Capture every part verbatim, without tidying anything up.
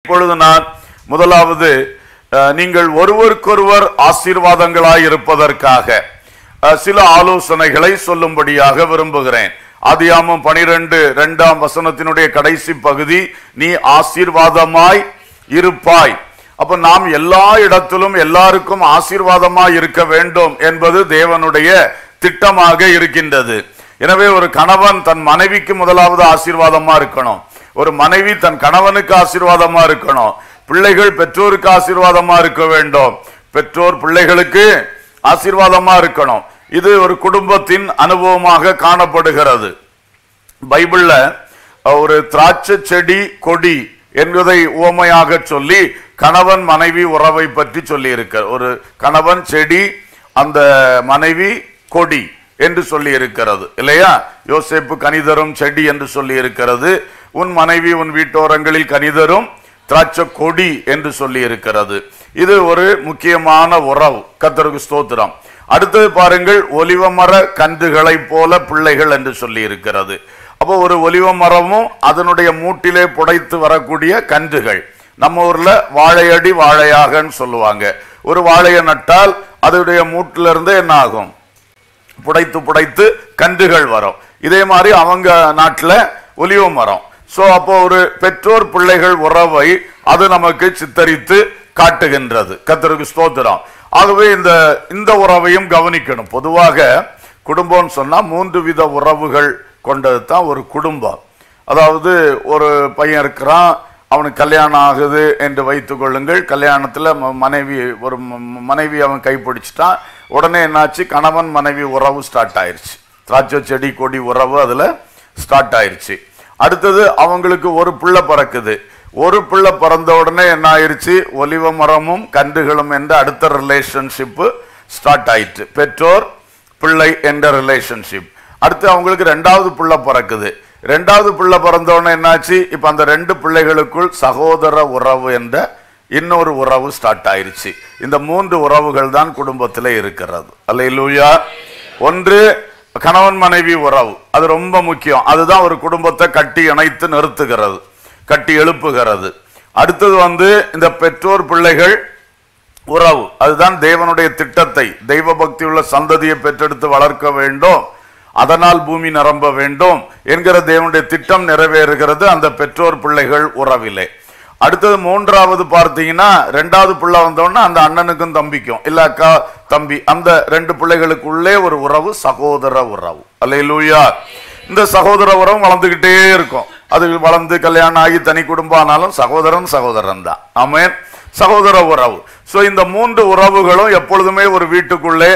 இப்பொழுது நான் முதலாவது நீங்கள் ஒருவருக்கொருவர் ஆசீர்வாதங்களாய் இருப்பதற்காக சில ஆலோசனைகளை சொல்லும்படியாக விரும்புகிறேன். ஆதியாகமம் பனிரெண்டு இரண்டாம் வசனத்தினுடைய கடைசி பகுதி, நீ ஆசீர்வாதமாய் இருப்பாய். அப்ப நாம் எல்லா இடத்திலும் எல்லாருக்கும் ஆசீர்வாதமாய் இருக்க வேண்டும் என்பது தேவனுடைய திட்டமாக இருக்கின்றது. எனவே ஒரு கணவன் தன் மனைவிக்கு முதலாவது ஆசீர்வாதமா இருக்கணும், ஒரு மனைவி தன் கணவனுக்கு ஆசீர்வாதமா இருக்கணும், பிள்ளைகள் பெற்றோருக்கு ஆசீர்வாதமா இருக்க வேண்டும், பெற்றோர் பிள்ளைகளுக்கு ஆசீர்வாதமா இருக்கணும். இது ஒரு குடும்பத்தின் அனுபவமாக காணப்படுகிறது. பைபிள்ல ஒரு திராட்சை செடி கொடி என்பதை உவமையாக சொல்லி கணவன் மனைவி உறவை பற்றி சொல்லி இருக்க, ஒரு கணவன் செடி, அந்த மனைவி கொடி என்று சொல்லி இருக்கிறது இல்லையா? யோசேப்பு கனிதரும் செடி என்று சொல்லி இருக்கிறது. உன் மனைவி உன் வீட்டோரங்களில் கனிதரும் திராட்சை கொடி என்று சொல்லி இருக்கிறது. இது ஒரு முக்கியமான உறவு. கர்த்தருக்கு ஸ்தோத்திரம். அடுத்தது பாருங்கள், ஒலிவ மர கன்றுகளை போல பிள்ளைகள் என்று சொல்லி இருக்கிறது. அப்போ ஒரு ஒலிவ மரமும் அதனுடைய மூட்டிலே புடைத்து வரக்கூடிய கன்றுகள். நம்ம ஊர்ல வாழையடி வாழையாகன்னு சொல்லுவாங்க. ஒரு வாழையை நட்டால் அதனுடைய மூட்டிலிருந்து என்ன ஆகும்? புடைத்து புடைத்து கன்றுகள் வரும். இதே மாதிரி அவங்க நாட்டில் ஒலிவ மரம். சோ அப்போ ஒரு பெற்றோர் பிள்ளைகள் உறவை அது நமக்கு சித்தரித்து காட்டுகின்றது. கர்த்தருக்கு ஸ்தோத்திரம். ஆகவே இந்த இந்த உறவையும் கவனிக்கணும். பொதுவாக குடும்பம் சொன்னா மூன்று வித உறவுகள் கொண்டது தான் ஒரு குடும்பம். அதாவது ஒரு பையன் இருக்கிறான், அவனுக்கு கல்யாணம் ஆகுது என்று வைத்துக் கொள்ளுங்கள். கல்யாணத்துல மனைவி ஒரு மனைவி அவன் கைப்பிடிச்சிட்டான். உடனே என்னாச்சு? கணவன் மனைவி உறவு ஸ்டார்ட் ஆயிருச்சு. திராட்சை செடி கொடி உறவு அதுல ஸ்டார்ட் ஆயிருச்சு. அடுத்தது அவங்களுக்கு ஒரு பிள்ளை பிறக்குது. ஒரு பிள்ளை பிறந்த உடனே என்ன ஆயிருச்சு? ஒலிவ மரமும் கன்றுகளும் என்ற அடுத்த ரிலேஷன்ஷிப் ஸ்டார்ட் ஆயிட்டு, பெற்றோர் பிள்ளை என்ற ரிலேஷன்ஷிப். அடுத்து அவங்களுக்கு ரெண்டாவது பிள்ளை பிறக்குது. ரெண்டாவது பிள்ளை பிறந்த உடனே என்னாச்சு? இப்ப அந்த ரெண்டு பிள்ளைகளுக்குள் சகோதர உறவு என்ற இன்னொரு உறவு ஸ்டார்ட் ஆயிருச்சு. இந்த மூன்று உறவுகள் தான் குடும்பத்தில் இருக்கிறது. அல்லேலூயா. ஒன்று கணவன் மனைவி உறவு, அது ரொம்ப முக்கியம். அதுதான் ஒரு குடும்பத்தை கட்டி இணைத்து நிறுத்துகிறது, கட்டி எழுப்புகிறது. அடுத்தது வந்து இந்த பெற்றோர் பிள்ளைகள் உறவு, அதுதான் தேவனுடைய திட்டத்தை, தெய்வ பக்தி உள்ள சந்ததியை பெற்றெடுத்து வளர்க்க வேண்டும், அதனால் பூமி நிரம்ப வேண்டும் என்கிற தேவனுடைய திட்டம் நிறைவேறுகிறது அந்த பெற்றோர் பிள்ளைகள் உறவிலே. அடுத்தது மூன்றாவது பார்த்தீங்கன்னா, ரெண்டாவது பிள்ளை வந்தோன்னா அந்த அண்ணனுக்கும் தம்பிக்கும், இல்ல அக்கா தம்பி, அந்த ரெண்டு பிள்ளைகளுக்குள்ளே ஒரு உறவு, சகோதர உறவு. அல்லேலூயா. இந்த சகோதர உறவு வளர்ந்துகிட்டே இருக்கும். அது வளர்ந்து கல்யாணம் ஆகி தனி குடும்பம் ஆனாலும் சகோதரன் சகோதரன் தான். ஆமென். சகோதர உறவு. சோ இந்த மூன்று உறவுகளும் எப்பொழுதுமே ஒரு வீட்டுக்குள்ளே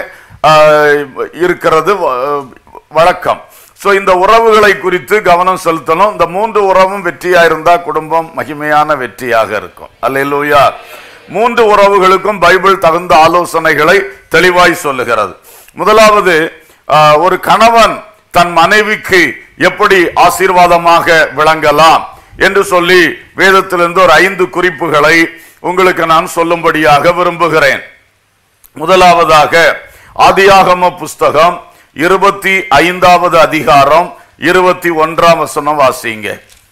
இருக்கிறது வழக்கம். சோ இந்த உறவுகளை குறித்து கவனம் செலுத்தணும். இந்த மூன்று உறவும் வெற்றியா இருந்தா குடும்பம் மகிமையான வெற்றியாக இருக்கும். அல்லேலூயா. மூன்று உறவுகளுக்கும் பைபிள் தகுந்த ஆலோசனைகளை தெளிவாய் சொல்லுகிறது. முதலாவது, ஒரு கணவன் தன் மனைவிக்கு எப்படி ஆசீர்வாதமாக விளங்கலாம் என்று சொல்லி வேதத்திலிருந்து ஒரு ஐந்து குறிப்புகளை உங்களுக்கு நான் சொல்லும்படியாக விரும்புகிறேன். முதலாவதாக ஆதியாகம புஸ்தகம் இருபத்தி ஐந்தாவது அதிகாரம் இருபத்தி ஒன்றாம் வசனம் வாசிங்க.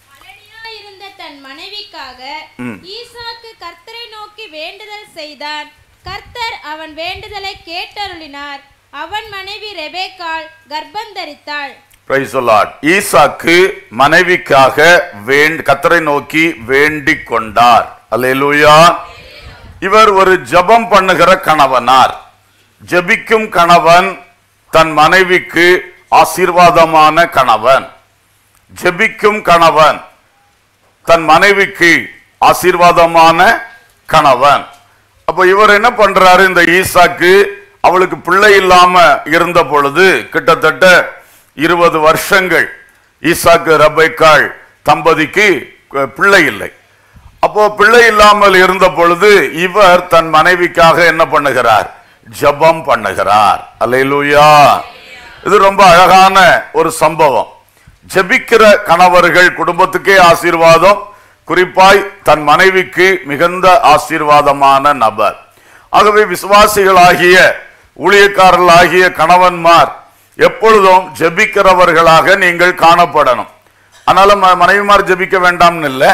தன் மனைவிக்காக ஈசாக்கு கர்த்தரை நோக்கி வேண்டுதல் செய்தான். கர்த்தர் அவன் வேண்டுதலை கேட்டருளினார். அவன் மனைவி ரெபெக்காள் கர்ப்பந்தரித்தாள். Price the Lord. ஈசாக்கு மனைவிக்காக கர்த்தரை நோக்கி வேண்டிக் கொண்டார். அல்லேலூயா. இவர் ஒரு ஜெபம் பண்ணுகிற கணவனார். ஜெபிக்கும் கணவன், தன் மனைவிக்கு ஆசீர்வாதமான கணவன். ஜெபிக்கும் கணவன், தன் மனைவிக்கு ஆசீர்வாதமான கணவன். அப்ப இவர் என்ன பண்றாரு? இந்த ஈசாக்கு அவளுக்கு பிள்ளை இல்லாம இருந்த பொழுது, கிட்டத்தட்ட இருபது வருஷங்கள் ஈசாக்கு ரெபெக்காள் தம்பதிக்கு பிள்ளை இல்லை. அப்போ பிள்ளை இல்லாமல் இருந்த பொழுது இவர் தன் மனைவிக்காக என்ன பண்ணுகிறார்? ஜெபம் பண்ணுகிறார். அல்லேலூயா. இது ரொம்ப அழகான ஒரு சம்பவம். ஜெபிக்கிற கணவர்கள் குடும்பத்துக்கே ஆசீர்வாதம், குறிப்பாய் தன் மனைவிக்கு மிகுந்த ஆசீர்வாதமான நபர். ஆகவே விசுவாசிகளாகிய ஊழியக்காரர்களாகிய கணவன்மார் எப்பொழுதும் ஜெபிக்கிறவர்களாக நீங்கள் காணப்படணும். அதனால மனைவிமார் ஜெபிக்க வேண்டாம்னு இல்லை,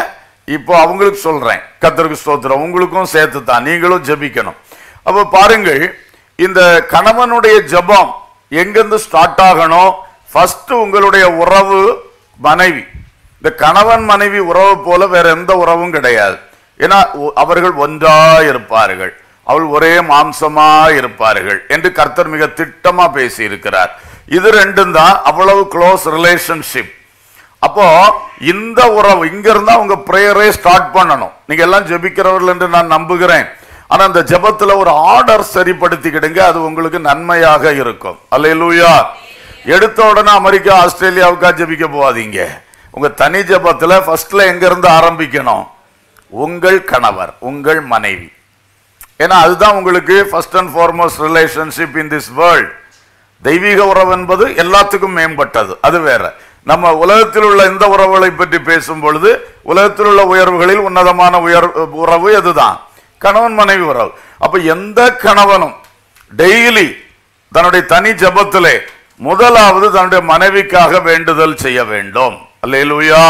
இப்போ அவங்களுக்கு சொல்றேன், கர்த்தருக்கு ஸ்தோத்திரம், உங்களுக்கும் சேர்த்து தான், நீங்களும் ஜெபிக்கணும். அப்ப பாருங்கள், இந்த கணவனுடைய ஜெபம் எங்கிருந்து ஸ்டார்ட் ஆகணும்? ஃபர்ஸ்ட் உங்களுடைய உறவு மனைவி. இந்த கணவன் மனைவி உறவு போல வேற எந்த உறவும் கிடையாது. ஏன்னா அவர்கள் ஒன்றா இருப்பார்கள், அவள் ஒரே மாம்சமா இருப்பார்கள் என்று கர்த்தர் மிக திட்டமா பேசி இருக்கிறார். இது ரெண்டும் தான் அவ்வளவு க்ளோஸ் ரிலேஷன்ஷிப். அப்போ இந்த உறவு இங்க இருந்தா உங்க பிரேயரே ஸ்டார்ட் பண்ணணும். நீங்க எல்லாம் ஜெபிக்கிறவர்கள் என்று நான் நம்புகிறேன். ஆனா அந்த ஜெபத்துல ஒரு ஆர்டர் சரிப்படுத்திக்கிடுங்க, அது உங்களுக்கு நன்மையாக இருக்கும். அல்லேலூயா. எடுத்த உடனே அமெரிக்கா ஆஸ்திரேலியாவுக்கா ஜெபிக்க போவாதீங்க. உங்க தனி ஜெபத்துல ஃபர்ஸ்ட்ல எங்க இருந்து ஆரம்பிக்கணும்? உங்கள் கணவர், உங்கள் மனைவி. ஏன்னா அதுதான் உங்களுக்கு first and foremost relationship in this world. தெய்வீக உறவு என்பது எல்லாத்துக்கும் மேம்பட்டது, அது வேற. நம்ம உலகத்தில் உள்ள இந்த உறவுகளை பற்றி பேசும் பொழுது உலகத்தில் உள்ள உயர்வுகளில் உன்னதமான உயர் உறவு எதுதான்? கணவன் மனைவி உறவு. அப்ப எந்த கணவனும் டெய்லி தன்னுடைய தனி ஜெபத்திலே முதலாவது தன்னுடைய மனைவிக்காக வேண்டுதல் செய்ய வேண்டும். அல்லேலூயா.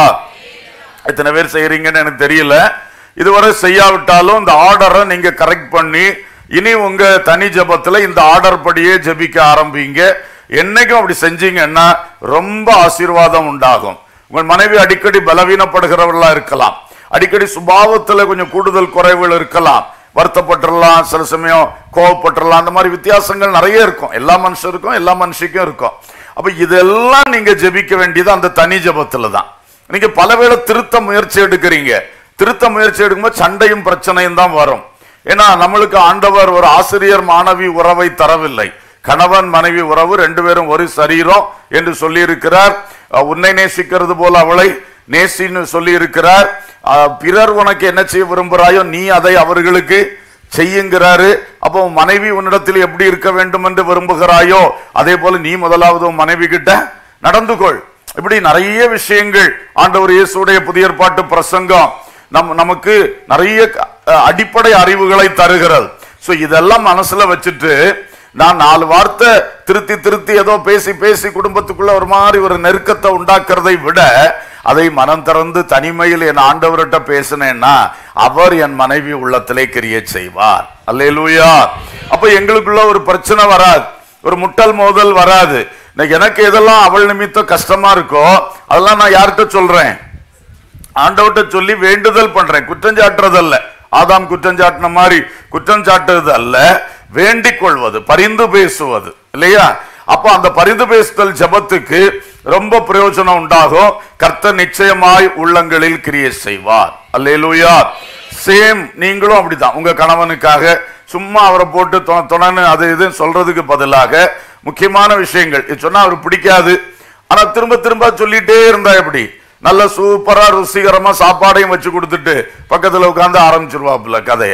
எத்தனை பேர் செய்யறீங்கன்னு எனக்கு தெரியல. இதுவரை செய்யாவிட்டாலும் இந்த ஆர்டரை நீங்க கரெக்ட் பண்ணி இனி உங்க தனி ஜெபத்துல இந்த ஆர்டர் படியே ஜெபிக்க ஆரம்பிங்க. என்னைக்கும் அப்படி செஞ்சீங்கன்னா ரொம்ப ஆசீர்வாதம் உண்டாகும். உங்கள் மனைவி அடிக்கடி பலவீனப்படுகிறவர்களா இருக்கலாம், அடிக்கடி சுபாவத்துல கொஞ்சம் கூடுதல் குறைவுகள் இருக்கலாம், வருத்தப்பட்டுடலாம், சில சமயம் கோவப்பட்டுடலாம், அந்த மாதிரி வித்தியாசங்கள் நிறைய இருக்கும். எல்லா மனுஷருக்கும் எல்லா மனுஷிக்கும் இருக்கும். அப்ப இதெல்லாம் நீங்க ஜெபிக்க வேண்டியது அந்த தனி ஜெபத்துல தான். நீங்க பலவேளை திருத்த முயற்சி எடுக்கிறீங்க, திருத்த முயற்சி எடுக்கும்போது சண்டையும் பிரச்சனையும் தான் வரும். ஏன்னா நம்மளுக்கு ஆண்டவர் ஒரு ஆசிரியர் மாணவி உறவை தரவில்லை. கணவன் மனைவி உறவு ரெண்டு பேரும் ஒரு சரீரம் என்று சொல்லி இருக்கிறார். உன்னை நேசிக்கிறது போல அவளை நேசின்னு சொல்லி இருக்கிறார். பிறர் உனக்கு என்ன செய்ய விரும்புகிறாயோ நீ அதை அவர்களுக்கு செய்யுங்கிறாரு. அப்போ மனைவி உன்னிடத்தில் எப்படி இருக்க வேண்டும் என்று விரும்புகிறாயோ அதே போல நீ முதலாவது மனைவி கிட்ட நடந்து கொள். இப்படி நிறைய விஷயங்கள் ஆண்டவர் இயேசுடைய புதிய ஏற்பாட்டு பிரசங்கம் நம் நமக்கு நிறைய அடிப்படை அறிவுகளை தருகிறது. சோ இதெல்லாம் மனசுல வச்சுட்டு நான் நாலு வார்த்தை திருத்தி திருத்தி ஏதோ பேசி பேசி குடும்பத்துக்குள்ள ஒரு மாதிரி ஒரு நெருக்கத்தை உண்டாக்குறதை விட அதை மனம் திறந்து தனிமையில் என் ஆண்டவர்கிட்ட பேசினேன்னா அவர் என் மனைவி உள்ளத்திலே கிரியேட் செய்வார். அல்லேலூயா. அப்ப எங்களுக்குள்ள ஒரு பிரச்சனை வராது, ஒரு முட்டல் மோதல் வராது. எனக்கு எதெல்லாம் அவள் நிமித்தம் கஷ்டமா இருக்கோ அதெல்லாம் நான் யார்கிட்ட சொல்றேன்? ஆண்டவர்கிட்ட சொல்லி வேண்டுதல் பண்றேன். குற்றஞ்சாட்டுறது அல்ல, ஆதாம் குற்றஞ்சாட்டின மாதிரி குற்றஞ்சாட்டுறது அல்ல, வேண்டிக் கொள்வது, பரிந்து பேசுவது இல்லையா? அப்ப அந்த பரிந்து பேசுதல் ஜெபத்துக்கு ரொம்ப பிரயோஜனம் உண்டாகும். கர்த்தர் நிச்சயமாய் உள்ளங்களில் கிரியை செய்வார். அல்லேலூயா. சேம் நீங்களும் அப்படிதான். உங்க கணவனுக்காக சும்மா அவரை போட்டு தொணன்னு அது இதுன்னு சொல்றதுக்கு பதிலாக முக்கியமான விஷயங்கள் இது சொன்னா அவருக்கு பிடிக்காது, ஆனா திரும்ப திரும்ப சொல்லிட்டே இருந்தா எப்படி? நல்ல சூப்பரா ருசிகரமா சாப்பாடையும் வச்சு கொடுத்துட்டு பக்கத்துல உட்கார்ந்து ஆரம்பிச்சிருவாப்புல கதைய.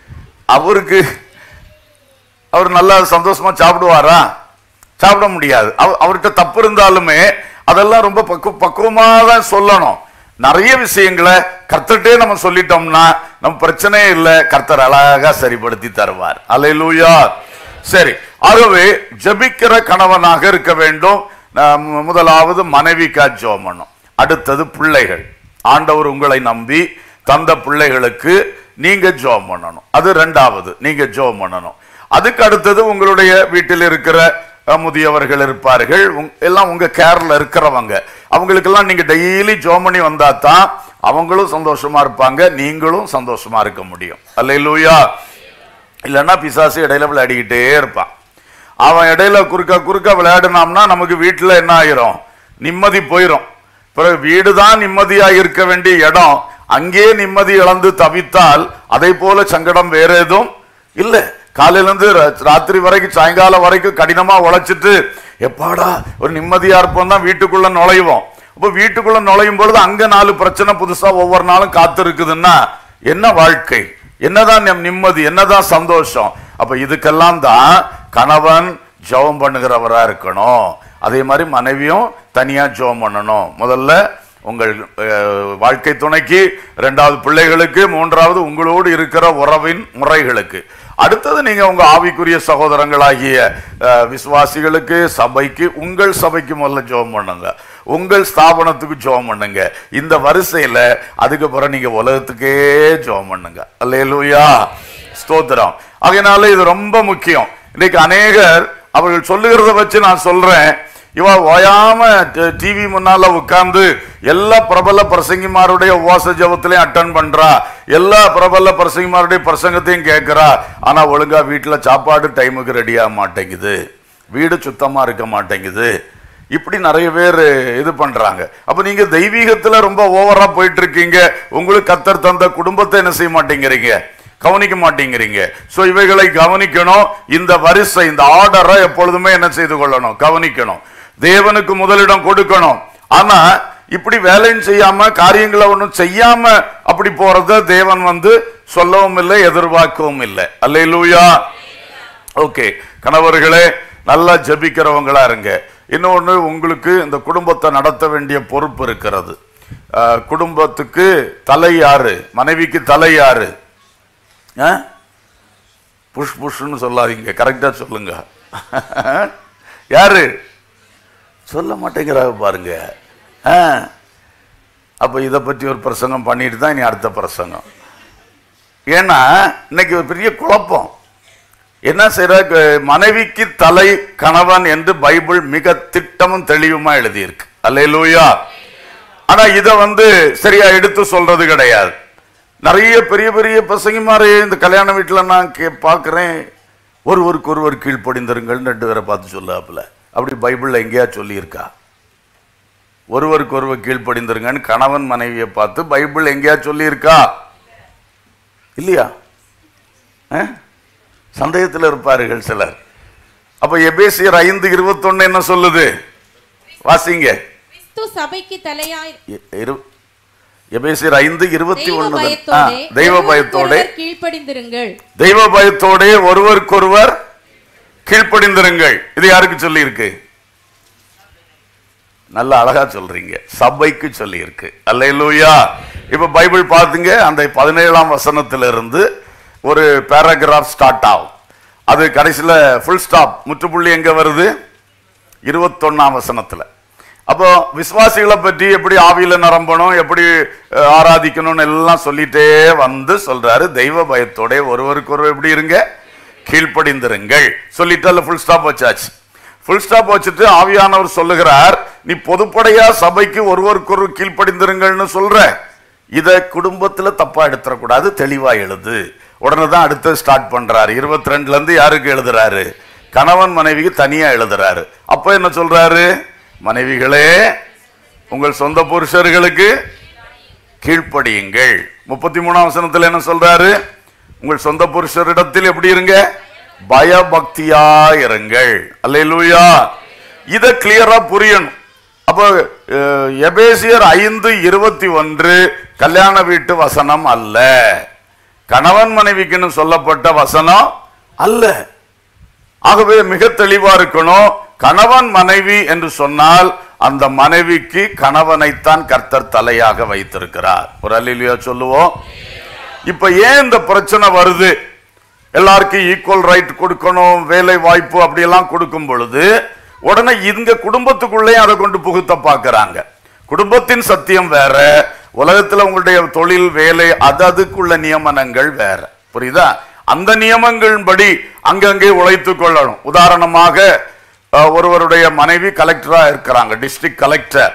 அவருக்கு அவர் நல்லா சந்தோஷமா சாப்பிடுவாரா? சாப்பிட முடியாது. அவர்கிட்ட தப்பு இருந்தாலுமே அதெல்லாம் ரொம்ப பக்கு பக்குவமா தான் சொல்லணும். நிறைய விஷயங்களை கர்த்தர்ட்டே நம்ம சொல்லிட்டோம்னா நம்ம பிரச்சனையே இல்லை, கர்த்தர் அழகா சரிப்படுத்தி தருவார். அல்லேலூயா. சரி, ஆகவே ஜெபிக்கிற கணவனாக இருக்க வேண்டும். முதலாவது மனைவிக்கா ஜெபம் பண்ணும். அடுத்தது பிள்ளைகள். ஆண்டவர் உங்களை நம்பி தந்த பிள்ளைகளுக்கு நீங்க ஜெபம் பண்ணணும். அது ரெண்டாவது, நீங்க ஜெபம் பண்ணணும். அதுக்கு அடுத்தது உங்களுடைய வீட்டில் இருக்கிற முதியவர்கள் இருப்பார்கள், எல்லாம் உங்க கேர்ல இருக்கிறவங்க, அவங்களுக்கெல்லாம் நீங்க டெய்லி ஜெபம் பண்ணி வந்தா தான் அவங்களும் சந்தோஷமா இருப்பாங்க, நீங்களும் சந்தோஷமா இருக்க முடியும். அல்லேலூயா. இல்லைன்னா பிசாசு இடையில விளையாடிக்கிட்டே இருப்பான். அவன் இடையில குறுக்க குறுக்க விளையாடினோம்னா நமக்கு வீட்டுல என்ன ஆயிரும்? நிம்மதி போயிரும். பிறகு வீடு தான் நிம்மதியா இருக்க வேண்டிய இடம், அங்கே நிம்மதி இழந்து தவித்தால் அதை போல சங்கடம் வேற எதுவும் இல்லை. காலையிலிருந்து ராத்திரி வரைக்கும் சாயங்காலம் வரைக்கும் கடினமா உழைச்சிட்டு எப்பாடா ஒரு நிம்மதியா இருப்போம் தான் வீட்டுக்குள்ள நுழைவோம். அப்ப வீட்டுக்குள்ள நுழையும் பொழுது அங்க நாலு பிரச்சனை புதுசா ஒவ்வொரு நாளும் காத்து இருக்குதுன்னா என்ன வாழ்க்கை, என்னதான் நிம்மதி, என்னதான் சந்தோஷம்? அப்ப இதுக்கெல்லாம் தான் கணவன் ஜெபம் பண்ணுகிறவரா இருக்கணும். அதே மாதிரி மனைவியும் தனியா ஜெபம் பண்ணணும். முதல்ல உங்கள் வாழ்க்கை துணைக்கு, இரண்டாவது பிள்ளைகளுக்கு, மூன்றாவது உங்களோடு இருக்கிற உறவின் முறைகளுக்கு, அடுத்தது நீங்க உங்க ஆவிக்குரிய சகோதரங்களாகிய விசுவாசிகளுக்கு, சபைக்கு, உங்கள் சபைக்கு முதல்ல ஜெபம் பண்ணுங்க, உங்கள் ஸ்தாபனத்துக்கு ஜெபம் பண்ணுங்க. இந்த வரிசையில அதுக்கப்புறம் நீங்க உலகத்துக்கே ஜெபம் பண்ணுங்க. அல்லேலூயா, ஸ்தோத்திரம். அதனால இது ரொம்ப முக்கியம். இன்னைக்கு அநேகர் அவர்கள் சொல்லுகிறத வச்சு நான் சொல்றேன், இவ ஓயாம டிவி முன்னால உட்கார்ந்து எல்லா பிரபல பிரசங்கிமாருடைய உபவாச ஜெபத்திலையும் அட்டன் பண்றா, எல்லா பிரபல பிரசங்கிமாருடைய பிரசங்கத்தையும் கேட்கிறா, ஆனா ஒழுங்கா வீட்டுல சாப்பாடு டைமுக்கு ரெடியாக மாட்டேங்குது, வீடு சுத்தமா இருக்க மாட்டேங்குது. இப்படி நிறைய பேர் இது பண்றாங்க. அப்ப நீங்க தெய்வீகத்துல ரொம்ப ஓவரா போயிட்டு இருக்கீங்க. உங்களுக்கு கர்த்தர் தந்த குடும்பத்தை என்ன செய்ய மாட்டேங்கிறீங்க, கவனிக்க மாட்டேங்கிறீங்க. சோ இவைகளை கவனிக்கணும். இந்த வரிசை, இந்த ஆர்டரை எப்பொழுதுமே என்ன செய்து கொள்ளணும், கவனிக்கணும். தேவனுக்கு முதலிடம் கொடுக்கணும். ஆனா இப்படி வேலையும் செய்யாம, காரியங்களை ஒன்றும் செய்யாம அப்படி போறத தேவன் வந்து சொல்லவும் இல்லை, எதிர்பார்க்கவும் இல்லை. அல்லேலூயா. ஓகே, கணவர்களே நல்லா ஜெபிக்கிறவங்களா இருங்க. இன்னொன்று, உங்களுக்கு இந்த குடும்பத்தை நடத்த வேண்டிய பொறுப்பு இருக்கிறது. குடும்பத்துக்கு தலை யாரு, மனைவிக்கு தலை யாரு? புஷ் புஷ்ன்னு சொல்லாதீங்க, கரெக்டா சொல்லுங்க. யாரு சொல்ல மாட்டேங்கிறாங்க பாருங்க. அப்ப இதை பற்றி ஒரு பிரசங்கம் பண்ணிட்டு தான் இனி அடுத்த பிரசங்கம். ஏன்னா இன்னைக்கு ஒரு பெரிய குழப்பம். என்ன செய்யற, மனைவிக்கு தலை கணவன் என்று பைபிள் மிக திட்டமும் தெளிவுமா எழுதியிருக்கு. அல்லேலூயா. ஆனா இதை வந்து சரியா எடுத்து சொல்றது கிடையாது. நிறைய பெரிய பெரிய பிரசங்கிமாரே இந்த கல்யாண வீட்டுல நான் பார்க்கிறேன், ஒருவருக்கு ஒருவர் கீழ்ப்படிந்திருங்கள் ரெண்டு பேரை பார்த்து சொல்லாப்புல. அப்படி பைபிள்ல எங்கேயா சொல்லியிருக்கா? ஒருவருக்கு ஒருவர் கீழ்ப்படிந்திருங்கன்னு கணவன் மனைவியை பார்த்து பைபிள் எங்கேயா சொல்லியிருக்கா? இல்லையா? சந்தேகத்தில் இருப்பார்கள் சிலர். அப்ப எபேசியர் ஐந்து இருபத்தி ஒன்னு என்ன சொல்லுது? வாசிங்க. சபைக்கு தலையாய் எபேசியர் ஐந்து இருபத்தி ஒன்னு. தெய்வ பயத்தோட கீழ்ப்படிந்திருங்கள், தெய்வ பயத்தோட ஒருவருக்கொருவர் கீழ்ப்படிந்திருங்கள். இது யாருக்கு சொல்லி இருக்கு? நல்ல அழகா சொல்றீங்க, சபைக்கு சொல்லி இருக்கு. அல்லேலூயா. இப்ப பைபிள் பாத்துங்க, அந்த பதினேழாம் வசனத்திலிருந்து ஒரு பேராகிராஃப் ஸ்டார்ட் ஆகும். அது கடைசியில ஃபுல் ஸ்டாப், முற்றுப்புள்ளி எங்க வருது? இருபத்தொன்னாம் வசனத்துல. அப்போ விசுவாசிகளை பற்றி எப்படி ஆவியில நிரம்பணும், எப்படி ஆராதிக்கணும்னு எல்லாம் சொல்லிட்டே வந்து சொல்றாரு, தெய்வ பயத்தோட ஒருவருக்கு ஒருவர் எப்படி இருங்க, கீழ்ப்படிந்திருங்கள் சொல்லிட்டு ஃபுல் ஸ்டாப் வச்சாச்சு. ஃபுல் ஸ்டாப் வச்சுட்டு ஆவியானவர் சொல்லுகிறார், நீ பொதுப்படையா சபைக்கு ஒருவருக்கு ஒரு கீழ்ப்படிந்திருங்கள்னு சொல்ற, இத குடும்பத்துல தப்பா எடுத்துடக்கூடாது, தெளிவா எழுது. உடனே தான் அடுத்து ஸ்டார்ட் பண்றாரு. இருபத்தி ரெண்டுல இருந்து யாருக்கு எழுதுறாரு? கணவன் மனைவிக்கு தனியா எழுதுறாரு. அப்ப என்ன சொல்றாரு? மனைவிகளே உங்கள் சொந்த புருஷர்களுக்கு கீழ்ப்படியுங்கள். முப்பத்தி மூணாம் வசனத்துல என்ன சொல்றாரு? உங்கள் சொந்த புருஷரிடத்தில் எப்படி இருங்க, பயபக்தியா இருங்கள். அல்லேலூயா. இத கிளியரா புரியணும். அப்ப எபேசியர் ஐந்து இருபத்தி ஒன்று கல்யாண வீட்டு வசனம் அல்ல, கணவன் மனைவிக்குன்னு சொல்லப்பட்ட வசனம் அல்ல. ஆகவே மிக தெளிவா இருக்கணும். கணவன் மனைவி என்று சொன்னால் அந்த மனைவிக்கு கணவனைத்தான் கர்த்தர் தலையாக வைத்திருக்கிறார். ஒரு அல்லேலூயா சொல்லுவோம். இப்ப ஏன் இந்த பிரச்சனை வருது? எல்லாருக்கும் ஈக்குவல் ரைட் கொடுக்கணும், வேலை வாய்ப்பு அப்படியெல்லாம் கொடுக்கும் பொழுது உடனே இங்க குடும்பத்துக்குள்ளே அதை கொண்டு புகுத்த பார்க்கிறாங்க. குடும்பத்தின் சத்தியம் வேற, உலகத்துல உங்களுடைய தொழில் வேலை அது அதுக்குள்ள நியமனங்கள் வேற. புரியுதா? அந்த நியமங்கள் படி அங்கங்கே உழைத்து கொள்ளணும். உதாரணமாக ஒருவருடைய மனைவி கலெக்டரா இருக்கிறாங்க, டிஸ்ட்ரிக்ட் கலெக்டர்.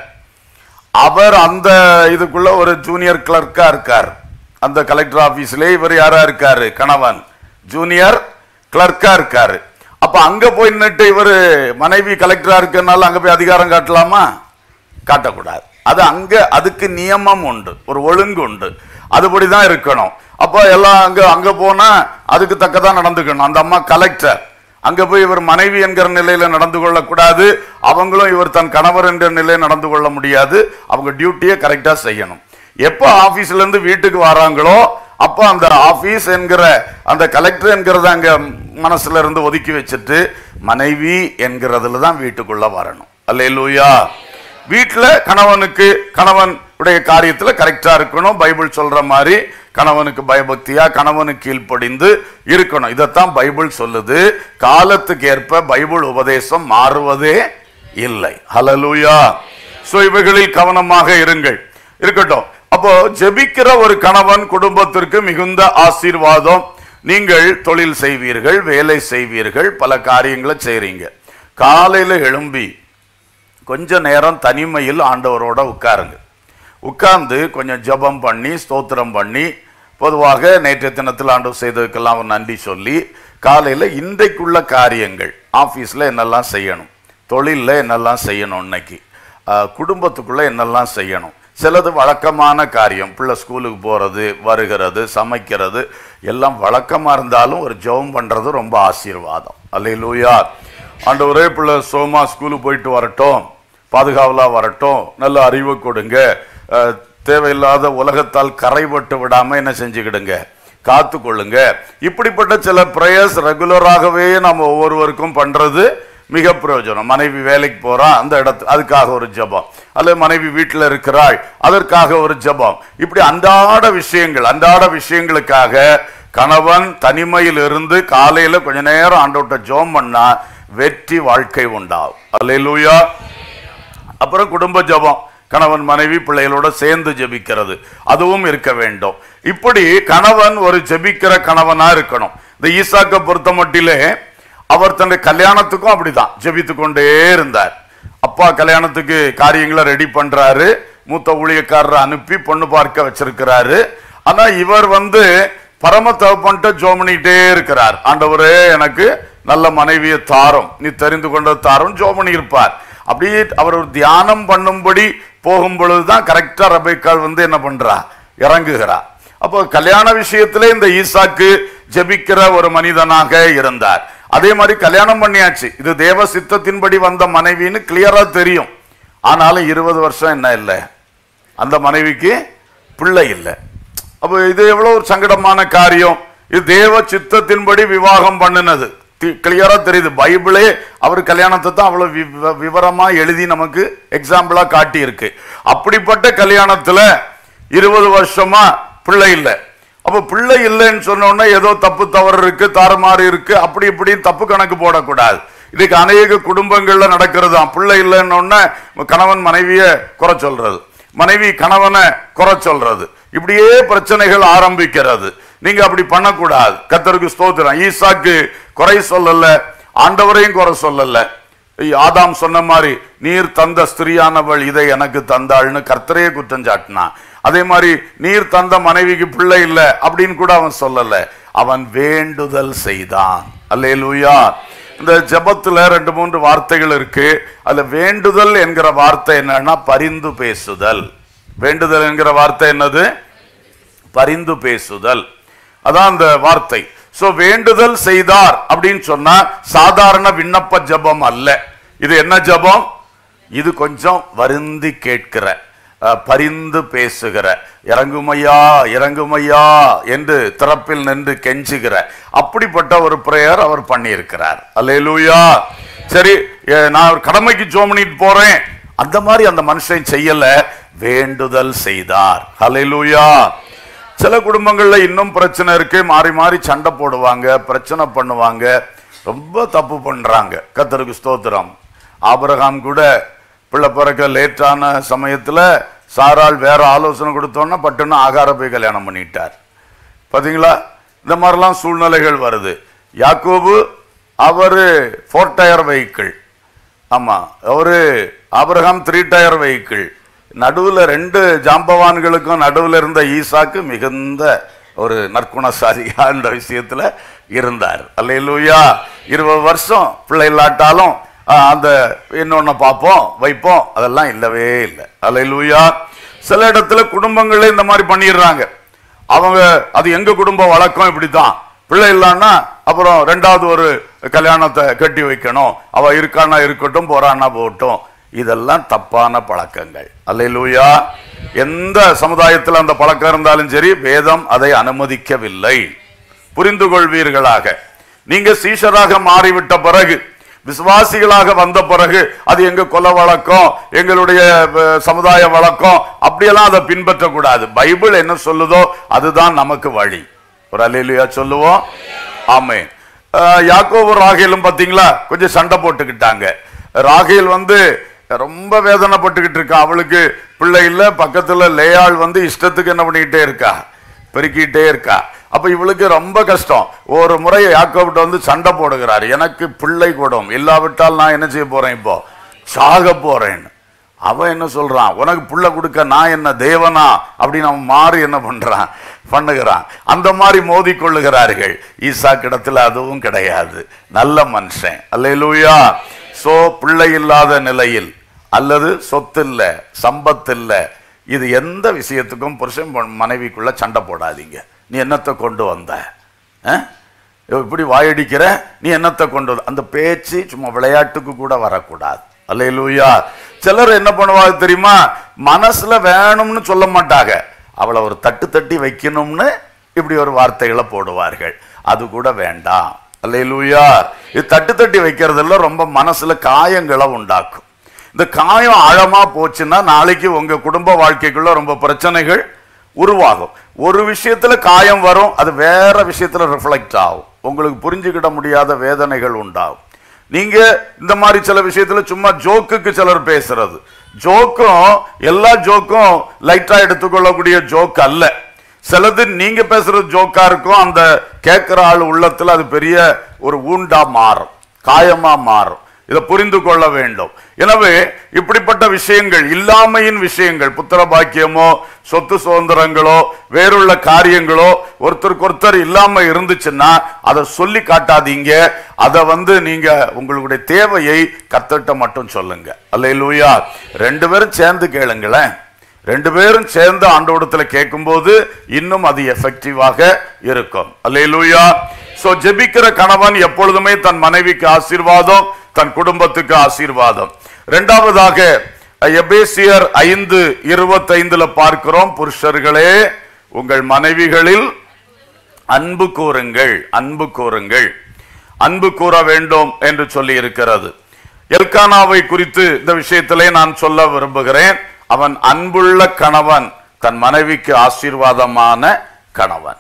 அவர் அந்த இதுக்குள்ள ஒரு ஜூனியர் கிளர்க்கா இருக்கார். அந்த கலெக்டர் ஆபீஸ்ல இவர் யாரா இருக்காரு? கணவன் ஜூனியர் கிளர்க்கா இருக்காரு. அப்ப அங்க போய் நின்னுட்டு இவர் மனைவி கலெக்டரா இருக்கனால அங்க போய் அதிகாரம் காட்டலாமா? காட்டக்கூடாது. அது அங்க அதுக்கு நியமம் உண்டு, ஒரு ஒழுங்கு உண்டு, அதுபடிதான் இருக்கணும். அப்ப எல்லாம் அங்க அங்க போனா அதுக்கு தக்கதான் நடந்துக்கணும். அந்த அம்மா கலெக்டர், அங்க போய் இவர் மனைவி என்கிற நிலையில நடந்து கொள்ளக்கூடாது, அவங்களும் இவர் தன் கணவர் என்ற நிலையில நடந்து கொள்ள முடியாது. அவங்க டியூட்டியை கரெக்டா செய்யணும். எப்ப ஆபீஸ்ல இருந்து வீட்டுக்கு வராங்களோ அப்ப அந்த ஆபீஸ் என்கிற அந்த கலெக்டர் என்கிறத அங்க மனசுல இருந்து ஒதுக்கி வச்சுட்டு மனைவி என்கிறதுல தான் வீட்டுக்குள்ள வரணும். அல்லேலூயா. வீட்டுல கணவனுக்கு கணவன் உடைய காரியத்துல கரெக்டா இருக்கணும். பைபிள் சொல்ற மாதிரி கணவனுக்கு பயபக்தியா கணவனுக்கு கீழ்ப்படிந்து இருக்கணும். இதைத்தான் பைபிள் சொல்லுது. காலத்துக்கு ஏற்ப பைபிள் உபதேசம் மாறுவதே இல்லை. ஹல்லேலூயா. சோ இவைகளில் கவனமாக இருங்கள். இருக்கட்டும். அப்போ ஜெபிக்கிற ஒரு கணவன் குடும்பத்திற்கு மிகுந்த ஆசீர்வாதம். நீங்கள் தொழில் செய்வீர்கள், வேலை செய்வீர்கள், பல காரியங்களை செய்றீங்க. காலையில எழும்பி கொஞ்ச நேரம் தனிமையில் ஆண்டவரோட உட்காருங்க. உட்கார்ந்து கொஞ்சம் ஜெபம் பண்ணி ஸ்தோத்திரம் பண்ணி, பொதுவாக நேற்றைய தினத்தில் ஆண்டவர் செய்ததுக்கெல்லாம் ஒரு நன்றி சொல்லி, காலையில் இன்றைக்குள்ள காரியங்கள், ஆஃபீஸில் என்னெல்லாம் செய்யணும், தொழிலில் என்னெல்லாம் செய்யணும், இன்னைக்கு குடும்பத்துக்குள்ள என்னெல்லாம் செய்யணும், சிலது வழக்கமான காரியம், பிள்ளை ஸ்கூலுக்கு போகிறது வருகிறது சமைக்கிறது எல்லாம் வழக்கமாக இருந்தாலும் ஒரு ஜெபம் பண்ணுறது ரொம்ப ஆசீர்வாதம். அல்லேலூயா. ஆண்டவரே பிள்ளை சோமா ஸ்கூலுக்கு போயிட்டு வரட்டும், பாதுகாவலாக வரட்டும், நல்ல அறிவு கொடுங்க, தேவையில்லாத உலகத்தால் கரைபட்டு விடாம என்ன செஞ்சுக்கிடுங்க, காத்து கொள்ளுங்க. இப்படிப்பட்ட சில பிரேயர்ஸ் ரெகுலராகவே நம்ம ஒவ்வொருவருக்கும் பண்றது மிக பிரயோஜனம். மனைவி வேலைக்கு போறா, அந்த இடத்து அதுக்காக ஒரு ஜெபம், அல்லது மனைவி வீட்டில் இருக்கிறாள் அதற்காக ஒரு ஜெபம். இப்படி அன்றாட விஷயங்கள் அன்றாட விஷயங்களுக்காக கணவன் தனிமையில் இருந்து காலையில கொஞ்ச நேரம் ஆண்டவர்ட்ட ஜெபம் பண்ணா வெற்றி வாழ்க்கை உண்டாகும். அல்லேலூயா. அப்புறம் குடும்ப ஜெபம், கணவன் மனைவி பிள்ளைகளோட சேர்ந்து ஜெபிக்கிறது, அதுவும் இருக்க வேண்டும். இப்படி கணவன் ஒரு ஜெபிக்கிற கணவனா இருக்கணும். இந்த ஈசாக்கை பொறுத்த மட்டிலே அவர் தன்னுடைய கல்யாணத்துக்கும் அப்படிதான் ஜெபித்து கொண்டே இருந்தார். அப்பா கல்யாணத்துக்கு காரியங்களை ரெடி பண்றாரு, மூத்த ஊழியக்காரரை அனுப்பி பொண்ணு பார்க்க வச்சிருக்கிறாரு. ஆனா இவர் வந்து பரம தகப்பன்ட்ட ஜெபம் பண்ணிட்டே இருக்கிறார். ஆண்டவரே எனக்கு நல்ல மனைவியை தாரும், நீ தெரிந்து கொண்ட தாரும் ஜெபம் பண்ணி இருப்பார். அப்படியே அவர் ஒரு தியானம் பண்ணும்படி போகும் பொழுதுதான் கரெக்டா ரெபெக்காள் வந்து என்ன பண்றா, இறங்குகிறா. அப்போ கல்யாண விஷயத்திலே இந்த ஈசாக்கு ஜெபிக்கிற ஒரு மனிதனாக இருந்தார். அதே மாதிரி கல்யாணம் பண்ணியாச்சு, இது தேவ சித்தத்தின்படி வந்த மனைவின்னு கிளியரா தெரியும். ஆனாலும் இருபது வருஷம் என்ன இல்லை, அந்த மனைவிக்கு பிள்ளை இல்லை. அப்போ இது எவ்வளவு ஒரு சங்கடமான காரியம். இது தேவ சித்தத்தின்படி விவாகம் பண்ணினது கிளியரா தெரியுது. பைபிளே அவர் கல்யாணத்தை தான் அவ்வளவு விவரமா எழுதி நமக்கு எக்ஸாம்பிளா காட்டி இருக்கு. அப்படிப்பட்ட கல்யாணத்துல இருபது வருஷமா பிள்ளை இல்லை. அப்ப பிள்ளை இல்லைன்னு சொன்னோன்னா ஏதோ தப்பு தவறு இருக்கு, தாறுமாறு இருக்கு, அப்படி இப்படி தப்பு கணக்கு போடக்கூடாது. இதுக்கு அநேக குடும்பங்கள்ல நடக்கிறது தான். பிள்ளை இல்லைன்னு கணவன் மனைவிய குறை சொல்றது, மனைவி கணவனை குறை சொல்றது, இப்படியே பிரச்சனைகள் ஆரம்பிக்கிறது. நீங்க அப்படி பண்ணக்கூடாது. கர்த்தருக்கு ஸ்தோத்திரம். ஈசாக்கு குறை சொல்லல, ஆண்டவரையும் குறை சொல்லல. ஆதாம் சொன்ன மாதிரி நீர் தந்த ஸ்திரியானவள் இதை எனக்கு தந்தாள்னு கர்த்தரையே குற்றம் சாட்டினான். அதே மாதிரி நீர் தந்த மனைவிக்கு பிள்ளை இல்லை அப்படின்னு கூட அவன் சொல்லல, அவன் வேண்டுதல் செய்தான். அல்லேலூயா. இந்த ஜெபத்துல ரெண்டு மூன்று வார்த்தைகள் இருக்கு. அதுல வேண்டுதல் என்கிற வார்த்தை என்னன்னா பரிந்து பேசுதல். வேண்டுதல் என்கிற வார்த்தை என்னது? பரிந்து பேசுதல். அதான் அந்த வார்த்தை. சோ வேண்டுதல் செய்தார் அப்படின்னு சொன்னா சாதாரண விண்ணப்ப ஜெபம் அல்ல. இது என்ன ஜெபம்? இது கொஞ்சம் வருந்தி கேட்கிற, பரிந்து பேசுகிற, இறங்குமையா இறங்குமையா என்று திறப்பில் நின்று கெஞ்சுகிற அப்படிப்பட்ட ஒரு பிரேயர் அவர் பண்ணியிருக்கிறார். அல்லேலூயா. சரி, நான் கடமைக்கு ஜெபம் பண்ணிட்டு போறேன் அந்த மாதிரி அந்த மனுஷன் செய்யல, வேண்டுதல் செய்தார். அல்லேலூயா. சில குடும்பங்கள்ல இன்னும் பிரச்சனை இருக்கு, மாறி மாறி சண்டை போடுவாங்க, பிரச்சனை பண்ணுவாங்க, ரொம்ப தப்பு பண்றாங்க. கர்த்தருக்கு ஸ்தோத்திரம். ஆபிரகாம் கூட பிள்ளை பிறக்க லேட்டான சமயத்துல சாராள் வேற ஆலோசனை கொடுத்தோன்னா பட்டுன்னு ஆகார போய் கல்யாணம் பண்ணிட்டார். பாத்தீங்களா? இந்த மாதிரிலாம் சூழ்நிலைகள் வருது. யாக்கோபு அவரு ஃபோர் டயர் வெஹிக்கிள், ஆமா, அவரு ஆபிரகாம் த்ரீ டயர் வெஹிக்கிள். நடுவில் ரெண்டு ஜாம்பவான்களுக்கும் நடுவில் இருந்த ஈசாக்கு மிகுந்த ஒரு நற்குணசாலியா என்ற விஷயத்துல இருந்தார். அல்லேலூயா. இருபது வருஷம் பிள்ளை இல்லாட்டாலும் அந்த இன்னொன்னு பார்ப்போம் வைப்போம் அதெல்லாம் இல்லவே இல்லை. அல்லேலூயா. சில இடத்துல குடும்பங்களே இந்த மாதிரி பண்ணிடுறாங்க. அவங்க அது எங்க குடும்ப வழக்கம் இப்படித்தான், பிள்ளை இல்லைன்னா அப்புறம் ரெண்டாவது ஒரு கல்யாணத்தை கட்டி வைக்கணும், அவ இருக்கானா இருக்கட்டும் போறான்னா போகட்டும். இதெல்லாம் தப்பான பழக்கங்கள். அல்லேலூயா. எந்த சமுதாயத்தில் அந்த பழக்கம் இருந்தாலும் சரி, வேதம் அதை அனுமதிக்கவில்லை. புரிந்து கொள்வீர்களாக. நீங்க சீஷராக மாறிவிட்ட பிறகு விசுவாசிகளாக வந்த பிறகு அது எங்க கொலை வழக்கம், எங்களுடைய சமுதாய வழக்கம், அப்படியெல்லாம் அதை பின்பற்றக்கூடாது. பைபிள் என்ன சொல்லுதோ அதுதான் நமக்கு வழி. ஒரு அல்லேலூயா சொல்லுவோம். ஆமென். யாக்கோபு ராகேலும் பாத்தீங்களா கொஞ்சம் சண்டை போட்டுக்கிட்டாங்க. ராகேல் வந்து ரொம்ப வேதனைப்பட்டுக்கிட்டு இருக்கா. அவளுக்கு பிள்ளை இல்ல. பக்கத்துல லேயாள் வந்து இஷ்டத்துக்கு என்ன பண்ணிக்கிட்டே இருக்கா, பெருக்கிட்டே இருக்கா. அப்ப இவளுக்கு ரொம்ப கஷ்டம். ஒரு முறை யாக்கோபிட்ட வந்து சண்டை போடுகிறார், எனக்கு பிள்ளை கூடும், இல்லாவிட்டால் நான் என்ன செய்ய போறேன், இப்போ சாக போறேன்னு. அவன் என்ன சொல்றான், உனக்கு புள்ள கொடுக்க நான் என்ன தேவனா அப்படின்னு அவன் மாறி என்ன பண்றான் பண்ணுகிறான். அந்த மாதிரி மோதி கொள்ளுகிறார்கள். ஈசாக்கிடத்துல அதுவும் கிடையாது, நல்ல மனுஷன். அல்லேலூயா. சோ பிள்ளை இல்லாத நிலையில் அல்லது சொத்து இல்ல, சம்பத்து இல்ல, இது எந்த விஷயத்துக்கும் புருஷன் மனைவிக்குள்ள சண்டை போடாதீங்க. நீ என்னத்தை கொண்டு வந்த, இப்படி வாயடிக்கிற, நீ என்னத்தை கொண்டு வந்த, அந்த பேச்சு சும்மா விளையாட்டுக்கு கூட வரக்கூடாது. அல்லேலூயா. சிலர் என்ன பண்ணுவாங்க தெரியுமா, மனசுல வேணும்னு சொல்ல மாட்டாங்க, அவளை ஒரு தட்டு தட்டி வைக்கணும்னு இப்படி ஒரு வார்த்தைகளை போடுவார்கள். அது கூட வேண்டாம். அல்லேலூயா. இது தட்டு தட்டி வைக்கிறதுல ரொம்ப மனசுல காயங்களை உண்டாக்கும். இந்த காயம் ஆழமா போச்சுன்னா நாளைக்கு உங்க குடும்ப வாழ்க்கைக்குள்ள ரொம்ப பிரச்சனைகள் உருவாகும். ஒரு விஷயத்துல காயம் வரும், அது வேற விஷயத்துல ரிஃப்ளெக்ட் ஆகும். உங்களுக்கு புரிஞ்சுக்கிட முடியாத வேதனைகள் உண்டாகும். நீங்க இந்த மாதிரி சில விஷயத்துல சும்மா ஜோக்குக்கு சிலர் பேசுறது, ஜோக்கும் எல்லா ஜோக்கும் லைட்டா எடுத்துக்கொள்ளக்கூடிய ஜோக் அல்ல. சிலது நீங்க பேசுறது ஜோக்கா இருக்கும், அந்த கேட்கிற ஆள் உள்ளத்துல அது பெரிய ஒரு ஊண்டா மாறும், காயமா மாறும். இதை புரிந்து கொள்ள வேண்டும். எனவே இப்படிப்பட்ட விஷயங்கள், இல்லாமையின் விஷயங்கள், புத்திர பாக்கியமோ சொத்து சுதந்திரங்களோ வேறுள்ள காரியங்களோ ஒருத்தருக்கு ஒருத்தர் இல்லாம இருந்துச்சுன்னா அதை சொல்லி காட்டாதீங்க. அதை வந்து நீங்க உங்களுடைய தேவையை கர்த்தர்ட்ட மட்டும் சொல்லுங்க. அல்லேலூயா. ரெண்டு பேரும் சேர்ந்து கேளுங்களேன். ரெண்டு பேரும் சேர்ந்து ஆண்டவரிடத்துல கேட்கும்போது இன்னும் அது எஃபெக்டிவாக இருக்கும். அல்லேலூயா. சோ ஜெபிக்கிற கணவன் எப்பொழுதுமே தன் மனைவிக்கு ஆசீர்வாதம், தன் குடும்பத்துக்கு ஆசீர்வாதம். இரண்டாவதாக எபேசியர் ஐந்து இருபத்தைந்துல பார்க்கிறோம், புருஷர்களே உங்கள் மனைவிகளில் அன்பு கூறுங்கள், அன்பு கூறுங்கள், அன்பு கூற வேண்டும் என்று சொல்லி இருக்கிறது. எல்கானாவை குறித்து இந்த விஷயத்திலே நான் சொல்ல விரும்புகிறேன். அவன் அன்புள்ள கணவன், தன் மனைவிக்கு ஆசீர்வாதமான கணவன்.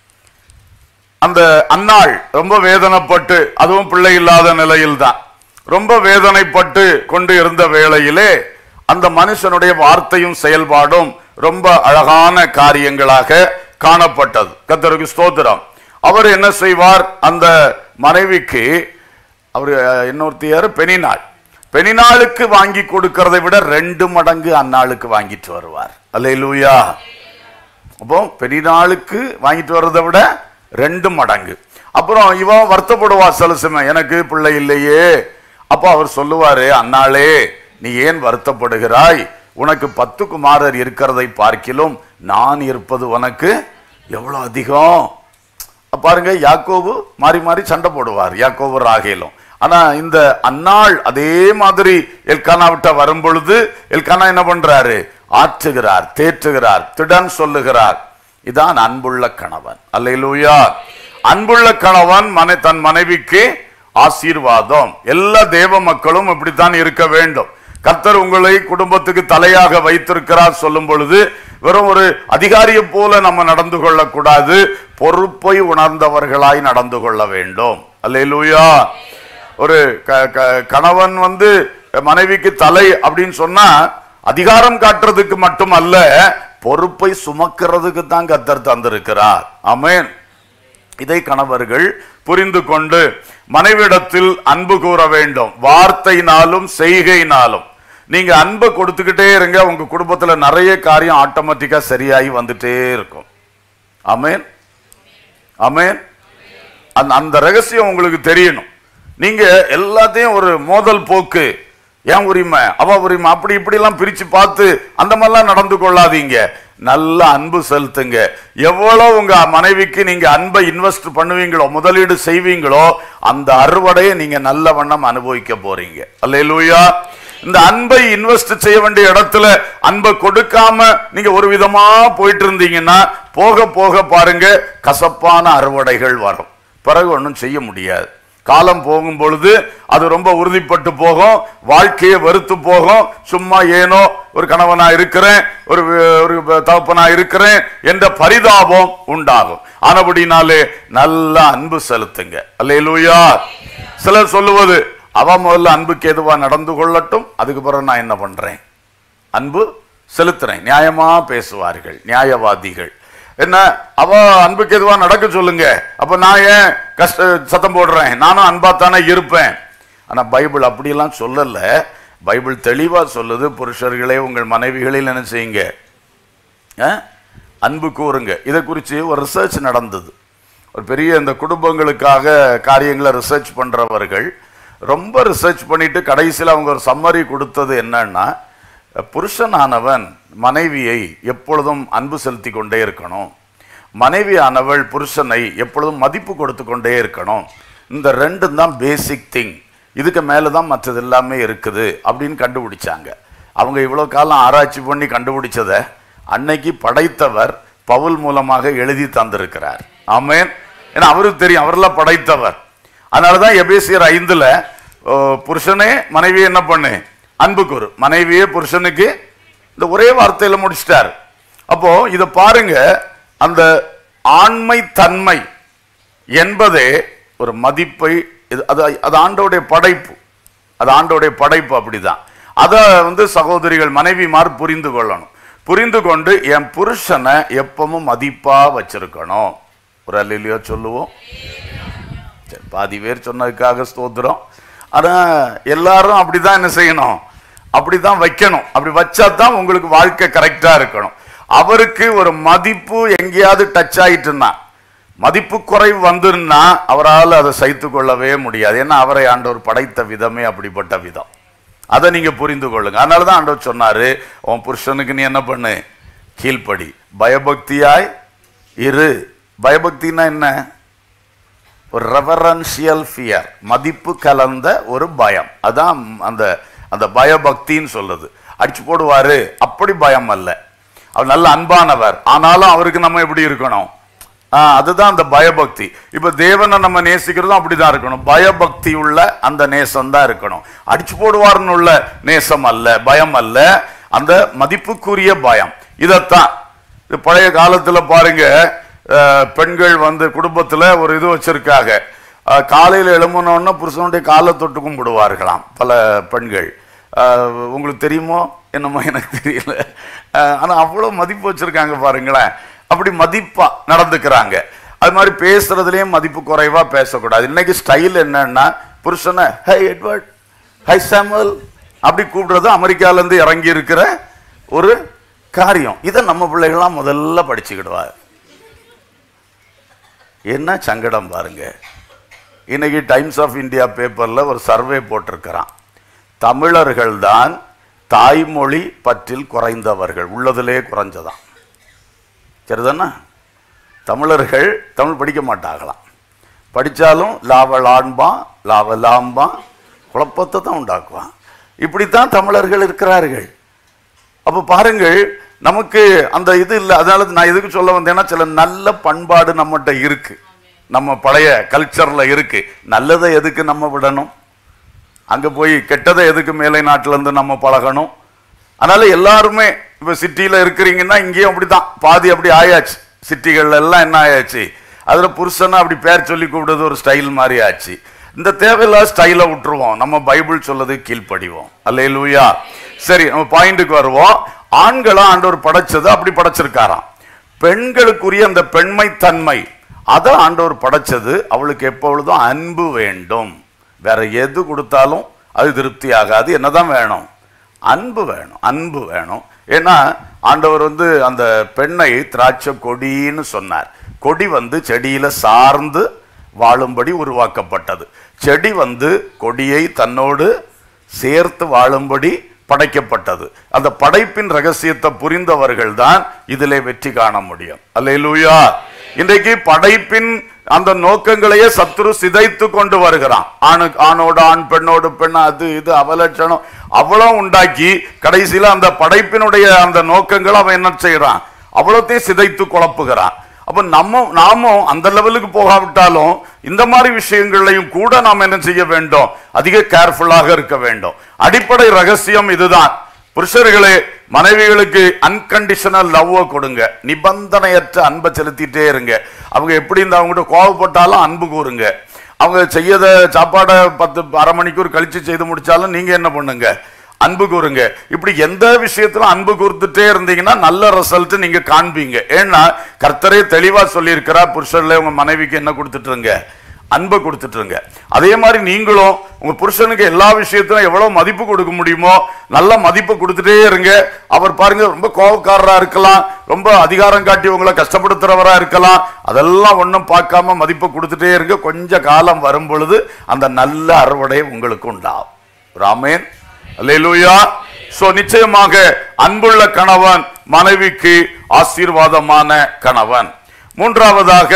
அந்த அன்னாள் ரொம்ப வேதனைப்பட்டு, அதுவும் பிள்ளை இல்லாத நிலையில் தான் ரொம்ப வேதனைப்பட்டு கொண்டு இருந்த வேளையிலே அந்த மனுஷனுடைய வார்த்தையும் செயல்பாடும் ரொம்ப அழகான காரியங்களாக காணப்பட்டது. கர்த்தருக்கு ஸ்தோத்திரம். அவர் என்ன செய்வார், அந்த மனைவிக்கு அவர் இன்னொருத்தியார் பெனினாள், பெனினாளுக்கு வாங்கி கொடுக்கிறதை விட ரெண்டு மடங்கு அந்நாளுக்கு வாங்கிட்டு வருவார். அல்லேலூயா. அப்போ பெனினாளுக்கு வாங்கிட்டு வர்றதை விட ரெண்டு மடங்கு. அப்புறம் இவன் வருத்தப்படுவா சில சமயம், எனக்கு பிள்ளை இல்லையே. அப்போ அவர் சொல்லுவாரு, அன்னாளே நீ ஏன் வருத்தப்படுகிறாய், உனக்கு பத்து குமாரர் இருக்கிறதை பார்க்கிலும் நான் இருப்பது உனக்கு எவ்வளவு அதிகம். பாருங்க, யாக்கோபு மாறி மாறி சண்டை போடுவார், யாக்கோபு ராகேலும். ஆனா இந்த அன்னாள் அதே மாதிரி எல்கானா விட்ட வரும் பொழுது எல்கானா என்ன பண்றாரு, ஆற்றுகிறார், தேற்றுகிறார், திடன் சொல்லுகிறார். இதான் அன்புள்ள கணவன். அல்லேலூயா. அன்புள்ள கணவன் மனை தன் மனைவிக்கு ஆசீர்வாதம். எல்லா தேவ மக்களும் இப்படித்தான் இருக்க வேண்டும். கர்த்தர் உங்களை குடும்பத்துக்கு தலையாக வைத்திருக்கிறார் சொல்லும் பொழுது வெறும் ஒரு அதிகாரியை போல நம்ம நடந்து கொள்ளக்கூடாது, பொறுப்பை உணர்ந்தவர்களாய் நடந்து கொள்ள வேண்டும். அல்லேலூயா. ஒரு கணவன் வந்து மனைவிக்கு தலை அப்படின்னு சொன்னா அதிகாரம் காட்டுறதுக்கு மட்டும் அல்ல, பொறுப்பை சுமக்கிறதுக்கு தான் கர்த்தர் தந்திருக்கிறார். ஆமென். இதை கணவர்கள் புரிந்து கொண்டு மனைவிடத்தில் அன்பு கூற வேண்டும். வார்த்தையினாலும் செய்கையினாலும் நீங்க அன்பை கொடுத்துக்கிட்டே இருங்க, உங்க குடும்பத்துல நிறைய காரியம் ஆட்டோமேட்டிக்கா சரியாகி வந்துட்டே இருக்கும். ஆமென், ஆமென். அந்த ரகசியம் உங்களுக்கு தெரியணும். நீங்க எல்லாத்தையும் ஒரு மோதல் போக்கு, என் உரிமை அவ உரிமை அப்படி இப்படி எல்லாம் பிரிச்சு பார்த்து அந்த மாதிரிலாம் நடந்து கொள்ளாதீங்க. நல்ல அன்பு செலுத்துங்க. எவ்வளவு உங்க மனைவிக்கு நீங்க அன்பை இன்வெஸ்ட் பண்ணுவீங்களோ, முதலீடு செய்வீங்களோ, அந்த அறுவடையை நீங்க நல்ல வண்ணம் அனுபவிக்க போறீங்க. அல்லேலூயா. இந்த அன்பை இன்வெஸ்ட் செய்ய வேண்டிய இடத்துல அன்பை கொடுக்காம நீங்க ஒரு விதமா போயிட்டு இருந்தீங்கன்னா போக போக பாருங்க கசப்பான அறுவடைகள் வரும். பிறகு ஒன்றும் செய்ய முடியாது. காலம் போகும் பொழுது அது ரொம்ப உறுதிப்பட்டு போகும், வாழ்க்கையை வெறுத்து போகும். சும்மா ஏனோ ஒரு கணவனா இருக்கிறேன், ஒரு ஒரு தகப்பனா இருக்கிறேன் என்ற பரிதாபம் உண்டாகும். ஆனபடினாலே நல்ல அன்பு செலுத்துங்க. அல்லேலூயா. சிலர் சொல்லுவது, அவ முதல்ல அன்புக்கு எதுவா நடந்து கொள்ளட்டும், அதுக்கு பிறகு நான் என்ன பண்றேன், அன்பு செலுத்துறேன். நியாயமா பேசுவார்கள் நியாயவாதிகள். என்ன, அவ அன்புக்கு எதுவா நடக்க சொல்லுங்க, அப்ப நான் ஏன் கஷ்ட சத்தம் போடுறேன், நானும் அன்பாத்தானே இருப்பேன். ஆனா பைபிள் அப்படியெல்லாம் சொல்லல. பைபிள் தெளிவா சொல்லுது, புருஷர்களே உங்கள் மனைவிகளில் என்ன செய்யுங்க, அன்பு கூறுங்க. இதை குறித்து ஒரு ரிசர்ச் நடந்தது. ஒரு பெரிய இந்த குடும்பங்களுக்காக காரியங்களை ரிசர்ச் பண்றவர்கள் ரொம்ப ரிசர்ச் பண்ணிட்டு கடைசியில் அவங்க ஒரு சம்மரி கொடுத்தது என்னன்னா, புருஷனானவன் மனைவியை எப்பொழுதும் அன்பு செலுத்தி கொண்டே இருக்கணும், மனைவி ஆனவள் புருஷனை எப்பொழுதும் மதிப்பு கொடுத்து கொண்டே இருக்கணும். இந்த ரெண்டும் தான் பேசிக் திங், இதுக்கு மேலே தான் மற்றது எல்லாமே இருக்குது அப்படின்னு கண்டுபிடிச்சாங்க. அவங்க இவ்வளோ காலம் ஆராய்ச்சி பண்ணி கண்டுபிடிச்சதை அன்னைக்கு படைத்தவர் பவுல் மூலமாக எழுதி தந்திருக்கிறார். ஆமென். ஏன்னா அவருக்கு தெரியும், அவரெல்லாம் படைத்தவர். அதனால தான் எபேசியர் ஐந்துல புருஷனே மனைவி என்ன பண்ணு, அன்பு கூறு, மனைவியே புருஷனுக்கு, இந்த ஒரே வார்த்தையில முடிச்சிட்டார். அப்போ இதை பாருங்க, அந்த ஆண்மை தன்மை என்பதே ஒரு மதிப்பை, அது அது ஆண்டோடைய படைப்பு, அது ஆண்டோடைய படைப்பு. அப்படிதான் அதை வந்து சகோதரிகள் மனைவிமார் புரிந்து கொள்ளணும். புரிந்து கொண்டு என் புருஷனை எப்பவும் மதிப்பா வச்சிருக்கணும். ஒரு அல்லேலூயா சொல்லுவோம். பாதி பேர் சொன்னதுக்காக ஸ்தோத்திரம். ஆனா எல்லாரும் அப்படிதான் என்ன செய்யணும், அப்படிதான் வைக்கணும். அப்படி வச்சா தான் உங்களுக்கு வாழ்க்கை கரெக்டா இருக்கணும். அவருக்கு ஒரு மதிப்பு எங்கேயாவது டச் ஆயிட்டுன்னா, மதிப்பு குறைவு வந்துருன்னா அவரால் அதை சைத்து கொள்ளவே முடியாது. ஏன்னா அவரை ஆண்டவர் படைத்த விதமே அப்படிப்பட்ட விதம். அதை நீங்க புரிந்து கொள்ளுங்க. அதனாலதான் ஆண்டவர் சொன்னாரு, உன் புருஷனுக்கு நீ என்ன பண்ணு, கீழ்ப்படி, பயபக்தியாய் இரு. பயபக்தினா என்ன, ஒரு ரெவரன்ஷியல் ஃபியர், மதிப்பு கலந்த ஒரு பயம். அதான் அந்த அந்த பயபக்தின்னு சொல்லுது. அடிச்சு போடுவாரு அப்படி பயம் அல்ல. அவர் நல்ல அன்பானவர், ஆனாலும் அவருக்கு நம்ம எப்படி இருக்கணும், ஆஹ் அதுதான் அந்த பயபக்தி. இப்ப தேவனை நம்ம நேசிக்கிறதும் அப்படிதான் இருக்கணும். பயபக்தி உள்ள அந்த நேசம் தான் இருக்கணும். அடிச்சு போடுவார்னு உள்ள நேசம் அல்ல, பயம் அல்ல, அந்த மதிப்புக்குரிய பயம். இதத்தான் பழைய காலத்துல பாருங்க, பெண்கள் வந்து குடும்பத்துல ஒரு இது வச்சிருக்காங்க, காலையில் எழும்புனோன்னா புருஷனுடைய காலை தொட்டு கும்பிடுவார்களாம் பல பெண்கள். உங்களுக்கு தெரியுமோ என்னமோ எனக்கு தெரியல. ஆனா அவ்வளவு மதிப்பு வச்சிருக்காங்க பாருங்களேன். அப்படி மதிப்பா நடந்துக்கிறாங்க. அது மாதிரி பேசுறதுலயும் மதிப்பு குறைவா பேசக்கூடாது. இன்னைக்கு ஸ்டைல் என்னன்னா, புருஷனை ஹை எட்வர்ட், ஹை சாமுவல் அப்படி கூப்பிடுறது அமெரிக்கால இருந்து இறங்கி இருக்கிற ஒரு காரியம். இதை நம்ம பிள்ளைகள்லாம் முதல்ல படிச்சுக்கிடுவாங்க. என்ன சங்கடம் பாருங்க. இன்னைக்கு டைம்ஸ் ஆஃப் இந்தியா பேப்பர்ல ஒரு சர்வே போட்டிருக்கிறான், தமிழர்கள் தான் தாய்மொழி பற்றில் குறைந்தவர்கள், உள்ளதிலே குறைஞ்சதான். சரிதானா? தமிழர்கள் தமிழ் படிக்க மாட்டாங்களாம், படித்தாலும் லாவலான்பா லாவலாம்பா குழப்பத்தை தான் உண்டாக்குவான். இப்படித்தான் தமிழர்கள் இருக்கிறார்கள். அப்போ பாருங்கள், நமக்கு அந்த இது இல்லை. அதனால நான் எதுக்கு சொல்ல வந்தேன்னா, சில நல்ல பண்பாடு நம்மகிட்ட இருக்கு, நம்ம பழைய கல்ச்சர்ல இருக்கு. நல்லதை எதுக்கு நம்ம விடணும், அங்க போய் கெட்டதை எதுக்கு மேலை நாட்டில இருந்து நம்ம பழகணும். அதனால எல்லாருமே இப்ப சிட்டியில இருக்கிறீங்கன்னா இங்கேயும் அப்படிதான், பாதி அப்படி ஆயாச்சு. சிட்டிகள்ல எல்லாம் என்ன ஆயாச்சு, அதுல புருஷனை அப்படி பேர் சொல்லி கூப்பிடுறது ஒரு ஸ்டைல் மாதிரி ஆச்சு. இந்த தேவையில்லாத ஸ்டைல விட்டுருவோம், நம்ம பைபிள் சொல்லது கீழ்ப்படிவோம். அல்லேலூயா. சரி, நம்ம பாயிண்ட்டுக்கு வருவோம். ஆண்களும் ஆண்டவர் படைச்சது அப்படி படைச்சிருக்காராம். பெண்களுக்குரிய அந்த பெண்மை தன்மை அதை ஆண்டவர் படைச்சது. அவளுக்கு எப்பொழுதும் அன்பு வேண்டும். வேற எது கொடுத்தாலும் அது திருப்தி ஆகாது. என்னதான் வேணும், அன்பு வேணும், அன்பு வேணும். ஏன்னா ஆண்டவர் வந்து அந்த பெண்ணை திராட்சை கொடின்னு சொன்னார். கொடி வந்து செடியில சார்ந்து வாழும்படி உருவாக்கப்பட்டது. செடி வந்து கொடியை தன்னோடு சேர்த்து வாழும்படி படைக்கப்பட்டது. அந்த படைப்பின் ரகசியத்தை புரிந்தவர்கள் தான் இதிலே வெற்றி காண முடியும். அல்லேலூயா. இன்றைக்கு படைப்பின் அந்த நோக்கங்களையே சத்துரு சிதைத்து கொண்டு வருகிறான். ஆணு ஆணோடு ஆண், பெண்ணோடு பெண், அது இது அவலட்சணம் அவ்வளவு உண்டாக்கி கடைசியில அந்த படைப்பினுடைய அந்த நோக்கங்கள் அவன் என்ன செய்யறான், அவ்வளோத்தையும் சிதைத்து குழப்புகிறான். அப்ப நம்ம நாமும் அந்த லெவலுக்கு போகாவிட்டாலும் இந்த மாதிரி விஷயங்களையும் கூட நாம் என்ன செய்ய வேண்டும், அதிக கேர்ஃபுல்லாக இருக்க வேண்டும். அடிப்படை ரகசியம் இதுதான். புருஷர்களே, மனைவிகளுக்கு அன்கண்டிஷனல் லவ் கொடுங்க, நிபந்தனையற்ற அன்பை செலுத்திட்டே இருங்க. அவங்க எப்படி இந்த அவங்ககிட்ட கோவப்பட்டாலும் அன்பு கூறுங்க. அவங்க செய்யத சாப்பாடை பத்து அரை மணிக்கூர் கழிச்சு செய்து முடிச்சாலும் நீங்க என்ன பண்ணுங்க, அன்பு கூறுங்க. இப்படி எந்த விஷயத்திலும் அன்பு கூர்த்துட்டே இருந்தீங்கன்னா நல்ல ரிசல்ட் நீங்க காண்பீங்க. ஏன்னா கர்த்தரே தெளிவா சொல்லி இருக்கிறார், புருஷர்ல உங்க மனைவிக்கு என்ன கொடுத்துட்டுருங்க, அன்பை கொடுத்துட்டுருங்க. அதே மாதிரி நீங்களும் உங்க புருஷனுக்கு எல்லா விஷயத்திலும் எவ்வளவு மதிப்பு கொடுக்க முடியுமோ நல்ல மதிப்பு கொடுத்துட்டே இருங்க. அவர் பாருங்க ரொம்ப கோபக்காரரா இருக்கலாம், ரொம்ப அதிகாரம் காட்டி உங்களை கஷ்டப்படுத்துறவரா இருக்கலாம், அதெல்லாம் ஒன்றும் பார்க்காம மதிப்பு கொடுத்துட்டே இருங்க. கொஞ்ச காலம் வரும் பொழுது அந்த நல்ல அறுவடை உங்களுக்கு உண்டாகும். ஆமென், அல்லேலூயா. சோ நிச்சயமாக அன்புள்ள கணவன் மனைவிக்கு ஆசீர்வாதமான கணவன். மூன்றாவதாக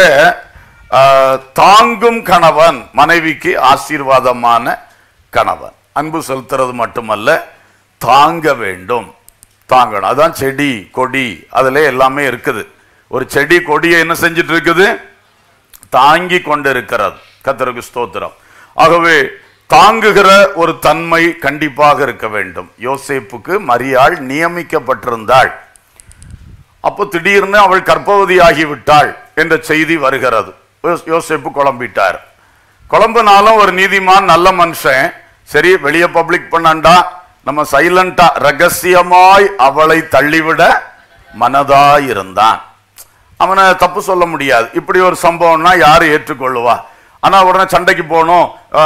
தாங்கும் கணவன் மனைவிக்கு ஆசீர்வாதமான கணவன். அன்பு செலுத்துறது மட்டுமல்ல, தாங்க வேண்டும், தாங்கணும். அதான் செடி கொடி அதுல எல்லாமே இருக்குது. ஒரு செடி கொடியை என்ன செஞ்சிட்டு இருக்குது, தாங்கி கொண்டு இருக்கிறது. கர்த்தருக்கு ஸ்தோத்திரம். ஆகவே தாங்குகிற ஒரு தன்மை கண்டிப்பாக இருக்க வேண்டும். யோசேப்புக்கு மரியாள் நியமிக்கப்பட்டிருந்தாள். அப்போ திடீர்னு அவள் கர்ப்பவதியாகிவிட்டாள் என்ற செய்தி வருகிறது. யோசேப்பு குழம்பிட்டார். குழம்புனாலும் ஒரு நீதிமான் நல்ல மனுஷன், சரி வெளியே பப்ளிக் பண்ணண்டா, நம்ம சைலண்டா ரகசியமாய் அவளை தள்ளிவிட மனதாயிருந்தான். அவனை தப்பு சொல்ல முடியாது. இப்படி ஒரு சம்பவம்னா யாரு ஏற்றுக்கொள்ளுவா? ஆனா உடனே சண்டைக்கு போகணும்,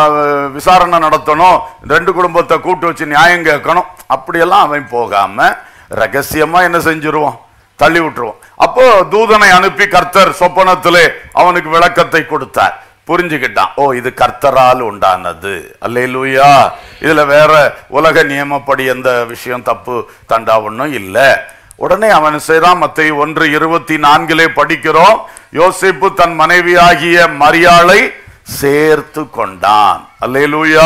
விசாரணை நடத்தணும், ரெண்டு குடும்பத்தை கூட்டு வச்சு நியாயம் கேட்கணும், அப்படியெல்லாம் அவன் போகாம ரகசியமா என்ன செஞ்சிருவான், தள்ளி விட்டுருவோம். அப்போ தூதனை அனுப்பி கர்த்தர் சொப்பனத்திலே அவனுக்கு விளக்கத்தை கொடுத்தார். புரிஞ்சுக்கிட்டான், ஓ இது கர்த்தரால் உண்டானது. அல்லேலூயா. இதுல வேற உலக நியமப்படி எந்த விஷயம் தப்பு தண்டா ஒன்றும் இல்லை. உடனே அவன் செய்தான். மத்தேயு ஒன்று இருபத்தி நான்கிலே படிக்கிறோம், யோசேப்பு தன் மனைவியாகிய மரியாளை சேர்த்து கொண்டான். அல்லேலூயா.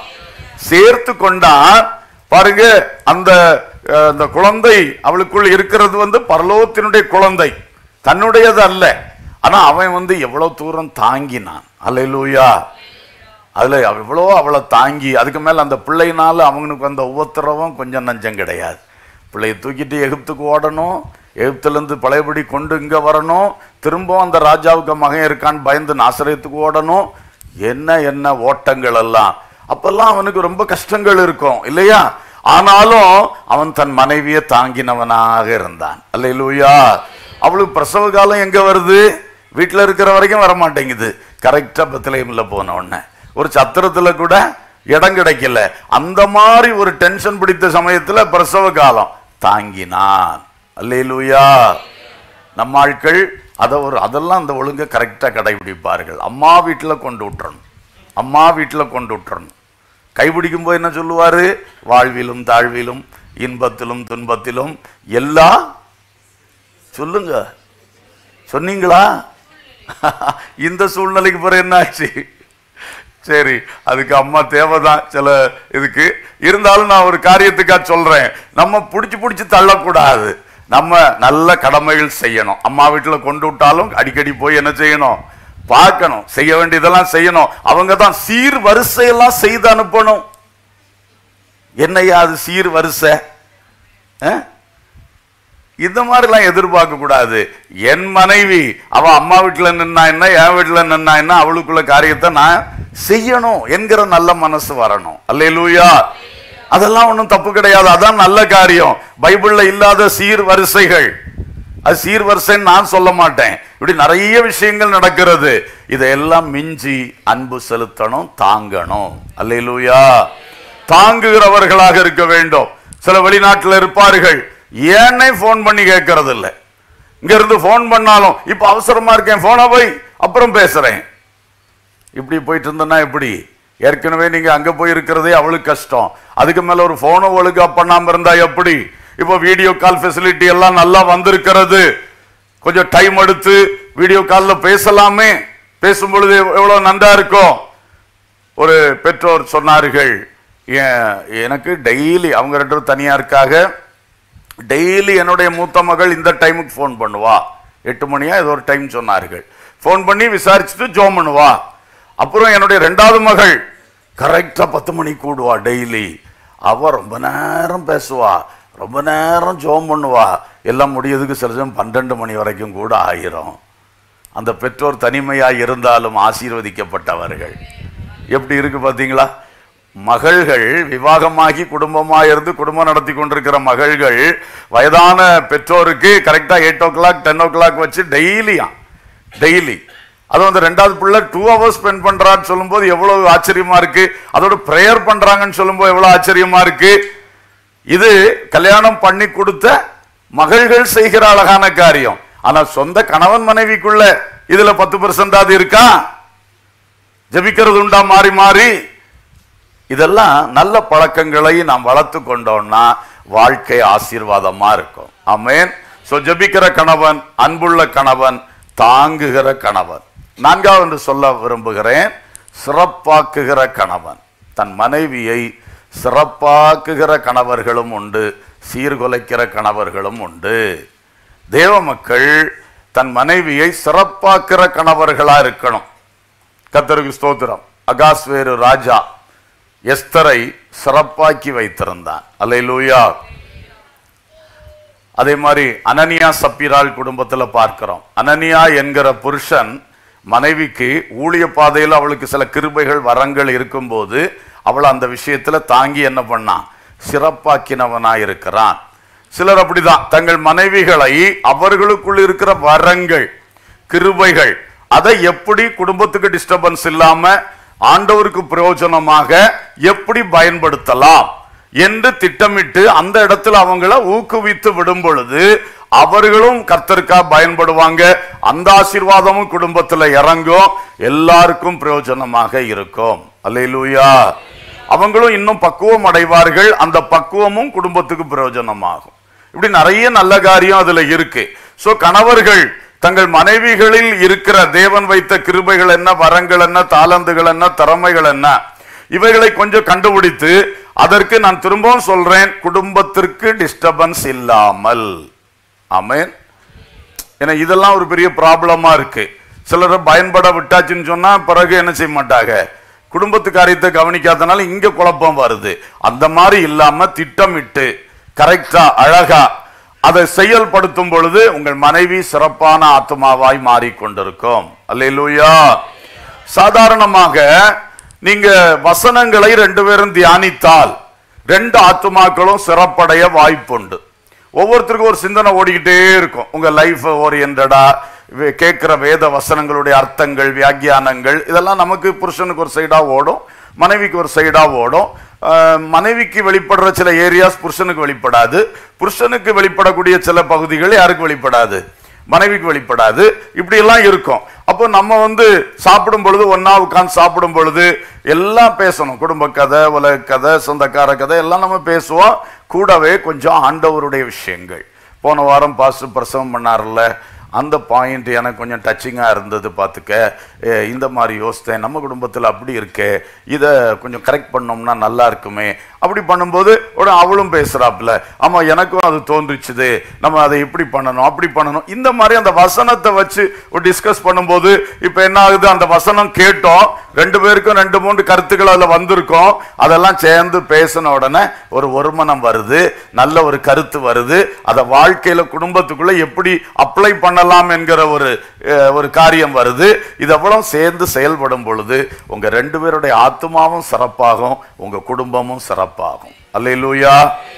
சேர்த்து கொண்டான். பாருங்க, அந்த அந்த குழந்தை அவளுக்குள் இருக்கிறது வந்து பரலோகத்தினுடைய குழந்தை, தன்னுடையது அல்ல. ஆனா அவன் வந்து எவ்வளவு தூரம் தாங்கினான். அல்லேலூயா. அதுல எவ்வளோ அவளை தாங்கி, அதுக்கு மேல அந்த பிள்ளைனால அவனுக்கு வந்த உபத்திரவம் கொஞ்சம் நஞ்சம் கிடையாது. பிள்ளையை தூக்கிட்டு எகிப்துக்கு ஓடணும், எகிப்திலிருந்து பழையபடி கொண்டு இங்க வரணும், திரும்பவும் அந்த ராஜாவுக்கு மகன் இருக்கான்னு பயந்து நாசரேத்துக்கு ஓடணும். என்ன என்ன ஓட்டங்கள் எல்லாம். அப்பெல்லாம் அவனுக்கு ரொம்ப கஷ்டங்கள் இருக்கும் இல்லையா? ஆனாலும் அவன் தன் மனைவியை தாங்கினவனாக இருந்தான். அல்லேலூயா. அவளுக்கு பிரசவ காலம் எங்க வருது, வீட்டில் இருக்கிற வரைக்கும் வரமாட்டேங்குது. கரெக்டா பெத்லகேம்ல போன உடனே ஒரு சத்திரத்துல கூட இடம் கிடைக்கல. அந்த மாதிரி ஒரு டென்ஷன் பிடித்த சமயத்துல பிரசவ காலம் தாங்கினான். அல்லேலூயா. நம்ம ஆட்கள் அதை ஒரு அதெல்லாம் அந்த ஒழுங்கை கரெக்டா கடைபிடிப்பார்கள். அம்மா வீட்டில் கொண்டு விட்டுறணும், அம்மா வீட்டில் கொண்டு விட்டுறணும். கைபிடிக்கும் போது என்ன சொல்லுவாரு, வாழ்விலும் தாழ்விலும் இன்பத்திலும் துன்பத்திலும் எல்லா சொல்லுங்க, சொன்னீங்களா? இந்த சூழ்நிலைக்கு பிறகு என்ன ஆச்சு? சரி, அதுக்கு அம்மா தேவைதான் சில இதுக்கு. இருந்தாலும் நான் ஒரு காரியத்துக்காக சொல்றேன், நம்ம பிடிச்சி பிடிச்சி தள்ளக்கூடாது. நம்ம நல்ல கடமைகள் செய்யணும். அம்மா வீட்டில் கொண்டு விட்டாலும் அடிக்கடி போய் என்ன செய்யணும், பார்க்கணும், செய்ய வேண்டியதெல்லாம் செய்யணும். அவங்க தான் சீர் வரிசையெல்லாம் செய்து அனுப்பணும். என்னையா அது சீர் வரிசை? இந்த மாதிரிலாம் எதிர்பார்க்க கூடாது. என் மனைவி அவ அம்மா வீட்டில் நின்னா என்ன, என் வீட்டில் நின்னா என்ன, அவளுக்குள்ள காரியத்தை நான் செய்யணும் என்கிற நல்ல மனசு வரணும். அல்லேலூயா. அதெல்லாம் ஒன்றும் தப்பு கிடையாது, அதான் நல்ல காரியம். பைபிள்ல இல்லாத சீர் வரிசைகள், அது சீர் வரிசைன்னு நான் சொல்ல மாட்டேன். இப்படி நிறைய விஷயங்கள் நடக்கிறது. இதையெல்லாம் மிஞ்சி அன்பு செலுத்தணும், தாங்கணும். அல்லேலூயா. தாங்குகிறவர்களாக இருக்க வேண்டும். சில வெளிநாட்டில் இருப்பார்கள், ஏன்னே போன் பண்ணி கேட்கறது இல்லை. இங்க இருந்து போன் பண்ணாலும் இப்ப அவசரமா இருக்கேன், போனை போய் அப்புறம் பேசுறேன். இப்படி போயிட்டு இருந்தேன்னா எப்படி? ஏற்கனவே நீங்க அங்க போய் இருக்கிறதே அவளுக்கு கஷ்டம், அதுக்கு மேல ஒரு போனை ஒழுங்கா பண்ணாம இருந்தா எப்படி? இப்போ வீடியோ கால் ஃபெசிலிட்டி எல்லாம் நல்லா வந்திருக்கிறது. கொஞ்சம் டைம் எடுத்து வீடியோ காலில் பேசலாமே, பேசும் பொழுது எவ்வளவு நன்றா இருக்கும். ஒரு பெற்றோர் சொன்னார்கள், எனக்கு டெய்லி, அவங்க ரெண்டு பேரும் தனியா இருக்காக, டெய்லி என்னுடைய மூத்த மகள் இந்த டைமுக்கு ஃபோன் பண்ணுவா. எட்டு மணியா ஏதோ ஒரு டைம் சொன்னார்கள். ஃபோன் பண்ணி விசாரிச்சுட்டு ஜோம் பண்ணுவா. அப்புறம் என்னுடைய ரெண்டாவது மகள் கரெக்டா பத்து மணி கூடுவா டெய்லி. அவ ரொம்ப நேரம் பேசுவா, ரொம்ப நேரம் ஜோம் பண்ணுவா. எல்லாம் முடியதுக்கு சில சமயம் பன்னெண்டு மணி வரைக்கும் கூட ஆயிரும். அந்த பெற்றோர் தனிமையாக இருந்தாலும் ஆசீர்வதிக்கப்பட்டவர்கள். எப்படி இருக்கு பார்த்தீங்களா? மகள்கள் விவாகமாகி குடும்பமாக இருந்து குடும்பம் நடத்தி கொண்டிருக்கிற மகள்கள் வயதான பெற்றோருக்கு கரெக்டா eight o'clock ten o'clock வச்சு டெய்லியா டெய்லி அது வந்து ரெண்டாவது பிள்ளை டூ ஹவர்ஸ் ஸ்பெண்ட் பண்றான்னு சொல்லும் போது எவ்வளவு ஆச்சரியமா இருக்கு. அதோட பிரேயர் பண்றாங்கன்னு சொல்லும் போது எவ்வளவு ஆச்சரியமா இருக்கு. இது கல்யாணம் பண்ணி கொடுத்த மகள்கள் செய்கிற அழகான காரியம். ஆனா சொந்த கணவன் மனைவிக்குள்ள இதுல பத்து பெர்சென்டாவது இருக்கா? ஜபிக்கிறது உண்டா மாறி மாறி? இதெல்லாம் நல்ல பழக்கங்களை நாம் வளர்த்து கொண்டோம்னா வாழ்க்கை ஆசீர்வாதமா இருக்கும். ஆமென். சோ ஜபிக்கிற கணவன், அன்புள்ள கணவன், தாங்குகிற கணவன். நான்காவது சொல்ல விரும்புகிறேன், சிறப்பாக்குகிற கணவன். தன் மனைவியை சிறப்பாக்குகிற கணவர்களும் உண்டு, சீர்குலைக்கிற கணவர்களும் உண்டு. தேவ மக்கள் தன் மனைவியை சிறப்பாக்குற கணவர்களா இருக்கணும். கர்த்தருக்கு ஸ்தோத்திரம். அகாஸ்வேரு ராஜா எஸ்தரை சிறப்பாக்கி வைத்திருந்தான். அல்லேலூயா. அதே மாதிரி அனனியா சப்பீராள் குடும்பத்துல பார்க்கிறோம். அனனியா என்கிற புருஷன் மனைவிக்கு ஊழிய பாதையில் அவளுக்கு சில கிருபைகள் வரங்கள் இருக்கும்போது அவள் அந்த விஷயத்துல தாங்கி என்ன பண்ணான்? சிறப்பாக்கினவனா இருக்கிறான். சிலர் அப்படிதான் தங்கள் மனைவிகளை அவர்களுக்குள் இருக்கிற வரங்கள் கிருபைகள் அதை எப்படி குடும்பத்துக்கு டிஸ்டர்பன்ஸ் இல்லாம ஆண்டவருக்கு பிரயோஜனமாக எப்படி பயன்படுத்தலாம் என்று திட்டமிட்டு அந்த இடத்துல அவங்கள ஊக்குவித்து விடும் பொழுது அவர்களும் கர்த்தருக்காக பயன்படுவாங்க. அந்த ஆசீர்வாதமும் குடும்பத்துல இறங்கும், எல்லாருக்கும் பிரயோஜனமாக இருக்கும். அல்லேலூயா. அவங்களும் இன்னும் பக்குவம் அடைவார்கள், அந்த பக்குவமும் குடும்பத்துக்கு பிரயோஜனமாகும். இப்படி நிறைய நல்ல காரியம் அதுல இருக்கு. சோ கணவர்கள் தங்கள் மனைவிகளில் இருக்கிற தேவன் வைத்த கிருபைகள் என்ன, வரங்கள் என்ன, தாளந்துகள் என்ன, திறமைகள் என்ன, இவைகளை கொஞ்சம் கண்டுபிடித்து அதற்கு நான் திரும்பவும் சொல்றேன், குடும்பத்திற்கு டிஸ்டர்பன்ஸ் இல்லாமல். ஆமென். ஏன்னா இதெல்லாம் ஒரு பெரிய ப்ராப்ளமா இருக்கு. சிலரை பயன்பட விட்டாச்சுன்னு சொன்னா பிறகு என்ன செய்ய மாட்டாங்க, குடும்பத்து காரியத்தை கவனிக்காதனால இங்க குழப்பம் வருது. அந்த மாதிரி இல்லாம திட்டமிட்டு கரெக்டா அழகா அதை செயல்படுத்தும் பொழுது உங்கள் மனைவி சிறப்பான ஆத்மாவாய் மாறிக்கொண்டிருக்கும். அல்லேலூயா. சாதாரணமாக நீங்க வசனங்களை ரெண்டு பேரும் தியானித்தால் ரெண்டு ஆத்மாக்களும் சிறப்படைய வாய்ப்புண்டு. ஒவ்வொருத்தருக்கும் ஒரு சிந்தனை ஓடிக்கிட்டே இருக்கும். உங்க லைஃப் ஓரியன்டா கேட்கிற வேத வசனங்களுடைய அர்த்தங்கள், வியாக்கியானங்கள் இதெல்லாம் நமக்கு புருஷனுக்கு ஒரு சைடா ஓடும், மனைவிக்கு ஒரு சைடா ஓடும். மனைவிக்கு வெளிப்படுற சில ஏரியாஸ் புருஷனுக்கு வெளிப்படாது, புருஷனுக்கு வெளிப்படக்கூடிய சில பகுதிகள் யாருக்கு வெளிப்படாது, மனைவிக்கு வெளிப்படாது. இப்படி எல்லாம் இருக்கும். அப்போ நம்ம வந்து சாப்பிடும் பொழுது ஒன்னா உட்கார்ந்து சாப்பிடும் பொழுது எல்லாம் பேசணும். குடும்ப கதை, உலக கதை, சொந்தக்கார கதை எல்லாம் நம்ம பேசுவோம். கூடவே கொஞ்சம் ஆண்டவருடைய விஷயங்கள். போன வாரம் பாஸ்டர் பிரசவம் பண்ணார்ல, அந்த பாயிண்ட் எனக்கு கொஞ்சம் டச்சிங்காக இருந்தது. பார்த்துக்க, இந்த மாதிரி யோசித்தேன், நம்ம குடும்பத்தில் அப்படி இருக்கே, இதை கொஞ்சம் கரெக்ட் பண்ணோம்னா நல்லா இருக்குமே. அப்படி பண்ணும்போது உடனே அவளும் பேசுகிறாப்புல, ஆமாம் எனக்கும் அது தோன்றுச்சுது, நம்ம அதை இப்படி பண்ணணும் அப்படி பண்ணணும். இந்த மாதிரி அந்த வசனத்தை வச்சு ஒரு டிஸ்கஸ் பண்ணும்போது இப்போ என்ன ஆகுது, அந்த வசனம் கேட்டோம், ரெண்டு பேருக்கும் ரெண்டு மூன்று கருத்துக்கள் அதில் வந்திருக்கோம், அதெல்லாம் சேர்ந்து பேசின உடனே ஒரு ஒருமனம் வருது, நல்ல ஒரு கருத்து வருது. அதை வாழ்க்கையில் குடும்பத்துக்குள்ள எப்படி அப்ளை பண்ணலாம் என்கிற ஒரு ஒரு காரியம் வருது. இதெவ்வளவு சேர்ந்து செயல்படும் பொழுது உங்க ரெண்டு பேருடைய ஆத்மாவும் சிறப்பாகும், உங்க குடும்பமும் சிறப்பாகும். அல்லேலூயா.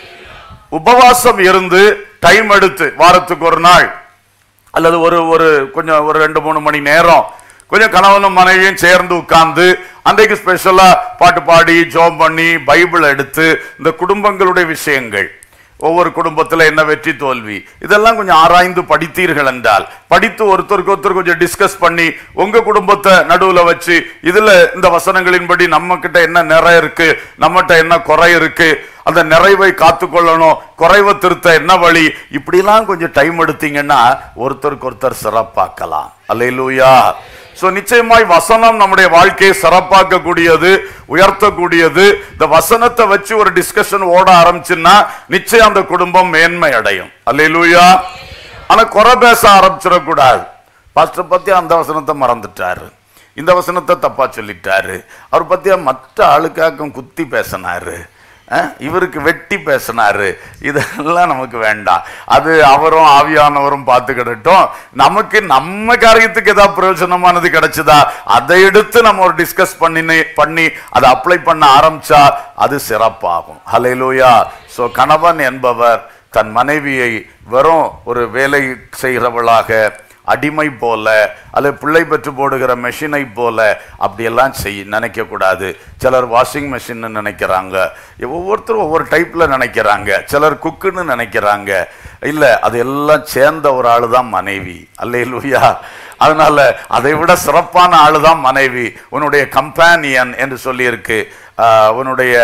உபவாசம் இருந்து டைம் எடுத்து வாரத்துக்கு ஒரு நாள் அல்லது ஒரு ஒரு கொஞ்சம் ஒரு ரெண்டு மூணு மணி நேரம் கொஞ்சம் கணவனும் மனைவியும் சேர்ந்து உட்கார்ந்து அன்றைக்கு ஸ்பெஷலா பாட்டு பாடி ஜோம் பண்ணி பைபிள் எடுத்து இந்த குடும்பங்களுடைய விஷயங்கள், ஒவ்வொரு குடும்பத்தில் என்ன வெற்றி தோல்வி, இதெல்லாம் கொஞ்சம் ஆராய்ந்து படித்தீர்கள் என்றால், படித்து ஒருத்தருக்கு ஒருத்தர் கொஞ்சம் டிஸ்கஸ் பண்ணி உங்க குடும்பத்தை நடுவில் வச்சு இதுல இந்த வசனங்களின்படி நம்ம கிட்ட என்ன நிறை இருக்கு, நம்மகிட்ட என்ன குறை இருக்கு, அந்த நிறைவை காத்துக்கொள்ளணும், குறைவை திருத்த என்ன வழி, இப்படிலாம் கொஞ்சம் டைம் எடுத்தீங்கன்னா ஒருத்தருக்கு ஒருத்தர் சிறப்பாக்கலாம். அல்லேலூயா. சோ நிச்சயமாய் வசனம் நம்முடைய வாழ்க்கையை சிறப்பாக்க கூடியது, உயர்த்தக்கூடியது. இந்த வசனத்தை வச்சு ஒரு டிஸ்கஷன் ஓட ஆரம்பிச்சுன்னா நிச்சயம் அந்த குடும்பம் மேன்மை அடையும். அல்லேலூயா. ஆனா குறை பேச ஆரம்பிச்சிடக்கூடாது. பாஸ்டர் பத்தியா அந்த வசனத்தை மறந்துட்டாரு, இந்த வசனத்தை தப்பா சொல்லிட்டாரு, அவர் பத்தியா மற்ற ஆளுக்காக்கும் குத்தி பேசினாரு, இவருக்கு வெட்டி பேசினாரு, இதெல்லாம் நமக்கு வேண்டாம். அது அவரும் ஆவியானவரும் பார்த்துக்கிடட்டும். நமக்கு நம்ம காரியத்துக்கு ஏதாவது பிரயோஜனமானது கிடைச்சதா அதை எடுத்து நம்ம ஒரு டிஸ்கஸ் பண்ணி பண்ணி அதை அப்ளை பண்ண ஆரம்பிச்சா அது சிறப்பாகும். ஹல்லேலூயா. சோ கணவன் என்பவர் தன் மனைவியை வெறும் ஒரு வேலை செய்கிறவளாக, அடிமை போல, அல்லது பிள்ளை பெற்று போடுகிற மெஷினை போல அப்படியெல்லாம் செய் நினைக்க கூடாது. சிலர் வாஷிங் மெஷின்னு நினைக்கிறாங்க, ஒவ்வொருத்தரும் ஒவ்வொரு டைப்ல நினைக்கிறாங்க. சிலர் குக்குன்னு நினைக்கிறாங்க. இல்லை, அது எல்லாம் சேர்ந்த ஒரு ஆளு தான் மனைவி. அல்லேலூயா. அதனால அதை விட சிறப்பான ஆளு தான் மனைவி. உன்னுடைய கம்பேனியன் என்று சொல்லி இருக்கு, உன்னுடைய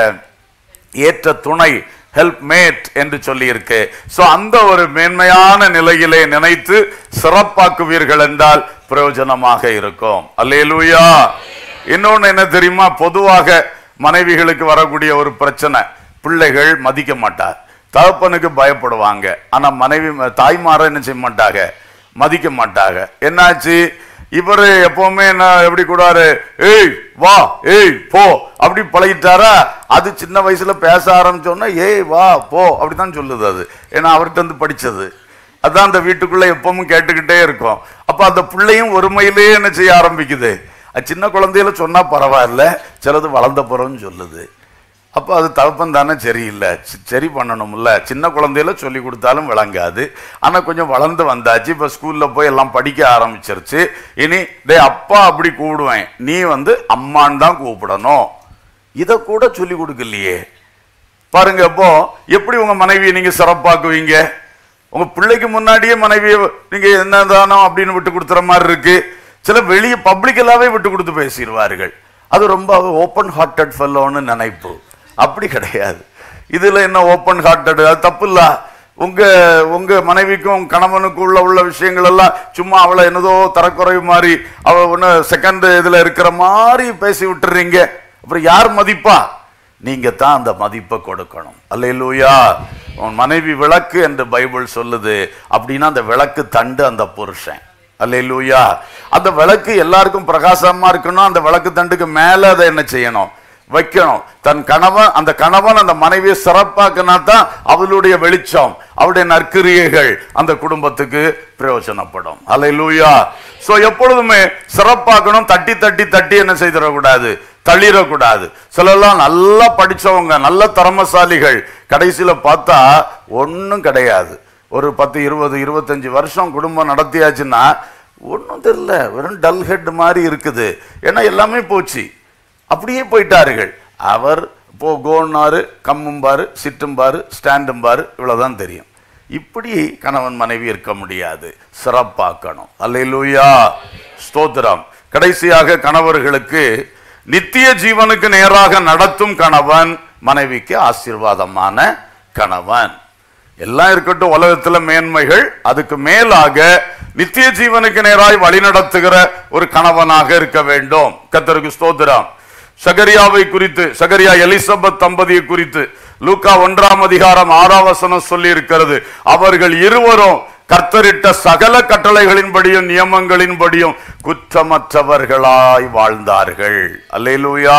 ஏற்ற துணை, ஹெல்ப் மேட் என்று சொல்லி இருக்கு. சோ அந்த ஒரு மேன்மையான நிலையிலே நினைத்து சிறப்பாக்குவீர்கள் என்றால் பிரயோஜனமாக இருக்கும். அல்லேலூயா. இன்னொன்னு என்ன தெரியுமா, பொதுவாக மனைவிகளுக்கு வரக்கூடிய ஒரு பிரச்சனை, பிள்ளைகள் மதிக்க மாட்டார். தகப்பனுக்கு பயப்படுவாங்க, ஆனா மனைவி தாய்மார என்ன செய்ய மாட்டாங்க, மதிக்க மாட்டாங்க. என்னாச்சு, இவரு எப்பவுமே என்ன எப்படி கூடாரு, ஏய் வா ஏய் போ அப்படி பழகிட்டாரா, அது சின்ன வயசுல பேச ஆரம்பிச்சோன்னா ஏய் வா போ அப்படித்தான் சொல்லுது. அது ஏன்னா அவர்கிட்ட வந்து படிச்சது அதான் அந்த வீட்டுக்குள்ள எப்பவும் கேட்டுக்கிட்டே இருக்கும். அப்ப அந்த பிள்ளையும் ஒருமையிலேயே என்ன செய்ய ஆரம்பிக்குது. அது சின்ன குழந்தையில சொன்னா பரவாயில்ல, சிலது வளர்ந்த பிறன்னு சொல்லுது. அப்போ அது தகப்பன் தானே சரியில்லை, சரி பண்ணணும்ல. சின்ன குழந்தையில சொல்லி கொடுத்தாலும் விளங்காது. ஆனால் கொஞ்சம் வளர்ந்து வந்தாச்சு, இப்போ ஸ்கூலில் போய் எல்லாம் படிக்க ஆரம்பிச்சிருச்சு. இனி டே அப்பா அப்படி கூப்பிடுவேன், நீ வந்து அம்மான்னு தான் கூப்பிடணும். இதை கூட சொல்லி கொடுக்கலையே பாருங்க. அப்போ எப்படி உங்க மனைவியை நீங்க சிறப்பாக்குவீங்க? உங்க பிள்ளைக்கு முன்னாடியே மனைவியை நீங்க என்னதானோ அப்படின்னு விட்டு கொடுத்துற மாதிரி இருக்கு. சில வெளியே பப்ளிக்கலாவே விட்டு கொடுத்து பேசிடுவார்கள். அது ரொம்ப ஓப்பன் ஹார்ட்டட் ஃபெல்லோன்னு நினைப்பு. அப்படி கிடையாது. இதுல என்ன ஓப்பன் ஹார்ட்டட், அது தப்பு இல்ல. உங்க உங்க மனைவிக்கும் கணவனுக்குள்ள உள்ள விஷயங்கள் எல்லாம் சும்மா அவளை என்னதோ தரக்குறைவு மாதிரி, அவ ஒன்னு செகண்ட் இதுல இருக்கிற மாதிரி பேசி விட்டுறீங்க. அப்புறம் யார் மதிப்பா? நீங்க தான் அந்த மதிப்பை கொடுக்கணும். அல்லேலூயா. உன் மனைவி விளக்கு என்று பைபிள் சொல்லுது. அப்படின்னா அந்த விளக்கு தண்டு அந்த புருஷன். அல்லேலூயா. அந்த விளக்கு எல்லாருக்கும் பிரகாசமா இருக்கணும். அந்த விளக்கு தண்டுக்கு மேல அதை என்ன செய்யணும், வைக்கணும். தன் கணவன், அந்த கணவன் அந்த மனைவியை சிறப்பாக்குனா தான் அவளுடைய வெளிச்சம், அவருடைய நற்கிரியைகள் அந்த குடும்பத்துக்கு பிரயோஜனப்படும். அல்லேலூயா. சோ எப்பொழுதுமே சிறப்பாக்கணும். தட்டி தட்டி தட்டி என்ன செய்திடக்கூடாது, தள்ளிடக்கூடாது. சிலெல்லாம் நல்லா படிச்சவங்க, நல்ல திறமசாலிகள், கடைசியில பார்த்தா ஒன்னும் கிடையாது. ஒரு பத்து இருபது இருபத்தஞ்சு வருஷம் குடும்பம் நடத்தியாச்சுன்னா ஒன்றும் தெரியல, வெறும் டல் ஹெட் மாதிரி இருக்குது. ஏன்னா எல்லாமே போச்சு, அப்படியே போயிட்டார்கள். அவர் போ கோன்னாரு, கம்மும்பாரு, சிட்டும்பாரு, ஸ்டாண்டும்பாரு, இவ்வளவுதான் தெரியும். இப்படி கணவன் மனைவி இருக்க முடியாது. சிறப்பாக்கணும். அல்லேலூயா. ஸ்தோத்திரம். கடைசியாக கணவர்களுக்கு நித்திய ஜீவனுக்கு நேராக நடத்தும் கணவன் மனைவிக்கு ஆசீர்வாதமான கணவன். எல்லாம் இருக்கட்டும், உலகத்துல மேன்மைகள், அதுக்கு மேலாக நித்திய ஜீவனுக்கு நேராய் வழிநடத்துகிற ஒரு கணவனாக இருக்க வேண்டும். கர்த்தருக்கு ஸ்தோத்திரம். சகரியாவை குறித்து, சகரியா எலிசபெத் தம்பதியை குறித்து லூக்கா ஒன்றாம் அதிகாரம் ஆறாம் வசனம் சொல்லி இருக்கிறது. அவர்கள் இருவரும் கர்த்தரிட்ட சகல கட்டளைகளின்படியும் நியமங்களின்படியும் குற்றமற்றவர்களாய் வாழ்ந்தார்கள். அல்லேலூயா.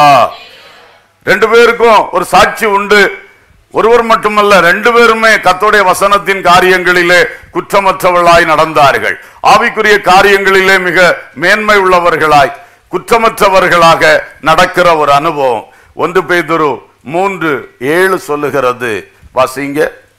ரெண்டு பேருக்கும் ஒரு சாட்சி உண்டு. ஒருவர் மட்டுமல்ல, ரெண்டு பேருமே கர்த்தருடைய வசனத்தின் காரியங்களிலே குற்றமற்றவர்களாய் நடந்தார்கள். ஆவிக்குரிய காரியங்களிலே மிக மேன்மை உள்ளவர்களாய், குற்றமற்றவர்களாக நடக்கிற ஒரு அனுபவம். ஒன்று பேதுரு மூன்று ஏழு சொல்லுகிறது. வாசிங்க.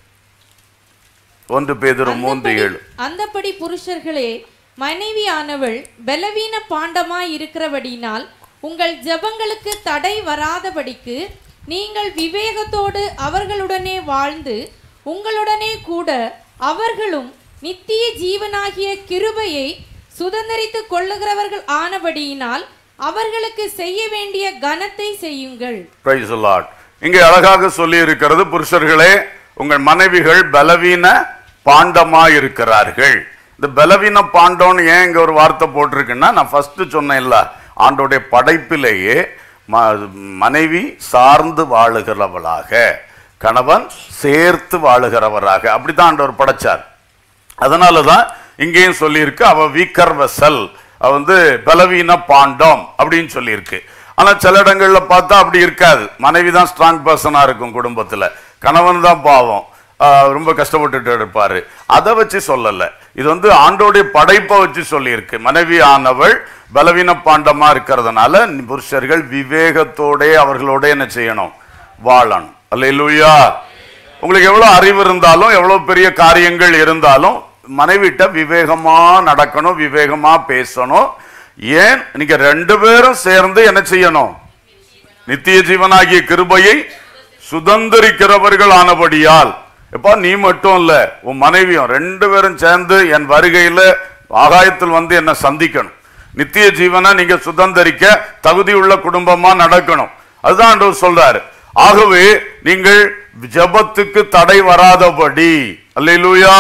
ஒன்று பேதுரு மூன்று ஏழு. அந்தபடி புருஷர்களே, மனைவியானவள் பலவீன பாண்டமாய் இருக்கிறபடினால் உங்கள் ஜெபங்களுக்கு தடை வராதபடிக்கு நீங்கள் விவேகத்தோடு அவர்களுடனே வாழ்ந்து உங்களுடனே கூட அவர்களும் நித்திய ஜீவனாகிய கிருபையை சுதந்தரித்துக் கொள்ளுகிறவர்கள் ஆனபடியினால் அவர்களுக்கு செய்ய வேண்டிய கனத்தை செய்யுங்கள். Praise the Lord. இங்கே அழகாக சொல்லி இருக்கிறது, புருஷர்களே உங்கள் மனைவிகள் பலவீன பாண்டமாய் இருக்கிறார்கள். இந்த பலவீன பாண்டம்னு ஏன் இங்க ஒரு வார்த்தை போட்டிருக்குன்னா, நான் ஃபர்ஸ்ட் சொன்னேன்ல, ஆண்டோடைய படைப்பிலேயே மனைவி சார்ந்து வாழுகிறவளாக, கணவன் சேர்த்து வாழுகிறவராக, அப்படித்தான் ஆண்டவர் படைச்சார். அதனாலதான் இங்கேயும் சொல்லியிருக்கு, அவ வீக்கர் வெசல், அவ வந்து பலவீன பாண்டம் அப்படின்னு சொல்லியிருக்கு. ஆனா சில இடங்கள்ல பார்த்தா அப்படி இருக்காது. மனைவி தான் ஸ்ட்ராங் பர்சனா இருக்கும் குடும்பத்துல, கணவன் தான் பாவம் ரொம்ப கஷ்டப்பட்டுட்டு இருப்பாரு. அதை வச்சு சொல்லல, இது வந்து ஆண்டோடைய படைப்பை வச்சு சொல்லியிருக்கு. மனைவி ஆனவள் பலவீன பாண்டமா இருக்கிறதுனால புருஷர்கள் விவேகத்தோட அவர்களோட என்ன செய்யணும், வாழணும். அல்லேலூயா. உங்களுக்கு எவ்வளவு அறிவு இருந்தாலும் எவ்வளவு பெரிய காரியங்கள் இருந்தாலும் மனைவிட்ட விவேகமா நடக்கணும், விவேகமா பேசணும். ஏன், நீங்க ரெண்டு பேரும் சேர்ந்து என்ன செய்யணும், நித்திய ஜீவனாகிய கிருபையை சுதந்திரிக்கிறவர்கள் ஆனபடியால். எப்பா நீ மட்டும் இல்ல, உன் மனைவியும் ரெண்டு பேரும் சேர்ந்து என் வருகையில ஆகாயத்தில் வந்து என்ன சந்திக்கணும். நித்திய ஜீவனை நீங்க சுதந்திரிக்க தகுதியுள்ள குடும்பமா நடக்கணும். அதுதான் ஆண்டவர் சொல்றாரு. ஆகவே நீங்கள் ஜெபத்துக்கு தடை வராதபடி. அல்லேலூயா.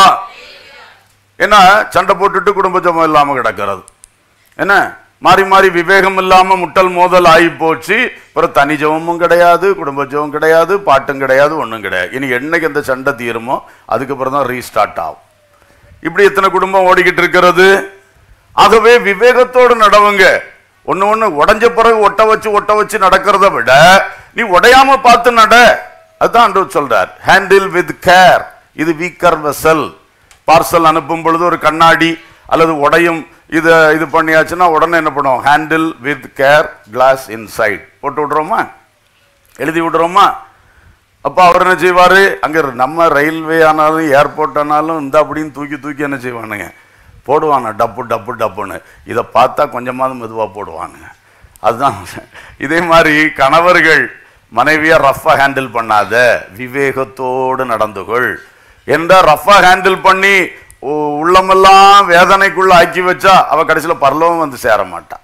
என்ன சண்டை போட்டுட்டு குடும்ப ஜெபம் இல்லாம கிடக்கிறது, என்ன மாறி மாறி விவேகம் இல்லாம முட்டல் மோதல் ஆகி போச்சு. அப்புறம் தனி ஜெபமும் கிடையாது, குடும்ப ஜெபம் கிடையாது, பாட்டும் கிடையாது, ஒன்றும் கிடையாது. இனி என்னைக்கு அந்த சண்டை தீருமோ அதுக்கப்புறம் தான் ரீஸ்டார்ட் ஆகும். இப்படி எத்தனை குடும்பம் ஓடிக்கிட்டு இருக்கிறது. ஆகவே விவேகத்தோடு நடவுங்க. ஒன்னு ஒண்ணு உடஞ்ச பிறகு ஒட்ட வச்சு ஒட்ட வச்சு நடக்கிறத விட நீ உடையாம பார்த்து நட. அதுதான் ஆண்டவர் சொல்றார், ஹேண்டில் வித் கேர். இது வீக்கர் வெசல். பார்சல் அனுப்பும் பொழுது ஒரு கண்ணாடி அல்லது உடையும் இதை இது பண்ணியாச்சுன்னா உடனே என்ன பண்ணுவோம், handle with care, glass inside போட்டு விடுறோமா, எழுதி விடுறோமா. அப்போ அவர் என்ன செய்வாரு, அங்க நம்ம ரயில்வே ஆனாலும் ஏர்போர்ட் ஆனாலும் இந்த அப்படின்னு தூக்கி தூக்கி என்ன செய்வானுங்க, போடுவாங்க டப்பு டப்பு டப்புன்னு. இதை பார்த்தா கொஞ்சமாவது மெதுவாக போடுவானுங்க. அதுதான் இதே மாதிரி கணவர்கள் மனைவியா ரஃபா ஹேண்டில் பண்ணாத, விவேகத்தோடு நடந்துகொள். எந்த ரஃபா ஹேண்டில் பண்ணி உள்ளமெல்லாம் வேதனைக்குள்ள ஆக்கி வச்சா அவ கடைசியில பரலோகம் வந்து சேர மாட்டா.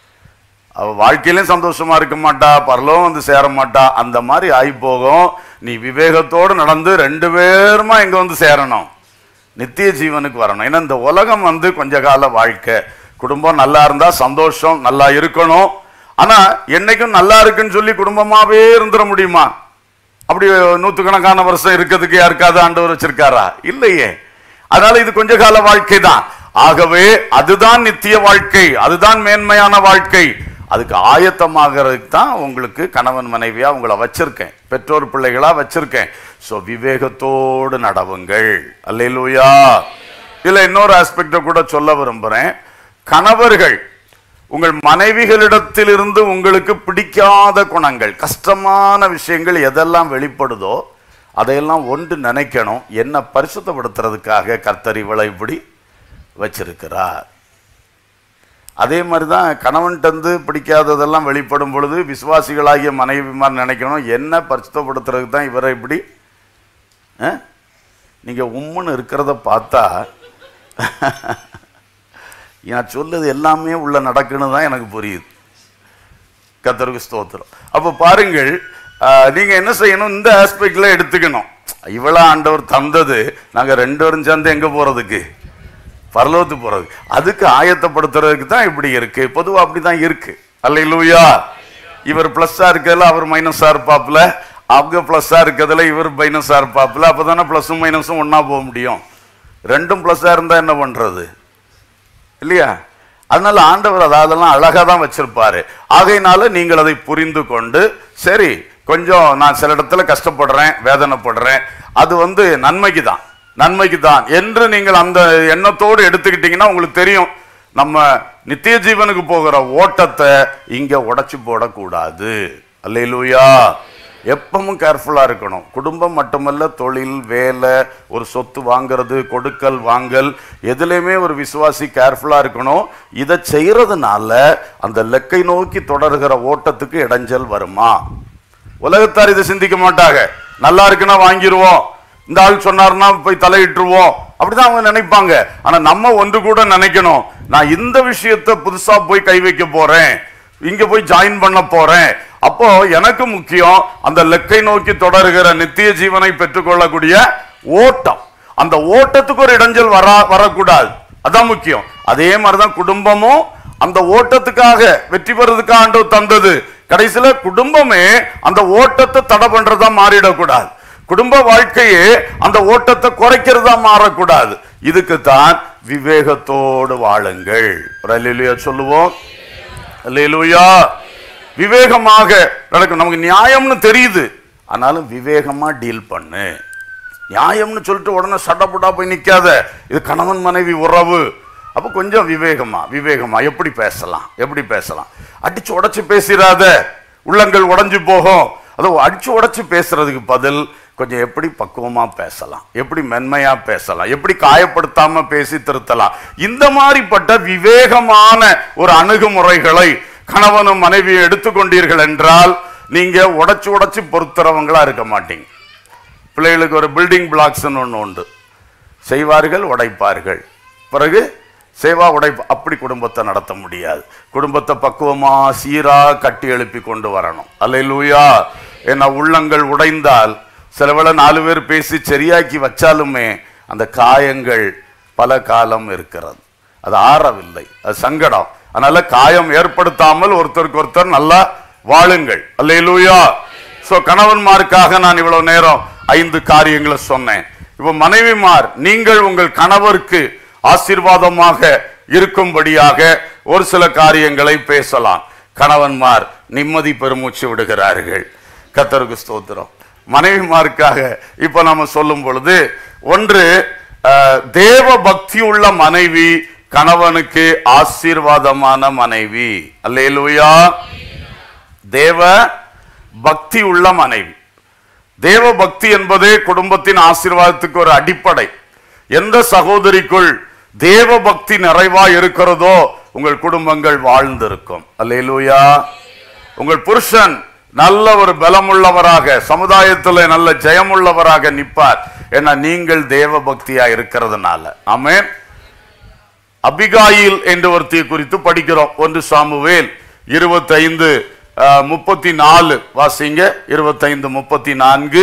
அவ வாழ்க்கையிலும் சந்தோஷமா இருக்க மாட்டா, பரலோகம் வந்து சேர மாட்டா. அந்த மாதிரி ஆகி போகும். நீ விவேகத்தோடு நடந்து ரெண்டு பேருமா எங்க வந்து சேரணும், நித்திய ஜீவனுக்கு வரணும். ஏன்னா இந்த உலகம் வந்து கொஞ்ச கால வாழ்க்கை. குடும்பம் நல்லா இருந்தா சந்தோஷம், நல்லா இருக்கணும். ஆனா என்னைக்கும் நல்லா இருக்குன்னு சொல்லி குடும்பமாவே இருந்துட முடியுமா? அப்படி நூத்துக்கணக்கான வருஷம் இருக்கிறதுக்கு யாருக்காவது ஆண்டவர் வச்சிருக்காரா? இல்லையே. அதனால இது கொஞ்ச கால வாழ்க்கை தான். ஆகவே அதுதான் நித்திய வாழ்க்கை, அதுதான் மேன்மையான வாழ்க்கை. அதுக்கு ஆயத்தமாகிறதுக்கு தான் உங்களுக்கு கணவன் மனைவியா உங்களை வச்சிருக்கேன், பெற்றோர் பிள்ளைகளா வச்சிருக்கேன். சோ விவேகத்தோடு நடவுங்கள். அல்லேலூயா. இதுல இன்னொரு ஆஸ்பெக்ட கூட சொல்ல விரும்புறேன். கணவர்கள் உங்கள் மனைவிகளிடத்திலிருந்து உங்களுக்கு பிடிக்காத குணங்கள், கஷ்டமான விஷயங்கள் எதெல்லாம் வெளிப்படுதோ அதையெல்லாம் ஒன்று நினைக்கணும், என்ன பரிசுத்தப்படுத்துறதுக்காக கர்த்தர் இவளை இப்படி வச்சிருக்கிறார். அதே மாதிரி தான் கணவன்கிட்ட பிடிக்காததெல்லாம் வெளிப்படும் பொழுது விசுவாசிகளாகிய மனைவிமார் நினைக்கணும், என்ன பரிசுத்தப்படுத்துறதுக்கு தான் இவரை இப்படி. நீங்க உம்முன்னு இருக்கிறத பார்த்தா நான் சொல்லுது எல்லாமே உள்ள நடக்குன்னு தான் எனக்கு புரியுது. கர்த்தருக்கு ஸ்தோத்திரம். அப்போ பாருங்கள், நீங்க என்ன செய்யணும், இந்த ஆஸ்பெக்ட்ல எடுத்துக்கணும். இவ்வளவு ஆண்டவர் தந்தது, நாங்க ரெண்டு பேரும் சேர்ந்து எங்க போறதுக்கு, பரலோகத்துக்கு போறது. அதுக்கு ஆயத்தப்படுத்துறதுக்கு தான் இப்படி இருக்கு. பொதுவா அப்படிதான் இருக்கு. அல்லேலூயா. இவர் பிளஸ்ஸா இருக்கிறதுல அவர் மைனஸா இருப்பாப்புல, அவங்க பிளஸ்ஸா இருக்கிறதுல இவர் மைனஸா இருப்பாப்புல. அப்பதானே பிளஸும் மைனஸும் ஒன்னா போக முடியும். ரெண்டும் பிளஸ்ஸா இருந்தா என்ன பண்றது, இல்லையா? அதனால ஆண்டவர் அதெல்லாம் அழகா தான் வச்சிருப்பாரு. ஆகையினால நீங்கள் அதை புரிந்து கொண்டு, சரி கொஞ்சம் நான் சில இடத்துல கஷ்டப்படுறேன், வேதனைப்படுறேன், அது வந்து நன்மைக்கு தான், நன்மைக்கு தான் என்று நீங்கள் அந்த எண்ணத்தோடு எடுத்துக்கிட்டீங்கன்னா உங்களுக்கு தெரியும், நம்ம நித்திய ஜீவனுக்கு போகிற ஓட்டத்தை இங்க உடைச்சு போடக்கூடாது. அல்லேலூயா. எப்பவும் கேர்ஃபுல்லா இருக்கணும். குடும்பம் மட்டுமல்ல, தொழில், வேலை, ஒரு சொத்து வாங்கிறது, கொடுக்கல் வாங்கல், எதுலையுமே ஒரு விசுவாசி கேர்ஃபுல்லா இருக்கணும். இதை செய்யறதுனால அந்த லக்கை நோக்கி தொடர்கிற ஓட்டத்துக்கு இடைஞ்சல் வருமா? உலகத்தார் இதை சிந்திக்க மாட்டாங்க. நல்லா இருக்குன்னா வாங்கிடுவோம், இந்த ஆள் சொன்னார்னா போய் தலையிட்டுருவோம், அப்படிதான் அவங்க நினைப்பாங்க. ஆனா நம்ம ஒன்று கூட நினைக்கணும், நான் இந்த விஷயத்தை புதுசா போய் கை வைக்க போறேன், இங்க போய் ஜாயின் பண்ண போறேன். அப்போ எனக்கு முக்கியம் அந்த லக்கை நோக்கி தொடர்கிற நித்திய ஜீவனை பெற்றுக்கொள்ளக்கூடிய ஓட்டம். அந்த ஓட்டத்துக்கு ஒரு இடைஞ்சல் வர வரக்கூடாது, அதான் முக்கியம். அதே மாதிரிதான் குடும்பமும் அந்த ஓட்டத்துக்காக வெற்றி பெறதுக்காக ஆண்டவர் தந்தது. கடைசியில குடும்பமே அந்த ஓட்டத்தை தடை பண்றதா மாறிடக்கூடாது. குடும்ப வாழ்க்கையே அந்த ஓட்டத்தை குறைக்கிறதா மாறக்கூடாது. இதுக்கு தான் விவேகத்தோடு வாழுங்கள். அல்லேலூயா சொல்லுவோம். அல்லேலூயா. விவேகமாக நடக்கும். நமக்கு நியாயம்னு தெரியுது, ஆனாலும் விவேகமா டீல் பண்ணு. நியாயம்னு சொல்லிட்டு உடனே சடப்புடா போய் நிக்காத. இது கணவன் மனைவி உறவு. அப்ப கொஞ்சம் விவேகமா விவேகமா எப்படி பேசலாம், எப்படி பேசலாம். அடிச்சு உடைச்சு பேசிடாத, உள்ளங்கள் உடைஞ்சு போகும். அதை அடிச்சு உடைச்சு பேசுறதுக்கு பதில் கொஞ்சம் எப்படி பக்குவமா பேசலாம், எப்படி மென்மையா பேசலாம், எப்படி காயப்படுத்தாம பேசி திருத்தலாம். இந்த மாதிரிப்பட்ட விவேகமான ஒரு அணுகுமுறைகளை கணவனும் மனைவியை எடுத்துக்கொண்டீர்கள் என்றால் நீங்க உடைச்சு உடைச்சு பொறுத்துறவங்களா இருக்க மாட்டீங்க. பிள்ளைகளுக்கு ஒரு பில்டிங் பிளாக்ஸ் ஒன்று உண்டு. செய்வார்கள், உடைப்பார்கள், பிறகு சேவா உடைப்பு. அப்படி குடும்பத்தை நடத்த முடியாது. குடும்பத்தை பக்குவமா சீரா கட்டி எழுப்பி கொண்டு வரணும். அல்லேலூயா. ஏன்னா உள்ளங்கள் உடைந்தால் சில வேளை நாலு பேர் பேசி சரியாக்கி வச்சாலுமே அந்த காயங்கள் பல காலம் இருக்கிறது, அது ஆறவில்லை, அது சங்கடம். அதனால காயம் ஏற்படுத்தாமல் ஒருத்தருக்கு ஒருத்தர் நல்லா வாழுங்கள். அல்லேலூயா. சோ கணவன்மாருக்காக நான் இவ்வளவு நேரம் ஐந்து காரியங்களை சொன்னேன். இப்ப மனைவிமார், நீங்கள் உங்கள் கணவருக்கு ஆசீர்வாதமாக இருக்கும்படியாக ஒரு சில காரியங்களை பேசலாம். கணவன்மார் நிம்மதி பெருமூச்சு விடுகிறார்கள். கர்த்தருக்கு ஸ்தோத்திரம். மனைவிமாருக்காக இப்ப நம்ம சொல்லும் பொழுது, ஒன்று, தேவ பக்தி உள்ள மனைவி கணவனுக்கு ஆசீர்வாதமான மனைவி. அல்லேலூயா. தேவ பக்தி உள்ள மனைவி. தேவ பக்தி என்பதே குடும்பத்தின் ஆசீர்வாதத்துக்கு ஒரு அடிப்படை. எந்த சகோதரிக்குள் தேவ பக்தி நிறைவா இருக்கிறதோ உங்கள் குடும்பங்கள் வாழ்ந்திருக்கும். அல்லேலூயா. உங்கள் புருஷன் நல்ல ஒரு பலமுள்ளவராக, சமுதாயத்தில் நல்ல ஜெயமுள்ளவராக நிற்பார். ஏன்னா நீங்கள் தேவ பக்தியா இருக்கிறதுனால. ஆமென். அபிகாயில் என்ற ஒருத்தியை குறித்து படிக்கிறோம். ஒன்று சாமுவேல் இருபத்தி ஐந்து முப்பத்தி நாலு வாசிங்க. இருபத்தி ஐந்து முப்பத்தி நான்கு.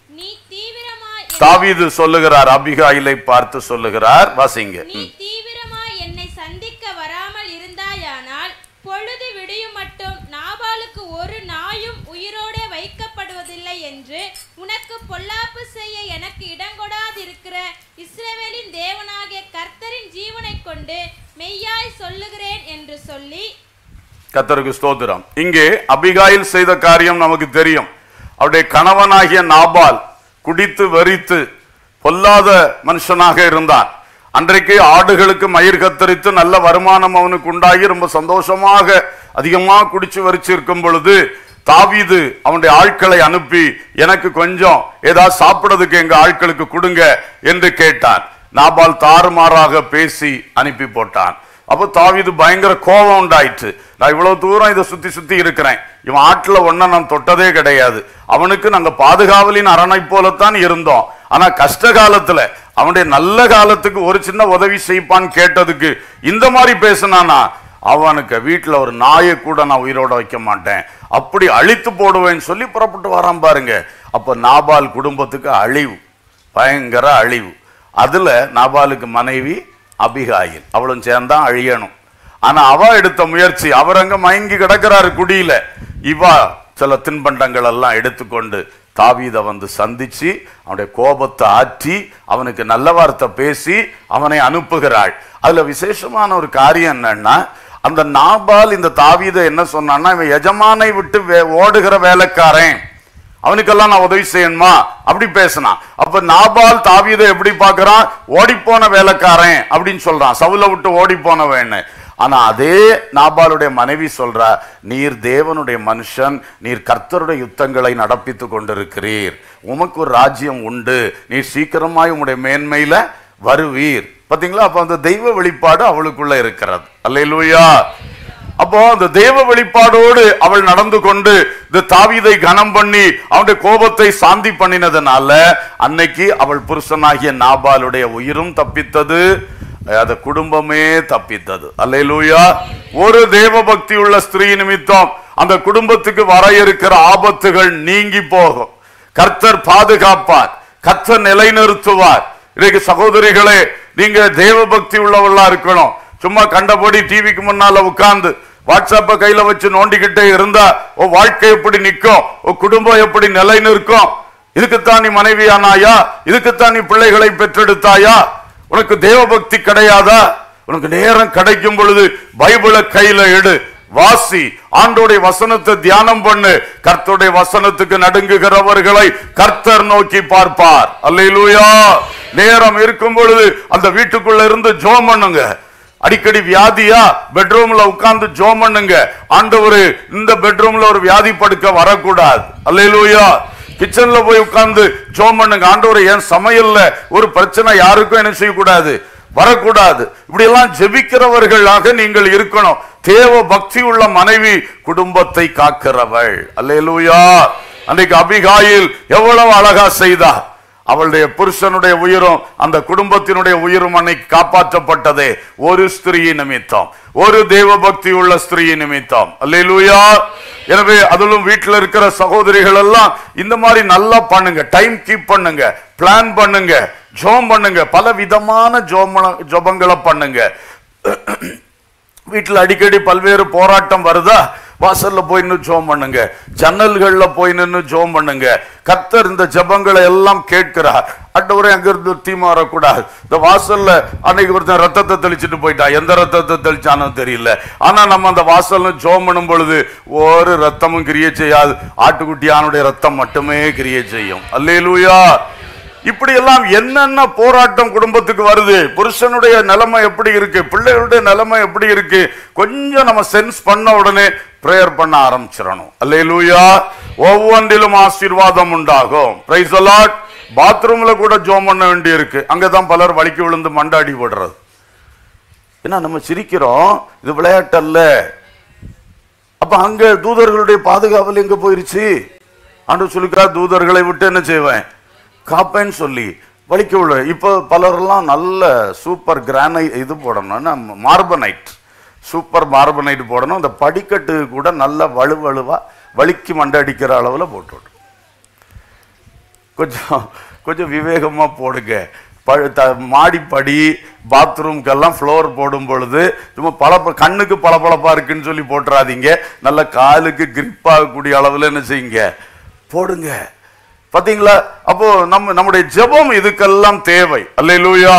தாவீது சொல்லுகிறார், அபிகாயிலை பார்த்து சொல்லுகிறார். வாசிங்க. நீ தீவிரமாய் என்னை சந்திக்க வராமல் இருந்தாயானால் பொழுது விடியும் மட்டும் நாபாலுக்கு ஒரு நாயும் உயிரோடே வைக்கப்படுவதில்லை என்று உனக்கு பொல்லாப்பு செய்ய எனக்கு இடங்கொடாதிருக்கிற இஸ்ரவேலின் தேவனாகிய கர்த்தரின் ஜீவனை கொண்டு மெய்யாய் சொல்லுகிறேன் என்று சொல்லி. கர்த்தருக்கு ஸ்தோத்திரம். இங்கே அபிகாயில் செய்த காரியம் நமக்கு தெரியும். அவருடைய கணவனாகிய நாபால் குடித்து வெறித்து பொல்லாத மனுஷனாக இருந்தான். அன்றைக்கு ஆடுகளுக்கு மயிர் கத்தரித்து நல்ல வருமானம் அவனுக்கு உண்டாகி ரொம்ப சந்தோஷமாக அதிகமாக குடிச்சு வரிச்சு இருக்கும் பொழுது தாவீது அவனுடைய ஆட்களை அனுப்பி, எனக்கு கொஞ்சம் ஏதாவது சாப்பிடுறதுக்கு எங்க ஆட்களுக்கு கொடுங்க என்று கேட்டான். நாபால் தாறுமாறாக பேசி அனுப்பி போட்டான். அப்போ தாவீது பயங்கர கோபம் உண்டாயிற்று. நான் இவ்வளவு தூரம் இதை சுத்தி சுத்தி இருக்கிறேன், இவன் ஆட்டுல ஒன்ன நான் தொட்டதே கிடையாது, அவனுக்கு நாங்க பாதுகாவலின் அரணை போலத்தான் இருந்தோம், ஆனா கஷ்ட காலத்துல அவனுடைய நல்ல காலத்துக்கு ஒரு சின்ன உதவி செய்ப்பான்னு கேட்டதுக்கு இந்த மாதிரி பேசினானா, அவனுக்கு வீட்டுல ஒரு நாயை கூட நான் உயிரோட வைக்க மாட்டேன், அப்படி அழித்து போடுவேன்னு சொல்லி புறப்பட்டு வரான் பாருங்க. அப்ப நாபால் குடும்பத்துக்கு அழிவு, பயங்கர அழிவு. அதுல நாபாலுக்கு மனைவி அபிகாயில், அவளும் சேர்ந்தான் அழியணும். ஆனா அவ எடுத்த முயற்சி, அவர் அங்க மயங்கி கிடக்கிறாரு குடியில, இவா சில தின்பண்டங்கள் எல்லாம் எடுத்துக்கொண்டு தாவீதை வந்து சந்திச்சு அவனுடைய கோபத்தை ஆற்றி அவனுக்கு நல்ல வார்த்தை பேசி அவனை அனுப்புகிறாள். அதுல விசேஷமான ஒரு காரியம் என்னன்னா, அந்த நாபால் இந்த தாவீதை என்ன சொன்னான்னா, இவன் எஜமானை விட்டு ஓடுகிற வேலைக்காரன், அவனுக்கெல்லாம் நான் உதவி செய்யணுமா அப்படி பேசினான். அப்ப நாபால் தாவீதை எப்படி பார்க்கறான், ஓடி போன வேலைக்காரன் அப்படின்னு சொல்றான், சவுல விட்டு ஓடி போனவன்னு. ஆனா அதே நாபாலுடைய மனைவி சொல்றா, நீர் தேவனுடைய மனுஷன், நீர் கர்த்தருடைய யுத்தங்களை நடப்பித்து கொண்டிருக்கிறீர், உமக்கு ஒரு ராஜ்யம் உண்டு, நீர் சீக்கிரமாய் உம்முடைய மேன்மையில வருவீர். பாத்தீங்களா? அப்ப அந்த தெய்வ வெளிப்பாடு அவளுக்குள்ள இருக்கிறது. அல்லேலூயா. அப்போ அந்த தெய்வ வெளிப்பாடோடு அவள் நடந்து கொண்டு இந்த தாவீதை கனம் பண்ணி அவனுடைய கோபத்தை சாந்தி பண்ணினதுனால அன்னைக்கு அவள் புருஷனாகிய நாபாலுடைய உயிரும் தப்பித்தது, அந்த குடும்பமே தப்பித்தது. அல்லேலூயா. ஒரு தேவ பக்தி உள்ள ஸ்திரீ நிமித்தம் அந்த குடும்பத்துக்கு வர இருக்கிற ஆபத்துகள் நீங்கி போகும். கர்த்தர் பாதுகாப்பார், கர்த்தர் நிலைநிறுத்துவார். இன்னைக்கு சகோதரிகளே, நீங்க தேவ பக்தி உள்ளவர்களா இருக்கணும். சும்மா கண்டபடி டிவிக்கு முன்னால உட்கார்ந்து வாட்ஸ்அப்ப கையில வச்சு நோண்டிக்கிட்டே இருந்தா உன் வாழ்க்கை எப்படி நிற்கும், உன் குடும்பம் எப்படி நிலை நிற்கும்? இதுக்குத்தான் நீ மனைவியானாயா? இதுக்குத்தான் நீ பிள்ளைகளை பெற்றெடுத்தாயா? உனக்கு தேவபக்தி கிடையாதா? உனக்கு நேரம் கிடைக்கும் பொழுது பைபிளை கையில எடு, வாசி, ஆண்டோடைய வசனத்தை தியானம் பண்ணு. கர்த்தருடைய வசனத்துக்கு நடுங்குகிறவர்களை கர்த்தர் நோக்கி பார்ப்பார். அல்லேலூயா. நேரம் இருக்கும் பொழுது அந்த வீட்டுக்குள்ள இருந்து ஜெபம் பண்ணுங்க. அடிக்கடி வியாதியா, பெட்ரூம்ல உட்கார்ந்து ஜெபம் பண்ணுங்க. ஆண்டவரே, இந்த பெட்ரூம்ல ஒரு வியாதி படுக்க வரக்கூடாது. அல்லேலூயா. கிச்சன்ல போய் உட்கார்ந்து ஜெபம் பண்ணுங்க. ஆண்டவரே, என் சமையல்ல ஒரு பிரச்சனை யாருக்கும் என்ன செய்யக்கூடாது, வரக்கூடாது. இப்படி எல்லாம் ஜெபிக்கிறவர்களாக நீங்கள் இருக்கணும். தேவ பக்தி உள்ள மனைவி குடும்பத்தை காக்கிறவள். அல்லேலூயா. அன்றைக்கு அபிகாயில் எவ்வளவு அழகா செய்தா. அவளுடைய புருஷனுடைய உயிரும் அந்த குடும்பத்தினுடைய உயிரும் அன்னைக்கு காப்பாற்றப்பட்டதே ஒரு ஸ்திரீ நிமித்தம், ஒரு தேவ பக்தி உள்ள ஸ்திரீ நிமித்தம். அல்லேலூயா. எனவே அதிலும் வீட்டில் இருக்கிற சகோதரிகள் எல்லாம் இந்த மாதிரி நல்லா பண்ணுங்க. டைம் கீப் பண்ணுங்க, பிளான் பண்ணுங்க, ஜோம் பண்ணுங்க, பல விதமான ஜோபங்களை பண்ணுங்க. வீட்டில் அடிக்கடி பல்வேறு போராட்டம் வருதா, வாசல்ல போய் நின்று ஜோம் பண்ணுங்க, ஜன்னல்கள்ல போய் நின்று ஜோம் பண்ணுங்க. கர்த்தர் இந்த ஜபங்களை எல்லாம் கேட்கிறார். அட்டவரை அங்கிருந்து தீமா வரக்கூடாது. இந்த வாசல்ல அன்னைக்கு ஒருத்தன் ரத்தத்தை தெளிச்சுட்டு போயிட்டான். எந்த ரத்தத்தை தெளிச்சானோ தெரியல. ஆனா நம்ம அந்த வாசல்ல ஜோம் பண்ணும் பொழுது ஒரு ரத்தமும் கிரியை செய்யாது. ஆட்டுக்குட்டியானுடைய ரத்தம் மட்டுமே கிரியை செய்யும். அல்லேலூயா. இப்படி எல்லாம் என்னென்ன போராட்டம் குடும்பத்துக்கு வருது. புருஷனுடைய நிலைமை எப்படி இருக்கு, பிள்ளைகளுடைய நிலைமை எப்படி இருக்கு, கொஞ்சம் நம்ம சென்ஸ் பண்ண உடனே பிரேயர் பண்ண ஆரம்பிச்சிடணும். அல்லேலூயா. ஒவ்வொன்றிலும் ஆசீர்வாதம் உண்டாகும். Praise the lord. பாத்ரூம்ல கூட ஜெபம் பண்ண வேண்டி இருக்கு. அங்கதான் பலர் வலிக்கு விழுந்து மண்டாடி போடுறது. ஏன்னா நம்ம சிரிக்கிறோம், இது விளையாட்டு அல்ல. அப்ப அங்க தூதர்களுடைய பாதுகாவல் எங்க போயிருச்சு? ஆண்டவர் சொல்லிக்கிறார், தூதர்களை விட்டு என்ன செய்வேன், காப்பேன்னு சொல்லி வலிக்க விழ. இப்போ பலரெல்லாம் நல்ல சூப்பர் கிரானை இது போடணும், மார்பனைட், சூப்பர் மார்பனைட் போடணும். அந்த படிக்கட்டு கூட நல்ல வலுவழுவா வலிக்கு மண்டை அடிக்கிற அளவில் போட்டு விட்டு கொஞ்சம் கொஞ்சம் விவேகமாக போடுங்க. மாடிப்படி பாத்ரூம்க்கெல்லாம் ஃப்ளோர் போடும் பொழுது சும்மா பல கண்ணுக்கு பளபளப்பா இருக்குன்னு சொல்லி போட்டுறாதீங்க. நல்ல காலுக்கு கிரிப் ஆகக்கூடிய அளவில் என்ன செய்யுங்க, போடுங்க. பாத்தீங்களா? அப்போ நம்ம நம்முடைய ஜெபம் இதுக்கெல்லாம் தேவை. அல்லேலூயா.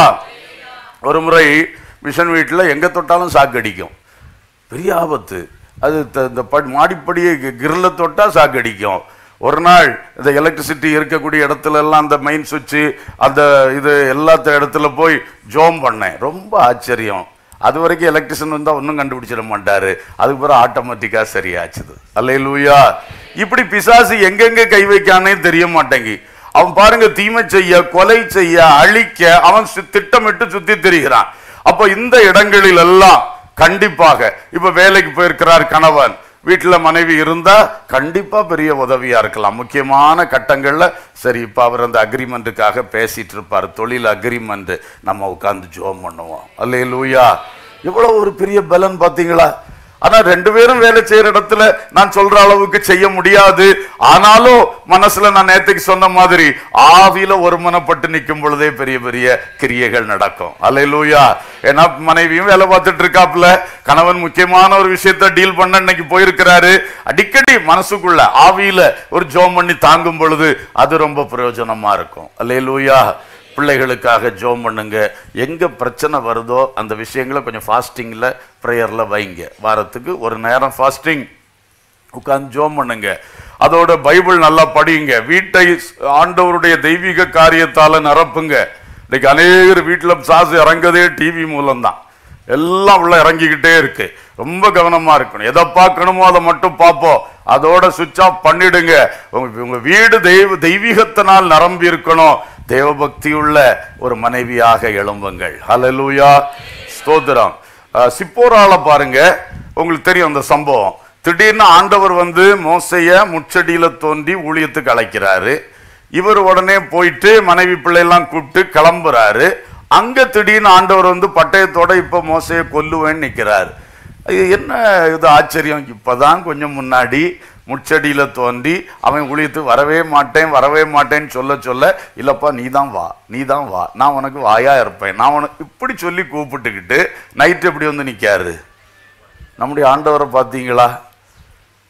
ஒரு முறை மிஷன் வீட்டில் எங்க தொட்டாலும் சாக்கடிக்கும், பெரிய ஆபத்து. அது இந்த மாடிப்படியே கிரில்ல தொட்டா சாக்கடிக்கும். ஒரு நாள் இந்த எலக்ட்ரிசிட்டி இருக்கக்கூடிய இடத்துல எல்லாம் அந்த மெயின் சுவிட்சு அந்த இது எல்லாத்த இடத்துல போய் ஜோம் பண்ணேன். ரொம்ப ஆச்சரியம். அது வரைக்கும் எலக்ட்ரிஷியன் வந்தால் ஒன்றும் கண்டுபிடிச்சிட மாட்டாரு. அதுக்கு பிறகு ஆட்டோமேட்டிக்காக சரியாச்சுது. அல்லேலூயா. இப்படி பிசாசு எங்கெங்க கை வைக்கானே தெரிய மாட்டேங்கி. அவன் பாருங்க, தீமை செய்ய, கொலை செய்ய, அழிக்க அவன் திட்டமிட்டு சுத்தி திரிகிறான். அப்போ இந்த இடங்களில் எல்லாம் கண்டிப்பாக இப்ப வேலைக்கு போயிருக்கிறார் கணவன், வீட்டுல மனைவி இருந்தா கண்டிப்பா பெரிய உதவியா இருக்கலாம். முக்கியமான கட்டங்கள்ல சரி, இப்ப அவர் அந்த அக்ரிமெண்ட்டுக்காக பேசிட்டு இருப்பார், தொழில் அக்ரிமெண்ட், நம்ம உட்கார்ந்து ஜெபம் பண்ணுவோம். அல்லேலூயா. எவ்வளவு ஒரு பெரிய பலன் பாத்தீங்களா? ஆனா ரெண்டு பேரும் வேலை செய்யற இடத்துல நான் சொல்ற அளவுக்கு செய்ய முடியாது. ஆனாலும் மனசுல நான் நேற்றுக்கு சொன்ன மாதிரி ஆவியில ஒருமனப்பட்டு நிற்கும் பொழுதே பெரிய பெரிய கிரியைகள் நடக்கும். அல்லேலூயா. ஏன்னா மனைவியும் வேலை பார்த்துட்டு இருக்காப்புல, கணவன் முக்கியமான ஒரு விஷயத்த டீல் பண்ண இன்னைக்கு போயிருக்கிறாரு. அடிக்கடி மனசுக்குள்ள ஆவியில ஒரு ஜெபம் பண்ணி தாங்கும் பொழுது அது ரொம்ப பிரயோஜனமா இருக்கும். அல்லேலூயா. பிள்ளைகளுக்காக ஜெபம் பண்ணுங்க. எங்க பிரச்சனை வருதோ அந்த விஷயங்களை கொஞ்சம் ஃபாஸ்டிங்ல ப்ரேயர்ல வைங்க. வாரத்துக்கு ஒரு நேரம் ஃபாஸ்டிங் உட்கார்ந்து ஜெபம் பண்ணுங்க. அதோட பைபிள் நல்லா படியுங்க. வீட்டை ஆண்டவருடைய தெய்வீக காரியத்தால நிரப்புங்க. இன்னைக்கு அநேகர் வீட்டுல சாசு இறங்கதே டிவி மூலம்தான். எல்லாம் உள்ள இறங்கிக்கிட்டே இருக்கு. ரொம்ப கவனமா இருக்கணும். எதை பார்க்கணுமோ அதை மட்டும் பார்ப்போம். அதோட சுவிட்ச் ஆஃப் பண்ணிடுங்க. உங்க வீடு தெய்வ தெய்வீகத்தினால் நிரம்பி இருக்கணும். தேவபக்தி உள்ள ஒரு மனைவியாக எழும்புங்கள். ஹல்லேலூயா. ஸ்தோத்திரம். சிப்போரால பாருங்க, உங்களுக்கு தெரியும் அந்த சம்பவம். திடீர்னு ஆண்டவர் வந்து மோசைய முச்சடியில தோன்றி ஊழியத்துக்கு அழைக்கிறாரு. இவர் உடனே போயிட்டு மனைவி பிள்ளையெல்லாம் கூப்பிட்டு கிளம்புறாரு. அங்க திடீர்னு ஆண்டவர் வந்து பட்டயத்தோட இப்ப மோசைய கொல்லுவேன்னு நிக்கிறாரு. என்ன இது ஆச்சரியம்! இப்பதான் கொஞ்சம் முன்னாடி முச்சடியில தோன்றி அவன் ஊழியத்துக்கு வரவே மாட்டேன் வரவே மாட்டேன்னு சொல்ல சொல்ல, இல்லப்பா நீ தான் வா, நீ தான் வா, நான் உனக்கு வாயா இருப்பேன், நான் உனக்கு இப்படி சொல்லி கூப்பிட்டுக்கிட்டு நைட்டு எப்படி வந்து நிக்காரு. நம்முடைய ஆண்டவரை பார்த்தீங்களா?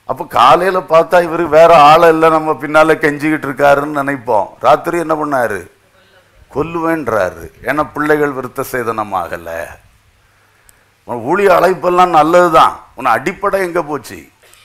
அப்போ காலையில பார்த்தா இவரு வேற ஆளை இல்லை, நம்ம பின்னால கெஞ்சிக்கிட்டு இருக்காருன்னு நினைப்போம். ராத்திரி என்ன பண்ணாரு? கொல்லுவேன்றாரு. ஏன்னா பிள்ளைகள் விருத்த சேதனமாகல. ஊழிய அழைப்பெல்லாம் நல்லதுதான், உன்னை அடிப்படை எங்க போச்சு?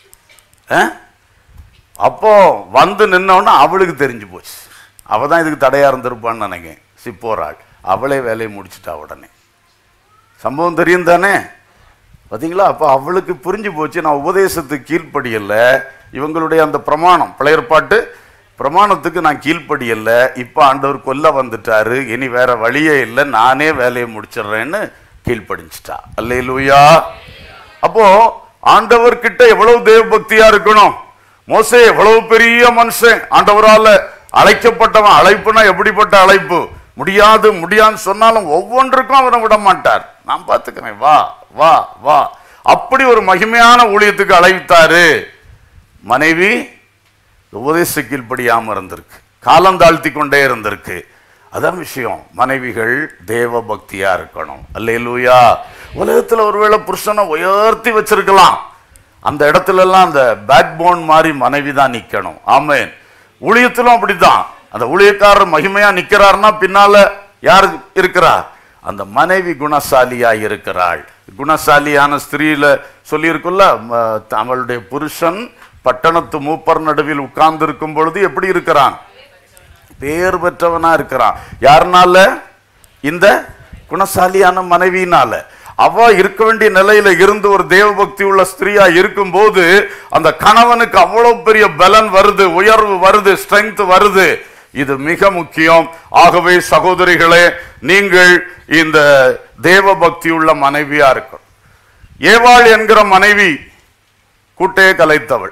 அப்போ வந்து நின்னோன்னா அவளுக்கு தெரிஞ்சு போச்சு. அவ தான் இதுக்கு தடையா இருந்திருப்பான்னு நினைக்கிறேன். சிப்போராள் அவளே வேலையை முடிச்சுட்டா. உடனே சம்பவம் தெரியும் தானே, பார்த்தீங்களா? அப்போ அவளுக்கு புரிஞ்சு போச்சு, நான் உபதேசத்துக்கு கீழ்ப்படியல்ல, இவங்களுடைய அந்த பிரமாணம் பழையற்பாட்டு பிரமாணத்துக்கு நான் கீழ்ப்படியல்ல, இப்போ ஆண்டவர் கொல்ல வந்துட்டாரு, இனி வேற வழியே இல்லை, நானே வேலையை முடிச்சிடுறேன்னு கீழ்ப்படிஞ்சிட்டா. அல்லேலூயா. அப்போ ஆண்டவர் கிட்ட எவ்வளவு தேவ பக்தியா இருக்கணும். மோசே எவ்வளவு பெரிய மனுஷன், ஆண்டவரால அழைக்கப்பட்டவன். அழைப்புனா எப்படிப்பட்ட அழைப்பு? முடியாது முடியான்னு சொன்னாலும் ஒவ்வொன்றுக்கும் அவனை விட மாட்டார். நான் பார்த்துக்கிறேன், வா வா வா. அப்படி ஒரு மகிமையான ஊழியத்துக்கு அழைத்தாரு. மனைவி உபதேச கீழ்ப்படியாம இருந்திருக்கு, காலம் தாழ்த்தி கொண்டே இருந்திருக்கு. அதான் விஷயம். மனைவிகள் தேவ பக்தியா இருக்கணும். அல்லேலூயா. உலகத்துல ஒருவேளை புருஷனை உயர்த்தி வச்சிருக்கலாம், அந்த இடத்துல எல்லாம் அந்த பேக் போன் மாதிரி மனைவி தான் நிக்கணும். ஆமென். ஊழியத்திலும் அப்படித்தான். அந்த ஊழியக்காரர் மகிமையா நிக்கிறார்னா பின்னால யார் இருக்கிறார்? அந்த மனைவி குணசாலியா இருக்கிறாள். குணசாலியான ஸ்திரீல சொல்லியிருக்குல்ல, அவளுடைய புருஷன் பட்டணத்து மூப்பர் நடுவில் உட்கார்ந்து இருக்கும் பொழுது எப்படி இருக்கிறான்? பேர் பெற்றவனா இருக்கிறான். யாருனால? இந்த குணசாலியான மனைவியினால. அவ இருக்க வேண்டிய நிலையில இருந்து ஒரு தேவ பக்தி உள்ள ஸ்திரீயா இருக்கும் போது அந்த கணவனுக்கு அவ்வளவு பெரிய பலன் வருது, உயர்வு வருது, ஸ்ட்ரெங்க் வருது. இது மிக முக்கியம். ஆகவே சகோதரிகளே, நீங்கள் இந்த தேவ பக்தி உள்ள மனைவியா இருக்கணும். ஏவாள் என்கிற மனைவி கூட்டையே கலைத்தவள்,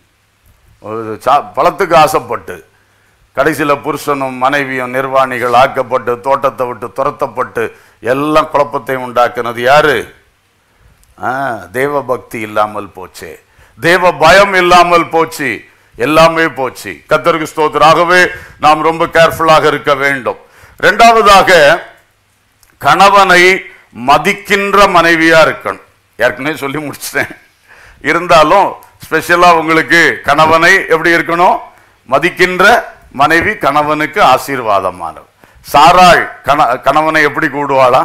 பழத்துக்கு ஆசைப்பட்டு கடைசியில புருஷனும் மனைவியும் நிர்வாணிகள் ஆக்கப்பட்டு தோட்டத்தை விட்டு துரத்தப்பட்டு எல்லாம் குழப்பத்தை உண்டாக்குனது யாரு? தேவ பக்தி இல்லாமல் போச்சு, தேவ பயம் இல்லாமல் போச்சு, எல்லாமே போச்சு. கர்த்தருக்கு ஸ்தோத்திரம். ஆகவே நாம் ரொம்ப கேர்ஃபுல்லாக இருக்க வேண்டும். இரண்டாவதாக, கணவனை மதிக்கின்ற மனைவியா இருக்கணும். ஏற்கனவே சொல்லி முடிச்சிட்டேன், இருந்தாலும் ஸ்பெஷலா உங்களுக்கு கணவனை எப்படி இருக்கணும்? மதிக்கின்ற மனைவி கணவனுக்கு ஆசீர்வாதமானவர். சாராள் கண கணவனை எப்படி கூடுவாளா?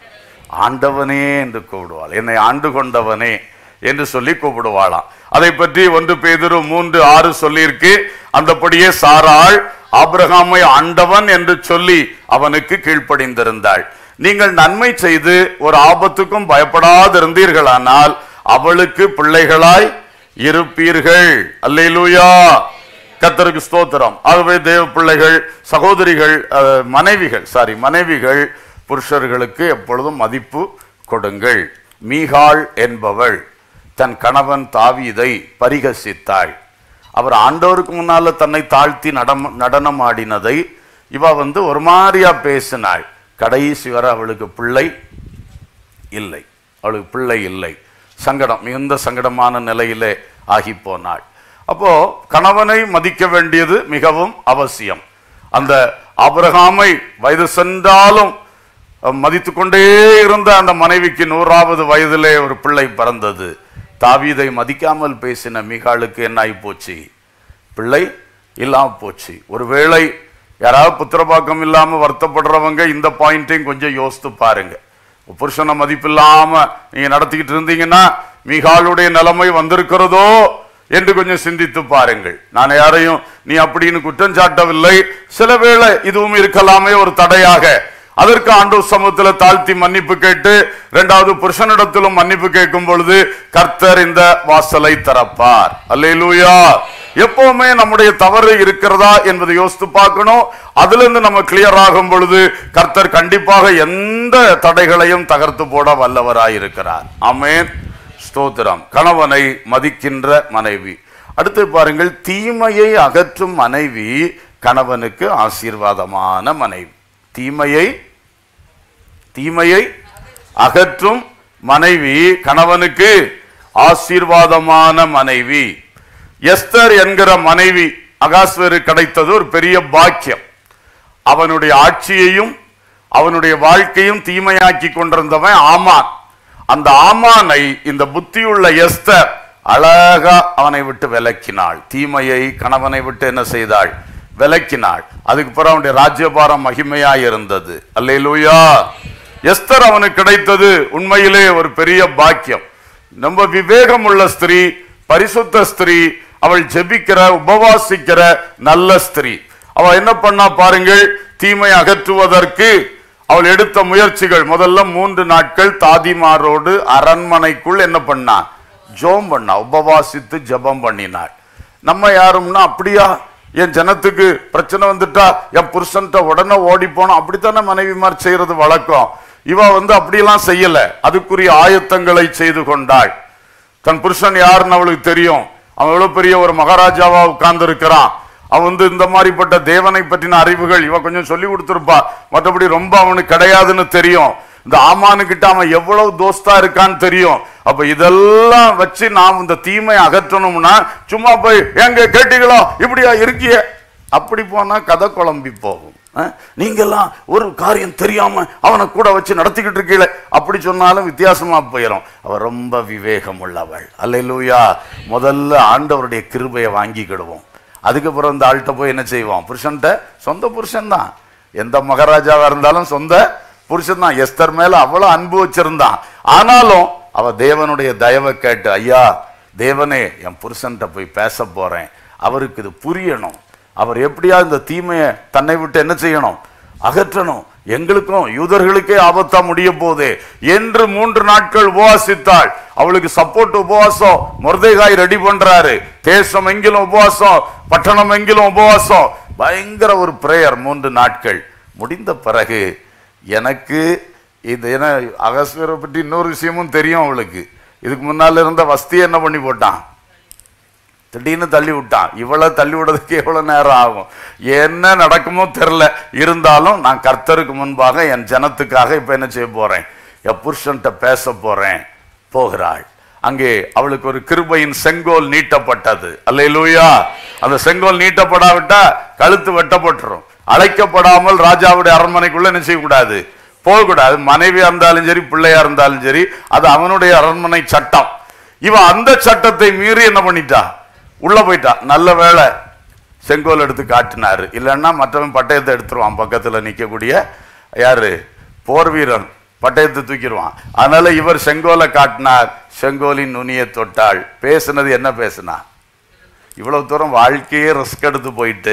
ஆண்டவனே என்று கூடுவாள். என்னை ஆண்டு கொண்டவனே என்று சொல்லி கூப்பிடுவாளாம். அதை பற்றி ஒன்று பேதுரு மூன்று ஆறு சொல்லியிருக்கு. அந்தபடியே சாராள் ஆபிரகாமை ஆண்டவன் என்று சொல்லி அவனுக்கு கீழ்ப்படிந்திருந்தாள். நீங்கள் நன்மை செய்து ஒரு ஆபத்துக்கும் பயப்படாதிருந்தீர்களானால் அவளுக்கு பிள்ளைகளாய் இருப்பீர்கள். அல்லேலூயா. கர்த்தருக்கு ஸ்தோத்திரம். ஆகவே தேவ பிள்ளைகள், சகோதரிகள், மனைவிகள் சாரி மனைவிகள் புருஷர்களுக்கு எப்பொழுதும் மதிப்பு கொடுங்கள். மீகாள் என்பவள் தன் கணவன் தாவீதை பரிகசித்தாள். அவர் ஆண்டவருக்கு முன்னால தன்னை தாழ்த்தி நடம் நடனம் ஆடினதை இவ வந்து ஒரு மாதிரியா பேசினாள். கடைசி வரை அவளுக்கு பிள்ளை இல்லை, அவளுக்கு பிள்ளை இல்லை. சங்கடம், மிகுந்த சங்கடமான நிலையிலே ஆகி போனாள். அப்போ கணவனை மதிக்க வேண்டியது மிகவும் அவசியம். அந்த ஆபிரகாமை வயது சென்றாலும் மதித்து கொண்டே இருந்த அந்த மனைவிக்கு நூறாவது வயதிலே ஒரு பிள்ளை பிறந்தது. தாவீதை மதிக்காமல் பேசின மீகாளுக்கு என்ன ஆகி போச்சு? பிள்ளை இல்லாம போச்சு. ஒருவேளை யாராவது புத்திரபாக்கம் இல்லாம வருத்தப்படுறவங்க இந்த பாயிண்டையும் கொஞ்சம் யோசித்து பாருங்க. புருஷனை மதிப்பில்லாம நீங்க நடத்திக்கிட்டு இருந்தீங்கன்னா மீகாளுடைய நிலைமை வந்திருக்கிறதோ என்று கொஞ்சம் சிந்தித்து பாருங்கள். நான் யாரையும் நீ அப்படின்னு குற்றம் சாட்டவில்லை. சில வேளை இதுவும் இருக்கலாமே ஒரு தடையாக. அதற்கு ஆண்டவர் சமூகத்தில் தாழ்த்தி மன்னிப்பு கேட்டு இரண்டாவது புருஷனிடத்திலும் மன்னிப்பு கேட்கும் பொழுது கர்த்தர் இந்த வாசலை திறப்பார். அல்லேலூயா. எப்பவுமே நம்முடைய தவறு இருக்கிறதா என்பதை யோசித்து பார்க்கணும். அதுல இருந்து நம்ம கிளியர் ஆகும் பொழுது கர்த்தர் கண்டிப்பாக எந்த தடைகளையும் தகர்த்து போட வல்லவராயிருக்கிறார். ஆமென். ஸ்தோத்திரம். கணவனை மதிக்கின்ற மனைவி. அடுத்து பாருங்கள், தீமையை அகற்றும் மனைவி கணவனுக்கு ஆசீர்வாதமான மனைவி. தீமையை தீமையை அகற்றும் மனைவி கணவனுக்கு ஆசீர்வாதமான மனைவி. எஸ்தர் என்கிற மனைவி அகாஸ்வேரு கிடைத்தது ஒரு பெரிய பாக்கியம். அவனுடைய ஆட்சியையும் அவனுடைய வாழ்க்கையும் தீமையாக்கி கொண்டிருந்தவன் ஆமான். அந்த ஆமானை இந்த புத்தியுள்ள எஸ்தர் அழகா அவனை விட்டு விலக்கினாள். தீமையை கணவனை விட்டு என்ன செய்தாள்? விலக்கினாள். அதுக்கு பிறகு அவனுடைய ராஜ்யபாரம் மகிமையாய் இருந்தது. அல்லேலூயா. எஸ்தர் அவனுக்கு கிடைத்தது உண்மையிலே ஒரு பெரிய பாக்கியம். நம்ம விவேகம் உள்ள ஸ்திரீ, பரிசுத்த ஸ்திரீ, அவள் ஜெபிக்கிற உபவாசிக்கிற நல்ல ஸ்திரீ. அவள் என்ன பண்ணா பாருங்கள், தீமை அகற்றுவதற்கு அவள் எடுத்த முயற்சிகள். முதல்ல மூன்று நாட்கள் தாதிமாரோடு அரண்மனைக்குள் என்ன பண்ணா? ஜோம் பண்ணா, உபவாசித்து ஜெபம் பண்ணினாள். நம்ம யாரும்னா அப்படியா, என் ஜனத்துக்கு பிரச்சனை வந்துட்டா என் புருஷன்ட்ட உடனே ஓடி போனோம், அப்படித்தானே மனைவிமார் செய்யறது வழக்கம். இவ வந்து அப்படியெல்லாம் செய்யல, அதுக்குரிய ஆயத்தங்களை செய்து கொண்டாள். தன் புருஷன் யாருன்னு அவளுக்கு தெரியும். அவன் எவ்வளவு பெரிய ஒரு மகாராஜாவா உட்கார்ந்து இருக்கிறான். அவன் வந்து இந்த மாதிரிப்பட்ட தேவனை பற்றின அறிவுகள் இவ கொஞ்சம் சொல்லி கொடுத்துருப்பா, மற்றபடி ரொம்ப அவனுக்கு கிடையாதுன்னு தெரியும். இந்த ஆமானுக்கிட்ட அவன் எவ்வளவு தோஸ்தா இருக்கான்னு தெரியும். அப்ப இதெல்லாம் வச்சு நாம் இந்த தீமை அகற்றணும்னா சும்மா போய் எங்க கேட்டீங்களோ இப்படியா இருக்கிய, அப்படி போனா கதை குழம்பி போகும். நீங்கெல்லாம் ஒரு காரியம் தெரியாம அவனை கூட வச்சு நடத்திக்கிட்டு இருக்கீங்களே, அப்படி சொன்னாலும் வித்தியாசமா போயிடும். அவ ரொம்ப விவேகம் உள்ளவள். அல்லேலூயா. முதல்ல ஆண்டவருடைய கிருபையை வாங்கிக்கிடுவோம். அதுக்கப்புறம் இந்த ஆள்கிட்ட போய் என்ன செய்வோம்? புருஷன்ட்ட, சொந்த புருஷன் தான், எந்த மகாராஜாவா இருந்தாலும் சொந்த புருஷன் தான். எஸ்தர் மேல அவ்வளவு அன்பு வச்சிருந்தான். ஆனாலும் அவ தேவனுடைய தயவை கேட்டு, ஐயா தேவனே, என் புருஷன்ட்ட போய் பேச போறேன், அவருக்கு இது புரியணும், அவர் எப்படியா இந்த தீமையை தன்னை விட்டு என்ன செய்யணும்? அகற்றணும், எங்களுக்கும் யூதர்களுக்கே ஆபத்தா முடிய போதே என்று மூன்று நாட்கள் உபவாசித்தாள். அவளுக்கு சப்போர்ட் உபவாசம் மொர்தெகாய் ரெடி பண்றாரு. தேசம் எங்கிலும் உபவாசம், பட்டணம் எங்கிலும் உபவாசம், பயங்கர ஒரு பிரேயர். மூன்று நாட்கள் முடிந்த பிறகு எனக்கு இது என்ன அகஸ்வேரை பற்றி இன்னொரு விஷயமும் தெரியும் அவளுக்கு. இதுக்கு முன்னால இருந்த வஸ்தியை என்ன பண்ணி போட்டான்? திடீர்னு தள்ளி விட்டான். இவ்வளவு தள்ளி விடுறதுக்கு எவ்வளவு நேரம் ஆகும், என்ன நடக்குமோ தெரியல. இருந்தாலும் நான் கர்த்தருக்கு முன்பாக என் ஜனத்துக்காக இப்ப என்ன செய்ய போறேன்? என் புருஷன்ட்ட பேச போறேன். போகிறாள். அங்கே அவளுக்கு ஒரு கிருபையின் செங்கோல் நீட்டப்பட்டது. அல்லேலூயா. அந்த செங்கோல் நீட்டப்படாவிட்டா கழுத்து வெட்டப்பட்டுரும். அழைக்கப்படாமல் ராஜாவுடைய அரண்மனைக்குள்ள என்ன செய்யக்கூடாது? போகக்கூடாது. மனைவியா இருந்தாலும் சரி, பிள்ளையா இருந்தாலும் சரி, அது அவனுடைய அரண்மனை சட்டம். இவன் அந்த சட்டத்தை மீறி என்ன பண்ணிட்டா? உள்ள போயிட்டா. நல்ல வேளை செங்கோல் எடுத்து காட்டினாரு, இல்லைன்னா மற்றவன் பட்டயத்தை எடுத்துருவான். பக்கத்துல நிக்கக்கூடிய யாரு? போர் வீரன் பட்டயத்தை தூக்கிடுவான். அதனால இவர் செங்கோலை காட்டினார். செங்கோலின் நுனியை தொட்டாள். பேசுனது என்ன பேசுனா? இவ்வளவு தூரம் வாழ்க்கையே ரிஸ்க் எடுத்து போயிட்டு,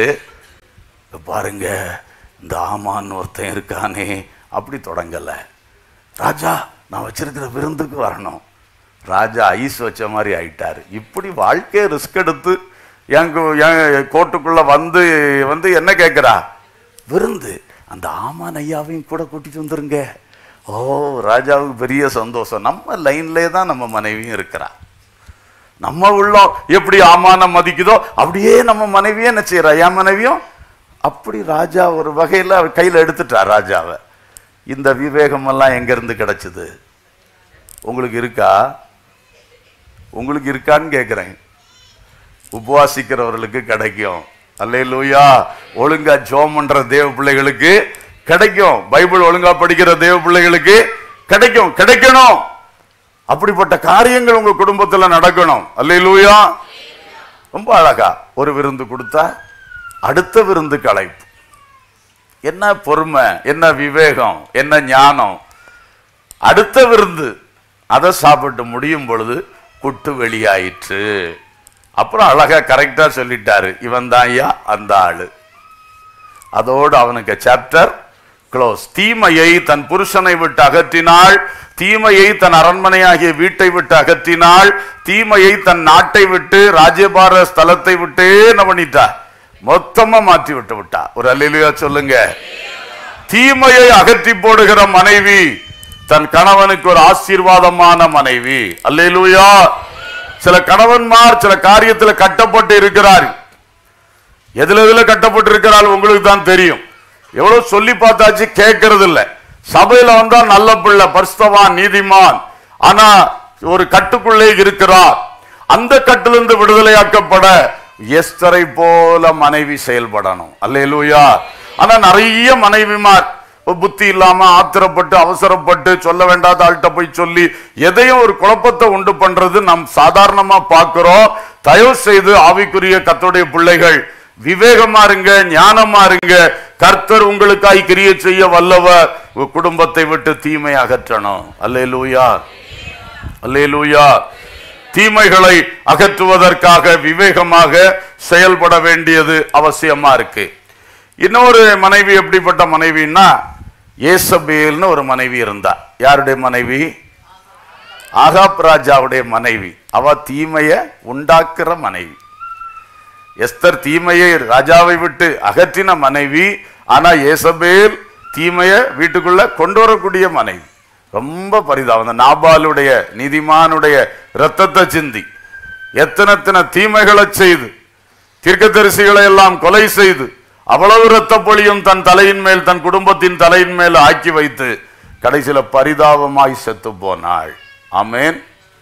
பாருங்க இந்த ஆமான் ஒருத்தன் இருக்கானே, அப்படி தொடங்கல. ராஜா நான் வச்சிருக்கிற விருந்துக்கு வரணும். ராஜா ஐஸ் வச்ச மாதிரி ஆயிட்டாரு. இப்படி வாழ்க்கையை ரிஸ்க் எடுத்து எங்க கோட்டுக்குள்ள வந்து வந்து என்ன கேட்கிறா? விருந்து. அந்த ஆமான் ஐயாவையும் கூட கூட்டிட்டு வந்துருங்க. ஓ, ராஜாவுக்கு பெரிய சந்தோஷம். நம்ம லைன்லேயே தான் நம்ம மனைவியும் இருக்கிறா. நம்ம உள்ளோம் எப்படி ஆமான மதிக்குதோ அப்படியே நம்ம மனைவியும் என்ன செய்யறா? என் மனைவியும் அப்படி. ராஜா ஒரு வகையில் அவர் கையில் எடுத்துட்டா ராஜாவை. இந்த விவேகம் எல்லாம் எங்க இருந்து கிடைச்சது? உங்களுக்கு இருக்கா? உங்களுக்கு இருக்கான்னு கேட்கிறேன். உபவாசிக்கிறவர்களுக்கு கிடைக்கும். அல்லேலூயா. ஒழுங்கா ஜெபம் பண்ற தேவ பிள்ளைகளுக்கு கிடைக்கும். பைபிள் ஒழுங்கா படிக்கிற தேவ பிள்ளைகளுக்கு கிடைக்கும், கிடைக்கணும். அப்படிப்பட்ட காரியங்கள் உங்க குடும்பத்துல நடக்கணும். அல்லேலூயா. ரொம்ப அழகா ஒரு விருந்து கொடுத்தா அடுத்த விருந்துக்கு அழைப்பு. என்ன பொறுமை, என்ன விவேகம், என்ன ஞானம். அடுத்த விருந்து அதை சாப்பிட்டு முடியும் பொழுது குட்டு வெளியாயிற்று. அப்புறம் அழகா கரெக்டா சொல்லிட்டாரு, இவன் தான் ஐயா அந்த ஆளு. அதோடு அவனுக்கு சாப்டர் க்ளோஸ். தீமையை தன் புருஷனை விட்டு அகற்றினாள். தீமையை தன் அரண்மனையாகிய வீட்டை விட்டு அகற்றினாள். தீமையை தன் நாட்டை விட்டு ராஜ்யபார ஸ்தலத்தை விட்டே என்ன பண்ணிட்டா? மொத்தமா மாற்றி விட்டு விட்டா. ஒரு அல்லேலூயா சொல்லுங்க. தீமையை அகற்றி போடுகிற மனைவி தன் கணவனுக்கு ஒரு ஆசீர்வாதமான மனைவி. அல்லேலூயா. சில கணவன்மார் சில காரியத்துல கட்டப்பட்டு இருக்கிறார். எதுல எதுல கட்டப்பட்டு இருக்கிறாள் உங்களுக்கு தான் தெரியும். எவ்வளவு சொல்லி பார்த்தாச்சு, கேட்கறது இல்ல. சபையில வந்தா நல்ல பிள்ளை, பரிசுத்தவான், நீதிமான், ஆனா ஒரு கட்டுக்குள்ளே இருக்கிறார். அந்த கட்டிலிருந்து விடுதலையாக்கப்பட எஸ்தரை போல மனைவி செயல்படணும். அல்லேலூயா. ஆனா நிறைய மனைவிமார் புத்தி இல்லாம ஆத்திரப்பட்டு அவசரப்பட்டு சொல்ல வேண்டாத ஆள்கிட்ட போய் சொல்லி எதையும் ஒரு குழப்பத்தை உண்டு பண்றது நாம் சாதாரணமா பார்க்கிறோம். தயவு செய்து ஆவிக்குரிய கர்த்தருடைய பிள்ளைகள் விவேகமா இருங்க, ஞானமா இருங்க. கர்த்தர் உங்களுக்காய் கிரியை செய்ய வல்லவர். குடும்பத்தை விட்டு தீமை அகற்றணும். அல்லேலூயா, அல்லேலூயா. தீமைகளை அகற்றுவதற்காக விவேகமாக செயல்பட வேண்டியது அவசியமா இருக்கு. இன்னொரு மனைவி எப்படிப்பட்ட மனைவின்னா, ஏசபேல்னு ஒரு மனைவி இருந்தா. யாருடைய மனைவி? ஆகாப் ராஜாவுடைய மனைவி. அவ தீமைய உண்டாக்குற மனைவி. எஸ்தர் தீமையை ராஜாவை விட்டு அகற்றின மனைவி. ஆனா ஏசபேல் தீமைய வீட்டுக்குள்ள கொண்டு வரக்கூடிய மனைவி. ரொம்ப பரிதாபம். நாபாலுடைய நீதிமானுடைய இரத்தத்தை சிந்தி எத்தனை எத்தனை தீமைகளை செய்து தீர்க்கதரிசிகளை எல்லாம் கொலை செய்து அவ்வளவு இரத்த பொழியும் தன் தலையின் மேல் தன் குடும்பத்தின் தலையின் மேல் ஆக்கி வைத்து கடைசியில பரிதாபமாய் செத்து போனாள். ஆமேன்.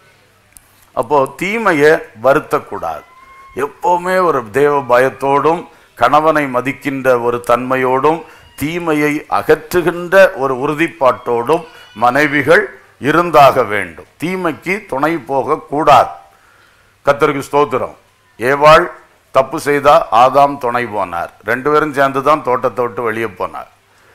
அப்போ தீமையை வருத்தக்கூடாது. எப்பவுமே ஒரு தேவ பயத்தோடும் கணவனை மதிக்கின்ற ஒரு தன்மையோடும் தீமையை அகற்றுகின்ற ஒரு உறுதிப்பாட்டோடும் மனைவிகள் இருந்தாக வேண்டும். தீமைக்கு துணை போக கூடாது. கர்த்தருக்கு ஸ்தோத்திரம். ஏவாள் தப்பு செய்தா ஆதாம் துணை போனார். ரெண்டு பேரும் சேர்ந்துதான் தோட்டத்தை விட்டு வெளியே போனார்.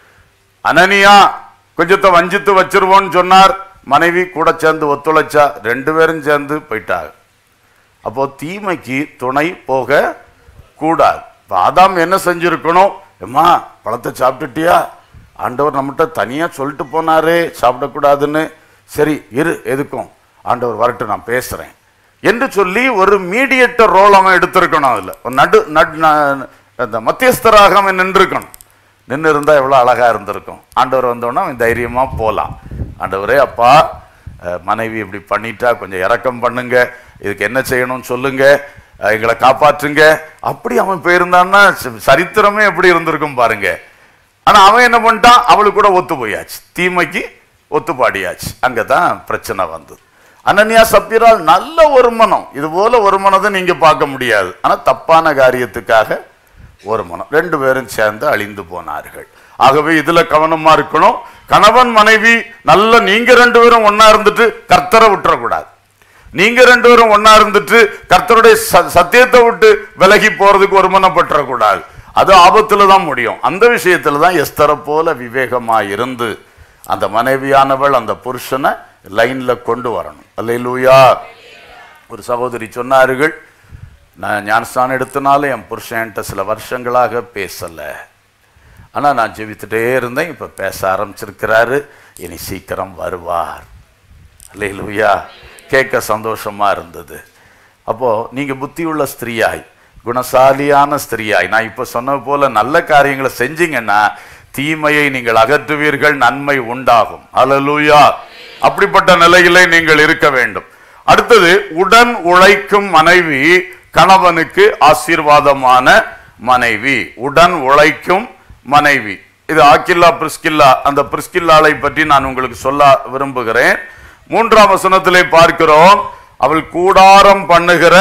அனனியா கொஞ்சத்தை வஞ்சித்து வச்சிருவோன்னு சொன்னார். மனைவி கூட சேர்ந்து ஒத்துழைச்சா. ரெண்டு பேரும் சேர்ந்து போயிட்டாங்க. அப்போ தீமைக்கு துணை போக கூடாது. ஆதாம் என்ன செஞ்சிருக்கணும்? எம்மா பழத்தை சாப்பிட்டுட்டியா? ஆண்டவர் நம்மகிட்ட தனியா சொல்லிட்டு போனாரே சாப்பிடக்கூடாதுன்னு. சரி இரு, எதுக்கும் ஆண்டவர் வரட்டு, நான் பேசுறேன் என்று சொல்லி ஒரு மீடியேட்டர் ரோல் அவன் எடுத்திருக்கணும். அதுல நடு நடு மத்தியஸ்தராக அவன் நின்றுக்கணும். நின்று இருந்தா எவ்வளவு அழகா இருந்திருக்கும். ஆண்டவர் வந்தோன்னா அவன் தைரியமா போலாம். ஆண்டவரே, அப்பா மனைவி இப்படி பண்ணிட்டா கொஞ்சம் இரக்கம் பண்ணுங்க, இதுக்கு என்ன செய்யணும்னு சொல்லுங்க, எங்களை காப்பாற்றுங்க. அப்படி அவன் போயிருந்தான்னா சரித்திரமே எப்படி இருந்திருக்கும் பாருங்க. ஆனா அவன் என்ன பண்ணிட்டான்? அவளுக்கு கூட ஒத்து போயாச்சு, தீமைக்கு ஒத்துப்பாடியாச்சு. அங்கதான் பிரச்சனை வந்தது. அனனியா சப்பீரால் நல்ல ஒரு மனம், இது போல ஒரு மனதை நீங்க பார்க்க முடியாது. ஆனா தப்பான காரியத்துக்காக ஒரு மனம், ரெண்டு பேரும் சேர்ந்து அழிந்து போனார்கள். ஆகவே இதுல கவனமா இருக்கணும். கணவன் மனைவி நல்ல நீங்க ரெண்டு பேரும் ஒன்னா இருந்துட்டு கர்த்தரை விட்டுறக்கூடாது. நீங்க ரெண்டு பேரும் ஒன்னா இருந்துட்டு கர்த்தருடைய சத்தியத்தை விட்டு விலகி போறதுக்கு ஒருமனப்பற்றக்கூடாது. அது ஆபத்துல தான் முடியும். அந்த விஷயத்துல தான் எஸ்தரை போல விவேகமா இருந்து அந்த மனைவியானவள் அந்த புருஷனை லைன்ல கொண்டு வரணும். அல்லேலூயா. ஒரு சகோதரி சொன்னார்கள், நான் ஞானஸ்தானம் எடுத்தனால என் புருஷன்ட்ட சில வருஷங்களாக பேசல, ஆனா நான் ஜெபித்துட்டே இருந்தேன், இப்ப பேச ஆரம்பிச்சிருக்கிறாரு, இனி சீக்கிரம் வருவார். அல்லேலூயா. கேட்க சந்தோஷமா இருந்தது. அப்போ நீங்க புத்தியுள்ள ஸ்திரீயாய், குணசாலியான ஸ்திரீயாய், நான் இப்ப சொன்ன போல நல்ல காரியங்களை செஞ்சீங்கன்னா தீமையை நீங்கள் அகற்றுவீர்கள், நன்மை உண்டாகும். அல்லேலூயா. அப்படிப்பட்ட நிலையிலே நீங்கள் இருக்க வேண்டும். அடுத்தது, உடன் உழைக்கும் மனைவி கணவனுக்கு ஆசீர்வாதமான மனைவி. உடன் உழைக்கும் மனைவி. இது ஆக்கில்லா பிரிஸ்கில்லா. அந்த பிரிஸ்கில்லாளை பற்றி நான் உங்களுக்கு சொல்ல விரும்புகிறேன். மூன்றாம் வசனத்திலே பார்க்கிறோம், அவள் கூடாரம் பண்ணுகிற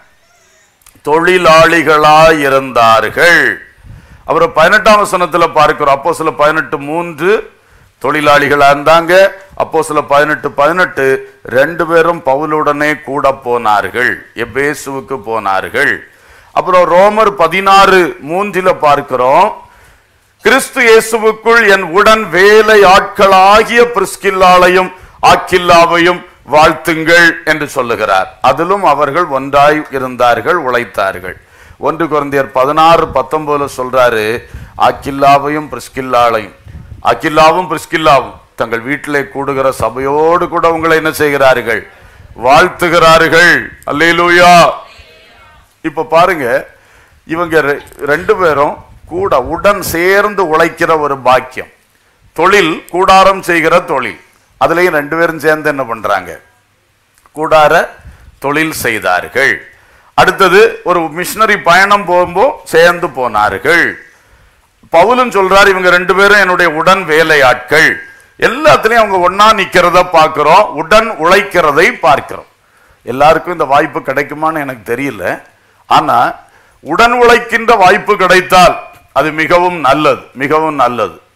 தொழிலாளிகளாய் இருந்தார்கள். அப்புறம் பதினெட்டாம் வசனத்துல பார்க்கிறோம், அப்போ சில பதினெட்டு மூன்று தொழிலாளிகளா இருந்தாங்க. அப்போ சில பதினெட்டு பதினெட்டு ரெண்டு பேரும் பவுலுடனே கூட போனார்கள், எபேசுவுக்கு போனார்கள். அப்புறம் ரோமர் பதினாறு மூன்றில பார்க்கிறோம், கிறிஸ்து இயேசுவுக்குள் என் உடன் வேலை ஆட்களாகிய பிரிஸ்கில்லாளையும் ஆக்கில்லாவையும் வாழ்த்துங்கள் என்று சொல்லுகிறார். அதிலும் அவர்கள் ஒன்றாய் இருந்தார்கள், உழைத்தார்கள். ஒன்று கொரிந்தியர் பதினாறு பத்தொன்பதுல சொல்றாரு, ஆக்கில்லாவையும் பிரிஸ்கில்லாளையும், ஆக்கில்லாவும் பிரிஸ்கில்லாவும் தங்கள் வீட்டிலே கூடுகிற சபையோடு கூட உங்களை என்ன செய்கிறார்கள்? வாழ்த்துகிறார்கள். அல்லேலூயா. இப்ப பாருங்க, இவங்க ரெண்டு பேரும் கூட உடன் சேர்ந்து உழைக்கிற ஒரு பாக்கியம். தொழில், கூடாரம் செய்கிற தொழில், அதுலயும் ரெண்டு பேரும் சேர்ந்து என்ன பண்றாங்க? கூடார தொழில் செய்தார்கள். அடுத்தது, ஒரு மிஷனரி பயணம் போகும்போது சேர்ந்து போனார்கள். பவுலும் சொல்றாரு, இவங்க ரெண்டு பேரும் என்னுடைய உடன் வேலையாட்கள். எல்லாத்துலயும் அவங்க ஒன்னா நிக்கிறத பார்க்கிறோம், உடன் உழைக்கிறதை பார்க்கிறோம். எல்லாருக்கும் இந்த வாய்ப்பு கிடைக்குமான்னு எனக்கு தெரியல. ஆனா உடன் உழைக்கின்ற வாய்ப்பு கிடைத்தால் அது மிகவும் நல்லது, மிகவும் நல்லது.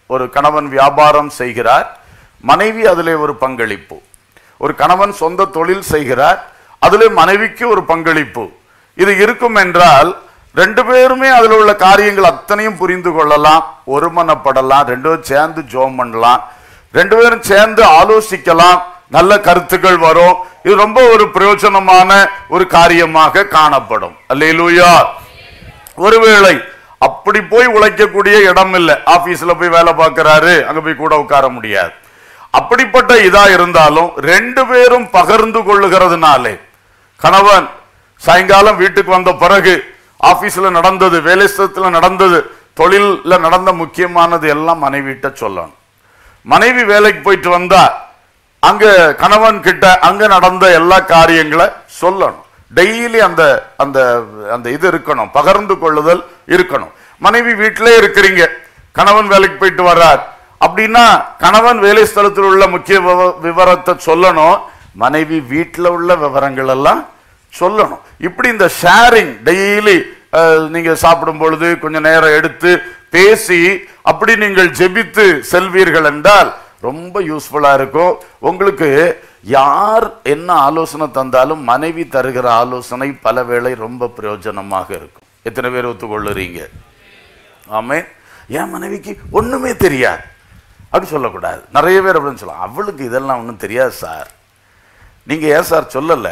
ஒரு கணவன் வியாபாரம் செய்கிறார், மனைவி அதிலே ஒரு பங்களிப்பு. ஒரு கணவன் சொந்த தொழில் செய்கிறார், அதிலே மனைவிக்கு ஒரு பங்களிப்பு. இது இருக்கும் என்றால் ரெண்டு பேருமே அதில் உள்ள காரியங்கள் அத்தனையும் புரிந்து கொள்ளலாம், ஒருமனப்படலாம், ரெண்டு பேரும் சேர்ந்து ஜோம் பண்ணலாம், ரெண்டு பேரும் சேர்ந்து ஆலோசிக்கலாம், நல்ல கருத்துக்கள் வரும். இது ரொம்ப ஒரு பிரயோஜனமான ஒரு காரியமாக காணப்படும். அல்லேலூயா. ஒருவேளை அப்படி போய் உழைக்கக்கூடிய இடம் இல்லை, ஆபீஸ்ல போய் வேலை பார்க்கிறாரு, அங்க போய் கூட உட்கார முடியாது. அப்படிப்பட்ட இதா இருந்தாலும் ரெண்டு பேரும் பகிர்ந்து கொள்ளுகிறதுனாலே, கணவன் சாயங்காலம் வீட்டுக்கு வந்த பிறகு ஆபீஸ்ல நடந்தது, வேலை ஸ்தலத்துல நடந்தது, தொழில்ல நடந்த முக்கியமானது எல்லாம் மனைவிட்ட சொல்லணும். மனைவி வேலைக்கு போயிட்டு வந்தா அங்க கணவன் கிட்ட அங்க நடந்த எல்லா காரியங்களை சொல்லணும். டெய்லி அந்த அந்த அந்த இது இருக்கணும், பகிர்ந்து கொள்ளுதல் இருக்கணும். மனைவி வீட்டிலே இருக்கிறீங்க, கணவன் வேலைக்கு போயிட்டு வர்றார் அப்படின்னா கணவன் வேலை ஸ்தலத்தில் உள்ள முக்கிய விவரத்தை சொல்லணும், மனைவி வீட்டில் உள்ள விவரங்கள் எல்லாம் சொல்லணும். இப்படி இந்த ஷேரிங் டெய்லி நீங்க சாப்பிடும் பொழுது கொஞ்சம் நேரம் எடுத்து பேசி அப்படி நீங்கள் ஜெபித்து செல்வீர்கள் என்றால் ரொம்ப யூஸ்ஃபுல்லா இருக்கும். உங்களுக்கு யார் என்ன ஆலோசனை தந்தாலும் மனைவி தருகிற ஆலோசனை பல வேளை ரொம்ப பிரயோஜனமாக இருக்கும். எத்தனை பேர் ஒத்துக்கொள்ளுறீங்க? ஆமே. என் மனைவிக்கு ஒண்ணுமே தெரியாது அப்படி சொல்லக்கூடாது. நிறைய பேர் அப்படின்னு சொல்லலாம், அவளுக்கு இதெல்லாம் ஒன்றும் தெரியாது சார். நீங்க ஏன் சார் சொல்லல?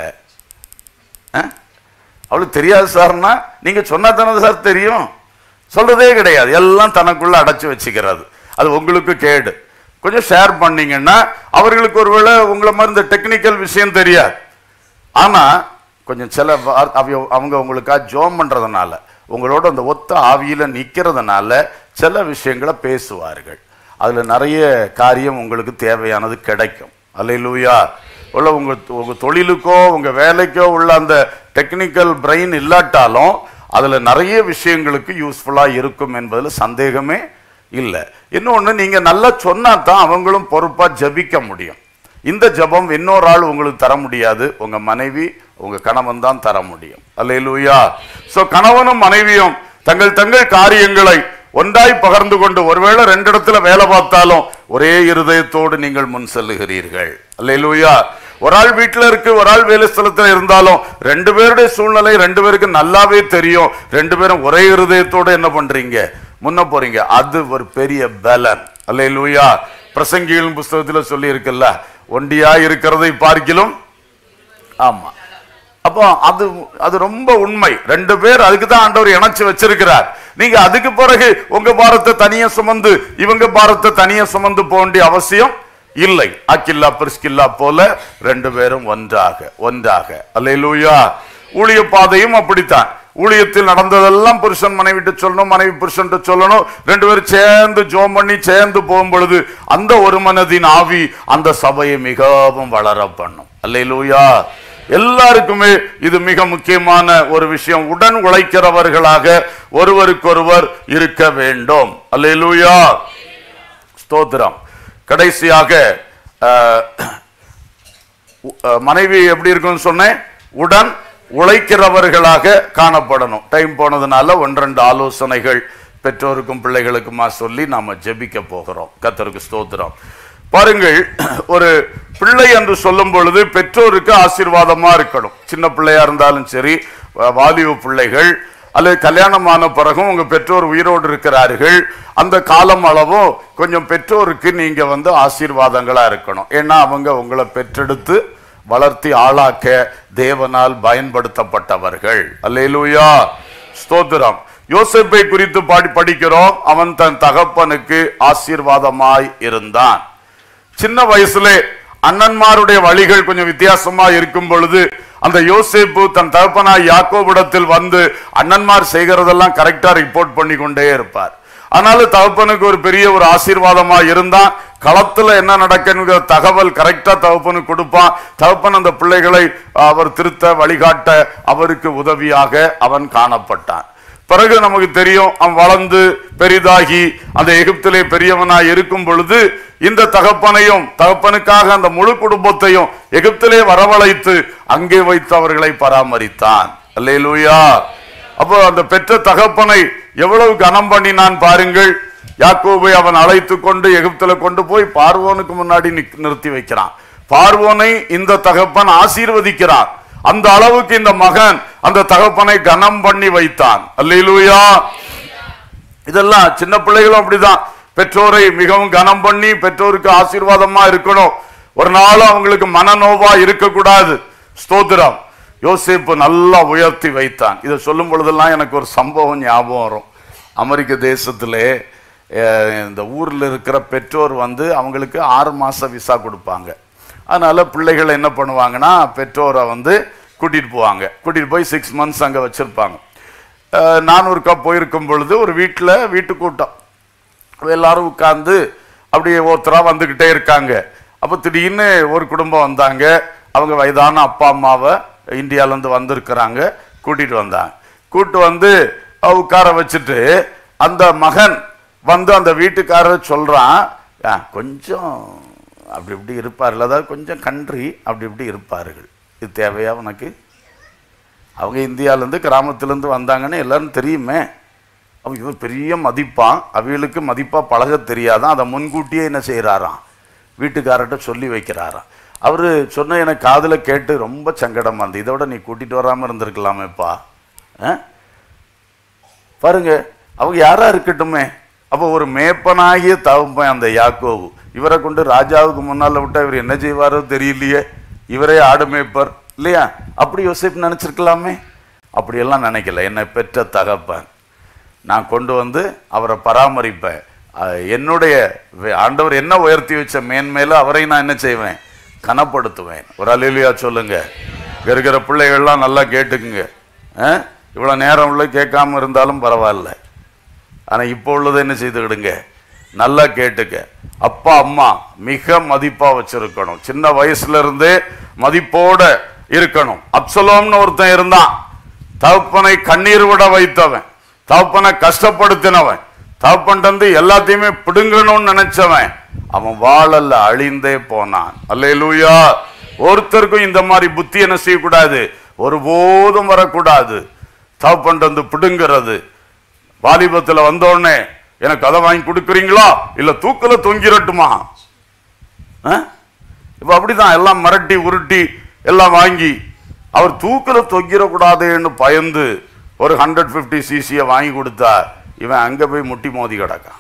அவளுக்கு தெரியாது சார்னா நீங்க சொன்னா தானே சார் தெரியும். சொல்றதே கிடையாது, எல்லாம் தனக்குள்ள அடைச்சு வச்சுக்கிறது. அது உங்களுக்கு கேடு. கொஞ்சம் ஷேர் பண்ணீங்கன்னா அவர்களுக்கு ஒருவேளை உங்களை மாதிரி இந்த டெக்னிக்கல் விஷயம் தெரியாது, ஆனா கொஞ்சம் சில அவங்க உங்களுக்காக ஜோம் பண்றதுனால, உங்களோட அந்த ஒத்த ஆவியில நிக்கிறதுனால சில விஷயங்களை பேசுவார்கள். அதுல நிறைய காரியம் உங்களுக்கு தேவையானது கிடைக்கும். அல்லேலூயா. உள்ள உங்க உங்க தொழிலுக்கோ உங்க வேலைக்கோ உள்ள அந்த டெக்னிக்கல் பிரெயின் இல்லாட்டாலும் அதுல நிறைய விஷயங்களுக்கு யூஸ்ஃபுல்லா இருக்கும் என்பதுல சந்தேகமே இல்லை. இன்னொன்னு, நீங்க நல்லா சொன்னா தான் அவங்களும் பொறுப்பா ஜபிக்க முடியும். இந்த ஜபம் இன்னொரு ஆள் உங்களுக்கு தர முடியாது, உங்க மனைவி உங்க கணவன் தான் தர முடியும். அல்லேலூயா. சோ கணவனும் மனைவியும் தங்கள் தங்கள் காரியங்களை ஒன்றாய் பகிர்ந்து கொண்டு, ஒருவேளை ரெண்டு இடத்துல வேலை பார்த்தாலும் ஒரே இருதயத்தோடு நீங்கள் முன் செல்லுகிறீர்கள். அல்லேலூயா. ஒரு ஆள் வீட்டுல இருக்கு, ஒரு ஆள் வேலை ஸ்தலத்துல இருந்தாலும் ரெண்டு பேருடைய சூழ்நிலை ரெண்டு பேருக்கு நல்லாவே தெரியும். ரெண்டு பேரும் ஒரே இருதயத்தோடு என்ன பண்றீங்க, முன்ன போறீங்க. அது ஒரு பெரிய பலன். அல்லேலூயா. பிரசங்கிகளின் புஸ்தகத்துல சொல்லி இருக்குல்ல, ஒண்டியா இருக்கிறதை பார்க்கிலும். ஆமா. அப்போ அது அது ரொம்ப உண்மை. ரெண்டு பேர் அதுக்கு தான் ஆண்டவர் இணைச்சு வச்சிருக்கிறார். நீங்க அதுக்கு பிறகு உங்க பாரத்தை தனியா சுமந்து இவங்க பாரத்தை தனியா சுமந்து போக வேண்டிய அவசியம் இல்லை. அக்கில்லா பிரிஸ்கில்லா போல ரெண்டு பேரும் ஒன்றாக ஒன்றாக. அல்லேலூயா. ஊழிய பாதையும் அப்படித்தான். ஊழியத்தில் நடந்ததெல்லாம் புருஷன் மனைவிட்டு சொல்லணும், மனைவி புருஷன் சொல்லணும். ரெண்டு பேரும் சேர்ந்து ஜோம் பண்ணி சேர்ந்து போகும் பொழுது அந்த ஒரு மனதின் ஆவி அந்த சபையை மிகவும் வளர பண்ணும். அல்லேலூயா. எல்லாருக்குமே இது மிக முக்கியமான ஒரு விஷயம். உடன் உழைக்கிறவர்களாக ஒருவருக்கொருவர் இருக்க வேண்டும். அல்லேலூயா. ஸ்தோத்திரம். கடைசியாக மனைவி எப்படி இருக்குன்னு சொன்னேன், உடன் உழைக்கிறவர்களாக காணப்படணும். டைம் போனதுனால ஒன்றெண்டு ஆலோசனைகள் பெற்றோருக்கும் பிள்ளைகளுக்குமா சொல்லி நாம ஜெபிக்க போகிறோம். கர்த்தருக்கு ஸ்தோத்திரம். பாருங்கள், ஒரு பிள்ளை என்று சொல்லும் பொழுது பெற்றோருக்கு ஆசீர்வாதமா இருக்கணும். சின்ன பிள்ளையா இருந்தாலும் சரி, வாலிப பிள்ளைகள் அல்லது கல்யாணமான பிறகும் உங்க பெற்றோர் உயிரோடு இருக்கிறார்கள், அந்த காலம் அளவும் கொஞ்சம் பெற்றோருக்கு நீங்க வந்து ஆசீர்வாதங்களா இருக்கணும். ஏன்னா அவங்க உங்களை பெற்றெடுத்து வளர்த்தி ஆளாக்க தேவனால் பயன்படுத்தப்பட்டவர்கள். அல்லேலூயா. ஸ்தோத்திரம். யோசேப்பை குறித்து பாடி படிக்கிறோம். அவன் தன் தகப்பனுக்கு ஆசீர்வாதமாய் இருந்தான். சின்ன வயசுலே அண்ணன்மாருடைய வழிகள் கொஞ்சம் வித்தியாசமா இருக்கும் பொழுது அந்த யோசேப்பு தன் தகப்பனாய் யாக்கோபிடத்தில் வந்து அண்ணன்மார் செய்கிறதெல்லாம் கரெக்டா ரிப்போர்ட் பண்ணி கொண்டே இருப்பார். ஆனாலும் தகப்பனுக்கு ஒரு பெரிய ஒரு ஆசீர்வாதமா இருந்தான். களத்துல என்ன நடக்குங்கிற தகவல் கரெக்டா தகப்பனுக்கு கொடுப்பான். தகப்பன் அந்த பிள்ளைகளை அவர் திருத்த வழிகாட்ட அவருக்கு உதவியாக அவன் காணப்பட்டான். பிறகு நமக்கு தெரியும், அவன் வளர்ந்து பெரிதாகி அந்த எகிப்திலே பெரியவனாய் இருக்கும் பொழுது இந்த தகப்பனையும் தகப்பனுக்காக அந்த முழு குடும்பத்தையும் எகிப்திலே வரவழைத்து அங்கே வைத்து அவர்களை பராமரித்தான். அல்லேலூயா. அப்போ அந்த பெற்ற தகப்பனை எவ்வளவு கனம் பண்ணினான் பாருங்கள். யாக்கோபை அவன் அழைத்து கொண்டு எகிப்துல கொண்டு போய் பார்வோனுக்கு முன்னாடி நிறுத்தி வைக்கிறான். பார்வோனை இந்த தகப்பன் ஆசீர்வதிக்கிறான். அந்த அளவுக்கு இந்த மகன் அந்த தகப்பனை கனம் பண்ணி வைத்தான். அல்லேலூயா. இதெல்லாம் சின்ன பிள்ளைகளும் அப்படிதான். பெற்றோரை மிகவும் கனம் பண்ணி பெற்றோருக்கு ஆசீர்வாதமா இருக்கணும். ஒரு நாளும் அவங்களுக்கு மனநோவா இருக்கக்கூடாது. ஸ்தோத்திரம். யோசேப்பு நல்லா உயர்த்தி வைத்தான். இதை சொல்லும் பொழுதெல்லாம் எனக்கு ஒரு சம்பவம் ஞாபகம் வரும். அமெரிக்க தேசத்திலே இந்த ஊரில் இருக்கிற பெற்றோர் வந்து அவங்களுக்கு ஆறு மாதம் விசா கொடுப்பாங்க. அதனால் பிள்ளைகள் என்ன பண்ணுவாங்கன்னா பெற்றோரை வந்து கூட்டிகிட்டு போவாங்க. கூட்டிகிட்டு போய் சிக்ஸ் மந்த்ஸ் அங்கே வச்சுருப்பாங்க. நான் ஒருக்கா போயிருக்கும் பொழுது ஒரு வீட்டில் வீட்டு கூட்டம் எல்லாரும் உட்கார்ந்து அப்படியே ஒருத்தராக வந்துக்கிட்டே இருக்காங்க. அப்போ திடீர்னு ஒரு குடும்பம் வந்தாங்க. அவங்க வயதான அப்பா அம்மாவை இந்தியாவிலேருந்து வந்திருக்கிறாங்க, கூட்டிகிட்டு வந்தாங்க. கூப்பிட்டு வந்து உட்கார வச்சுட்டு அந்த மகன் வந்து அந்த வீட்டுக்காரர் சொல்கிறான், கொஞ்சம் அப்படி இப்படி இருப்பார்கள், அதாவது கொஞ்சம் கண்ட்ரி அப்படி இப்படி இருப்பார்கள். இது தேவையா உனக்கு? அவங்க இந்தியாவிலேருந்து கிராமத்துலேருந்து வந்தாங்கன்னு எல்லாரும் தெரியுமே. அவன் இவன் பெரிய மதிப்பான், அவங்களுக்கு மதிப்பாக பழக தெரியாதான். அதை முன்கூட்டியே என்ன செய்கிறாராம், வீட்டுக்காரர்கிட்ட சொல்லி வைக்கிறாராம். அவர் சொன்ன எனக்கு காதில் கேட்டு ரொம்ப சங்கடமாக இருந்தது. இதோட நீ கூட்டிகிட்டு வராமல் இருந்திருக்கலாமேப்பா. பாருங்க, அவங்க யாரா இருக்கட்டுமே. அப்போ ஒரு மேப்பனாகிய தகப்பன் அந்த யாக்கோபு, இவரை கொண்டு ராஜாவுக்கு முன்னால் விட்டால் இவர் என்ன செய்வாரோ தெரியலையே, இவரே ஆடு மேய்ப்பர் இல்லையா? அப்படி யோசிப்பு நினச்சிருக்கலாமே. அப்படியெல்லாம் நினைக்கல. என்னை பெற்ற தகப்பன், நான் கொண்டு வந்து அவரை பராமரிப்பேன். என்னுடைய ஆண்டவர் என்ன உயர்த்தி வச்ச மேன்மேல அவரை நான் என்ன செய்வேன், கனப்படுத்துவேன். ஒரு அல்லேலூயா சொல்லுங்க. இருக்கிற பிள்ளைகள்லாம் நல்லா கேட்டுக்குங்க. இவ்வளோ நேரம் உள்ள கேட்காம இருந்தாலும் பரவாயில்ல, ஆனால் இப்போ உள்ளதை என்ன செய்துக்கிடுங்க, நல்லா கேட்டுக்க. அப்பா அம்மா மிக மதிப்பாக வச்சிருக்கணும். சின்ன வயசுல இருந்தே மதிப்போட இருக்கணும். அப்சலோம்னு ஒருத்தன் இருந்தான். தகப்பனை கண்ணீர் விட வைத்தவன், தகப்பனை கஷ்டப்படுத்தினவன், தகப்பன் வந்து எல்லாத்தையுமே பிடுங்கணும்னு நினைச்சவன். அவன் வாழல்ல, அழிந்தே போனான். அல்லேலூயா. ஒருத்தருக்கும் இந்த மாதிரி புத்தி என்ன செய்யக்கூடாது, ஒருபோதும் வரக்கூடாது. தகப்பன் வந்து பிடுங்கிறது. வாலிபத்தில் வந்தோடனே எனக்கு அதை வாங்கி கொடுக்குறீங்களா, இல்லை தூக்கல தொங்கிரட்டுமா? இப்போ அப்படிதான் எல்லாம் மிரட்டி உருட்டி எல்லாம் வாங்கி அவர் தூக்கல தொங்கிடக்கூடாதுன்னு பயந்து ஒரு ஹண்ட்ரட் பிப்டி சிசியை வாங்கி கொடுத்தா இவன் அங்கே போய் முட்டி மோதி கிடக்கான்.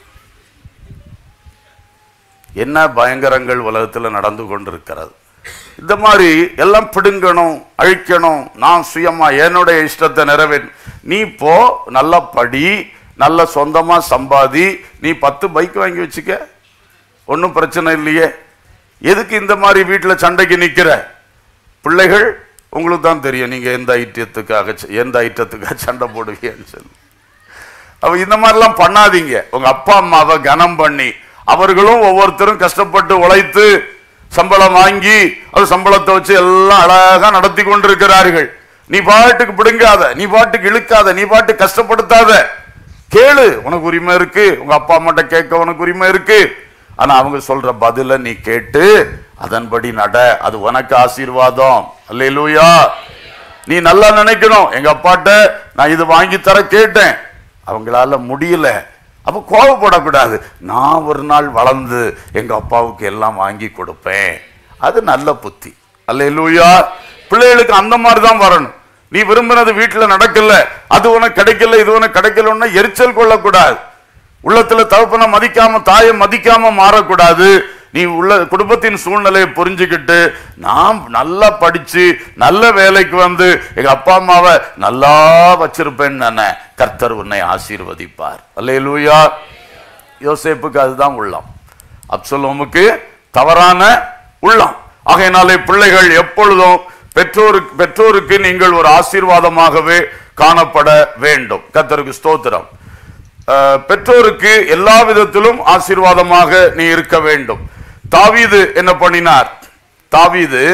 என்ன பயங்கரங்கள் உலகத்தில் நடந்து கொண்டிருக்கிறது. இந்த மாதிரி எல்லாம் பிடுங்கணும், அழிக்கணும். நான் சுயமா என்னுடைய இஷ்டத்தை நிறைவேற்ற. நீ போ, நல்லா படி, நல்ல சொந்தமா சம்பாதி, நீ பத்து பைக் வாங்கி வச்சுக்க, ஒன்றும் பிரச்சனை இல்லையே. எதுக்கு இந்த மாதிரி வீட்டில் சண்டைக்கு நிற்கிற? பிள்ளைகள் உங்களுக்கு தான் தெரியும் நீங்க எந்த ஐட்டத்துக்காக எந்த ஐட்டத்துக்காக சண்டை போடுவீங்கன்னு சொல்லி. அப்ப இந்த மாதிரிலாம் பண்ணாதீங்க. உங்க அப்பா அம்மாவை கனம் பண்ணி, அவர்களும் ஒவ்வொருத்தரும் கஷ்டப்பட்டு உழைத்து சம்பளம் வாங்கி அது சம்பளத்தை வச்சு எல்லாம் அழகா நடத்தி கொண்டிருக்கிறார்கள். நீ பாட்டுக்கு பிடுங்காத, நீ பாட்டுக்கு இழுக்காத, நீ பாட்டு கஷ்டப்படுத்தாத. கேளு, உனக்கு உரிமை இருக்கு. உங்க அப்பா அம்மாட்ட கேட்க உனக்கு உரிமை இருக்கு. ஆனா அவங்க சொல்ற பதில நீ கேட்டு அதன்படி நட. அது உனக்கு ஆசீர்வாதம். அல்லேலூயா. நீ நல்லா நினைக்கணும், எங்க அப்பாட்ட நான் இது வாங்கி தர கேட்டேன், அவங்களால முடியல. அப்ப கோபப்படக்கூடாது. நான் ஒரு நாள் வளர்ந்து எங்க அப்பாவுக்கு எல்லாம் வாங்கி கொடுப்பேன். அது நல்ல புத்தி. அல்லேலூயா. பிள்ளைகளுக்கு அந்த மாதிரி தான் வரணும். நீ விரும்பினது வீட்டுல நடக்கல, அது உனக்கு கிடைக்கல, இது உனக்கு கிடைக்கலன்னா எரிச்சல் கொள்ளக்கூடாது. உள்ளத்துல தகப்பனை மதிக்காம தாயை மதிக்காம மாறக்கூடாது. நீ உள்ள குடும்பத்தின் சூழ்நிலையை புரிஞ்சுக்கிட்டு நான் நல்லா படிச்சு நல்ல வேலைக்கு வந்து எங்க அப்பா அம்மாவை நல்லா வச்சிருப்பேன்னு நானே, கர்த்தர் உன்னை ஆசீர்வதிப்பார். அல்லேலூயா. யோசேப்புக்கு அதுதான் உள்ளம், அப்சலோமுக்கு தவறான உள்ளம். ஆகையினாலே பிள்ளைகள் எப்பொழுதும் பெற்றோருக்கு பெற்றோருக்கு நீங்கள் ஒரு ஆசீர்வாதமாகவே காணப்பட வேண்டும். கர்த்தருக்கு ஸ்தோத்திரம். பெற்றோருக்கு எல்லா விதத்திலும் ஆசீர்வாதமாக நீ இருக்க வேண்டும். தாவீது என்ன பண்ணினார்? தாவீது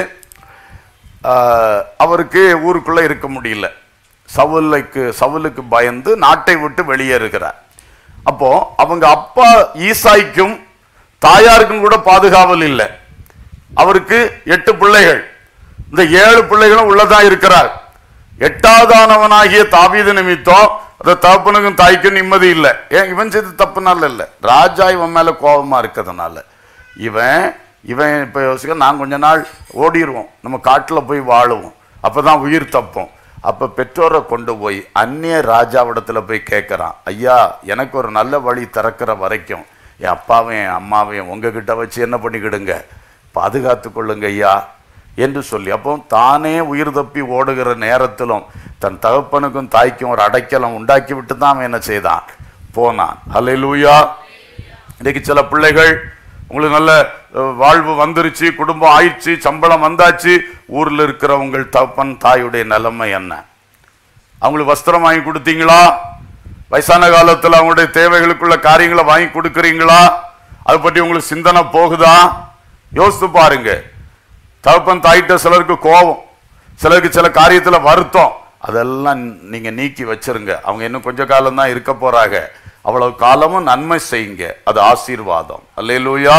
அவருக்கு ஊருக்குள்ள இருக்க முடியல. சவுலுக்கு சவுலுக்கு பயந்து நாட்டை விட்டு வெளியேறுகிறார். அப்போ அவங்க அப்பா ஈசாய்க்கும் தாயாருக்கும் கூட பாதுகாவல் இல்லை. அவருக்கு எட்டு பிள்ளைகள், இந்த ஏழு பிள்ளைகளும் உள்ளதான் இருக்கிறார். எட்டாவதானவனாகிய தாவீது நிமித்தம் அந்த தகப்பனுக்கும் தாய்க்கும் நிம்மதி இல்லை. ஏன்? இவன் செய்து தப்புனால இல்லை, ராஜா இவன் மேல கோபமா இருக்கிறதுனால. இவன் இவன் இப்ப யோசிக்க, நான் கொஞ்ச நாள் ஓடிடுவோம், நம்ம காட்டுல போய் வாழுவோம், அப்பதான் உயிர் தப்போம். அப்ப பெற்றோரை கொண்டு போய் அந்நிய ராஜாவிடத்துல போய் கேட்கறான், ஐயா எனக்கு ஒரு நல்ல வழி திறக்கிற வரைக்கும் என் அப்பாவையும் அம்மாவையும் உங்ககிட்ட வச்சு என்ன பண்ணிக்கிடுங்க, பாதுகாத்து கொள்ளுங்க ஐயா என்று சொல்லி. அப்போ தானே உயிர் தப்பி ஓடுகிற நேரத்திலும் தன் தகப்பனுக்கும் தாய்க்கும் ஒரு அடைக்கலம் உண்டாக்கி விட்டு தான் அவன் என்ன செய்தான், போனான். அல்லேலூயா. இன்னைக்கு சில பிள்ளைகள், உங்களுக்கு நல்ல வாழ்வு வந்துருச்சு, குடும்பம் ஆயிடுச்சு, சம்பளம் வந்தாச்சு, ஊர்ல இருக்கிற உங்கள் தகப்பன் தாயுடைய நிலைமை என்ன? அவங்களுக்கு வஸ்திரம் வாங்கி கொடுத்தீங்களா? வயசான காலத்தில் அவங்களுடைய தேவைகளுக்குள்ள காரியங்களை வாங்கி கொடுக்குறீங்களா? அதை பற்றி உங்களுக்கு சிந்தனை போகுதா? யோசித்து பாருங்க. தகப்பன் தாயிட்ட சிலருக்கு கோபம், சிலருக்கு சில காரியத்தில் வருத்தம், அதெல்லாம் நீங்க நீக்கி வச்சிருங்க. அவங்க இன்னும் கொஞ்ச காலம் தான் இருக்க போறாங்க, அவ்வளவு காலமும் நன்மை செய்யுங்க, அது ஆசீர்வாதம். அல்லேலூயா.